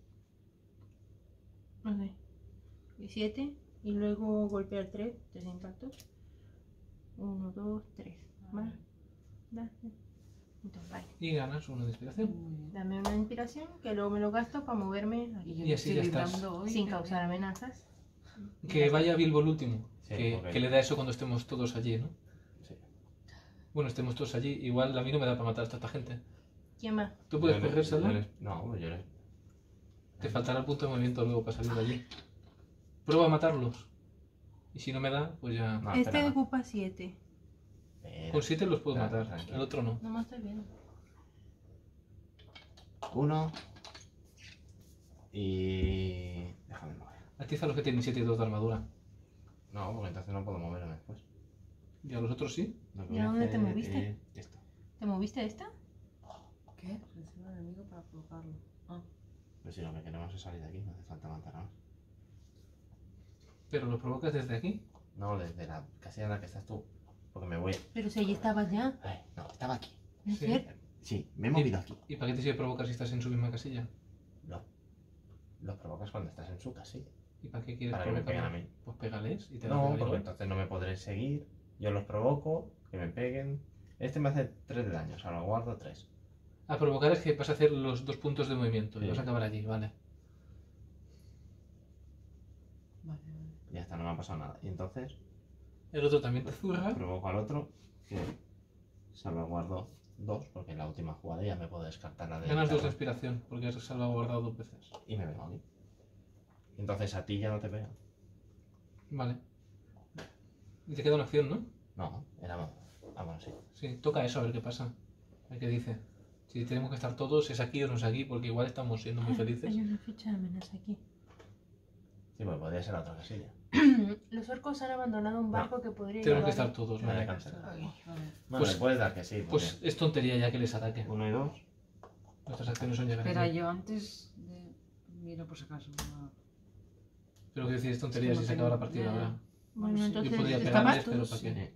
No sé. Y siete. Y luego golpear tres. Tres impactos. uno, dos, tres. ¿Vale? Da- Entonces, vale. Y ganas uno de inspiración. Muy bien. Dame una inspiración que luego me lo gasto para moverme aquí, Y yo Y me así estoy ya estás. librando hoy sin de- causar amenazas. Que vaya Bilbo el último. Sí, que, ok. que le da eso cuando estemos todos allí, ¿no? Sí. Bueno, estemos todos allí. Igual a mí no me da para matar a tanta gente. ¿Quién más? ¿Tú puedes Yo le- cogérsela? yo le- No, yo le... Te faltará el punto de movimiento luego para salir de allí. Prueba a matarlos. Y si no me da, pues ya... No, este espera, no. ocupa siete. Espera. Con siete los puedo Tra- matar. tranquilo. El otro no. No más estoy viendo. Uno. Y... Déjame mover. Atiza a los que tienen siete y dos de armadura. No, porque entonces no puedo moverme después. Y a los otros sí. Lo que ¿Y voy a dónde te hacer moviste? es Esto. ¿Te moviste a esta? ¿Qué? Selecciona al enemigo para provocarlo. Ah, Pero si lo que queremos es salir de aquí, no hace falta matar nada más. Pero lo provocas desde aquí. No, desde la casilla en la que estás tú. Porque me voy... Pero si allí estabas ya. Ay, no, estaba aquí. ¿No es Sí. cierto? Sí, me he movido aquí. ¿Y para qué te sirve provocar si estás en su misma casilla? No. Los provocas cuando estás en su casilla. ¿Y para qué quieres Para que me peguen a provocarlos? mí. Pues pégales y te No, van a porque pegar. entonces no me podré seguir. Yo los provoco, que me peguen. Este me hace tres de daño, o sea, lo guardo tres. A provocar es que vas a hacer los dos puntos de movimiento y Sí. vas a acabar allí, vale. vale, vale. Ya está, no me ha pasado nada. Y entonces El otro también te zurra. provoco al otro, que salvaguardo dos, porque en la última jugada ya me puedo descartar la de... Ganas dos de inspiración porque has salvaguardado dos veces. Y me vengo aquí. Y entonces a ti ya no te pega. Vale. Y te queda una acción, ¿no? No, era... Ah, bueno, sí. Sí, toca eso a ver qué pasa. A ver qué dice. Si tenemos que estar todos, es aquí o no es aquí, porque igual estamos siendo muy felices. Hay una ficha de amenaza aquí. Sí, pues podría ser la otra casilla. Los orcos han abandonado un barco que podría Tenemos que llevar- estar todos, Vale, ¿vale? cancela. Vale. Bueno, Pues- le puedes dar que sí. porque- Pues es tontería ya que les ataque. Uno y dos. Nuestras acciones son llegar Espera, aquí. yo antes de... Miro por si acaso. no. Pero quiero decir, es tontería Es que si no se acaba la tengo- partida ya. ahora. Bueno, Sí, yo entonces Yo podría está pegarles, más pero tus- ¿para qué?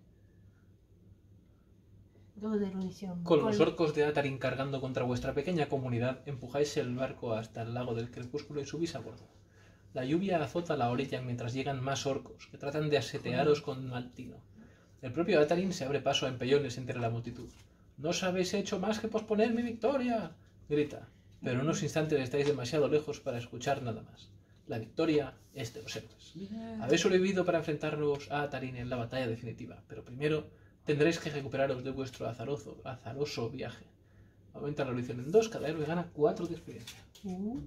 Dos de erudición. Con los Col- orcos de Atarin cargando contra vuestra pequeña comunidad, empujáis el barco hasta el lago del crepúsculo y subís a bordo. La lluvia azota la orilla mientras llegan más orcos, que tratan de asetearos con mal tino. El propio Atarin se abre paso a empellones entre la multitud. «¡No os habéis hecho más que posponer mi victoria!» grita, pero en unos instantes estáis demasiado lejos para escuchar nada más. La victoria es de los héroes. Habéis sobrevivido para enfrentaros a Atarin en la batalla definitiva, pero primero tendréis que recuperaros de vuestro azaroso, azaroso viaje. Aumenta la erudición en dos, cada héroe gana cuatro de experiencia. Uh,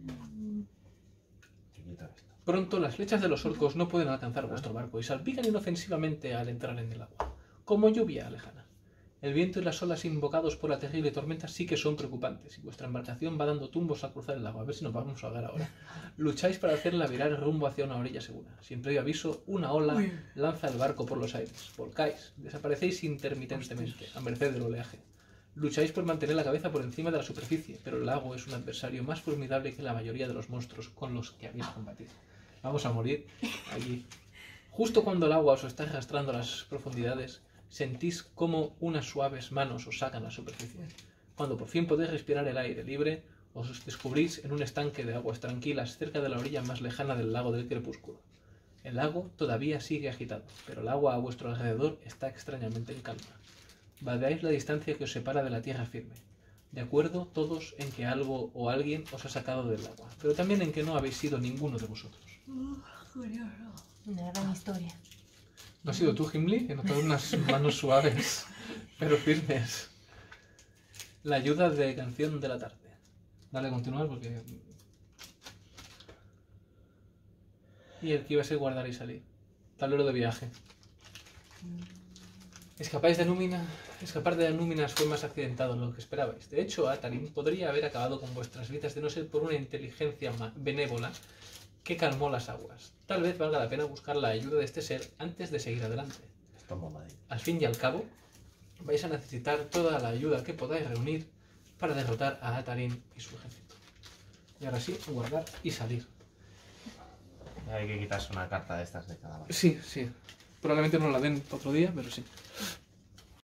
Chiquito esto. Pronto las flechas de los orcos no pueden alcanzar vuestro barco y salpican inofensivamente al entrar en el agua, como lluvia lejana. El viento y las olas invocados por la terrible tormenta sí que son preocupantes y vuestra embarcación va dando tumbos al cruzar el lago. A ver si nos vamos a ahogar ahora. Lucháis para hacerla virar rumbo hacia una orilla segura. Sin previo aviso, una ola lanza el barco por los aires. Volcáis, desaparecéis intermitentemente, a merced del oleaje. Lucháis por mantener la cabeza por encima de la superficie, pero el lago es un adversario más formidable que la mayoría de los monstruos con los que habéis combatido. Vamos a morir allí. Justo cuando el agua os está arrastrando a las profundidades, sentís como unas suaves manos os sacan a la superficie. Cuando por fin podéis respirar el aire libre, os descubrís en un estanque de aguas tranquilas cerca de la orilla más lejana del lago del crepúsculo. El lago todavía sigue agitado, pero el agua a vuestro alrededor está extrañamente en calma. Vadeáis la distancia que os separa de la tierra firme. De acuerdo todos en que algo o alguien os ha sacado del agua, pero también en que no habéis sido ninguno de vosotros. Una gran historia. ¿No has sido tú, Gimli? He notado unas manos suaves, pero firmes. La ayuda de canción de la tarde. Dale a continuar porque... Y el que iba a ser guardar y salir. Tablero de viaje. Escapáis de Númina. Escapar de Núminas fue más accidentado de lo que esperabais. De hecho, Atarin podría haber acabado con vuestras vidas de no ser por una inteligencia ma- benévola que calmó las aguas. Tal vez valga la pena buscar la ayuda de este ser antes de seguir adelante. Esto es bombadillo. Al fin y al cabo, vais a necesitar toda la ayuda que podáis reunir para derrotar a Atarin y su ejército. Y ahora sí, guardar y salir. Hay que quitarse una carta de estas de cada uno. Sí, sí. Probablemente no la den otro día, pero sí.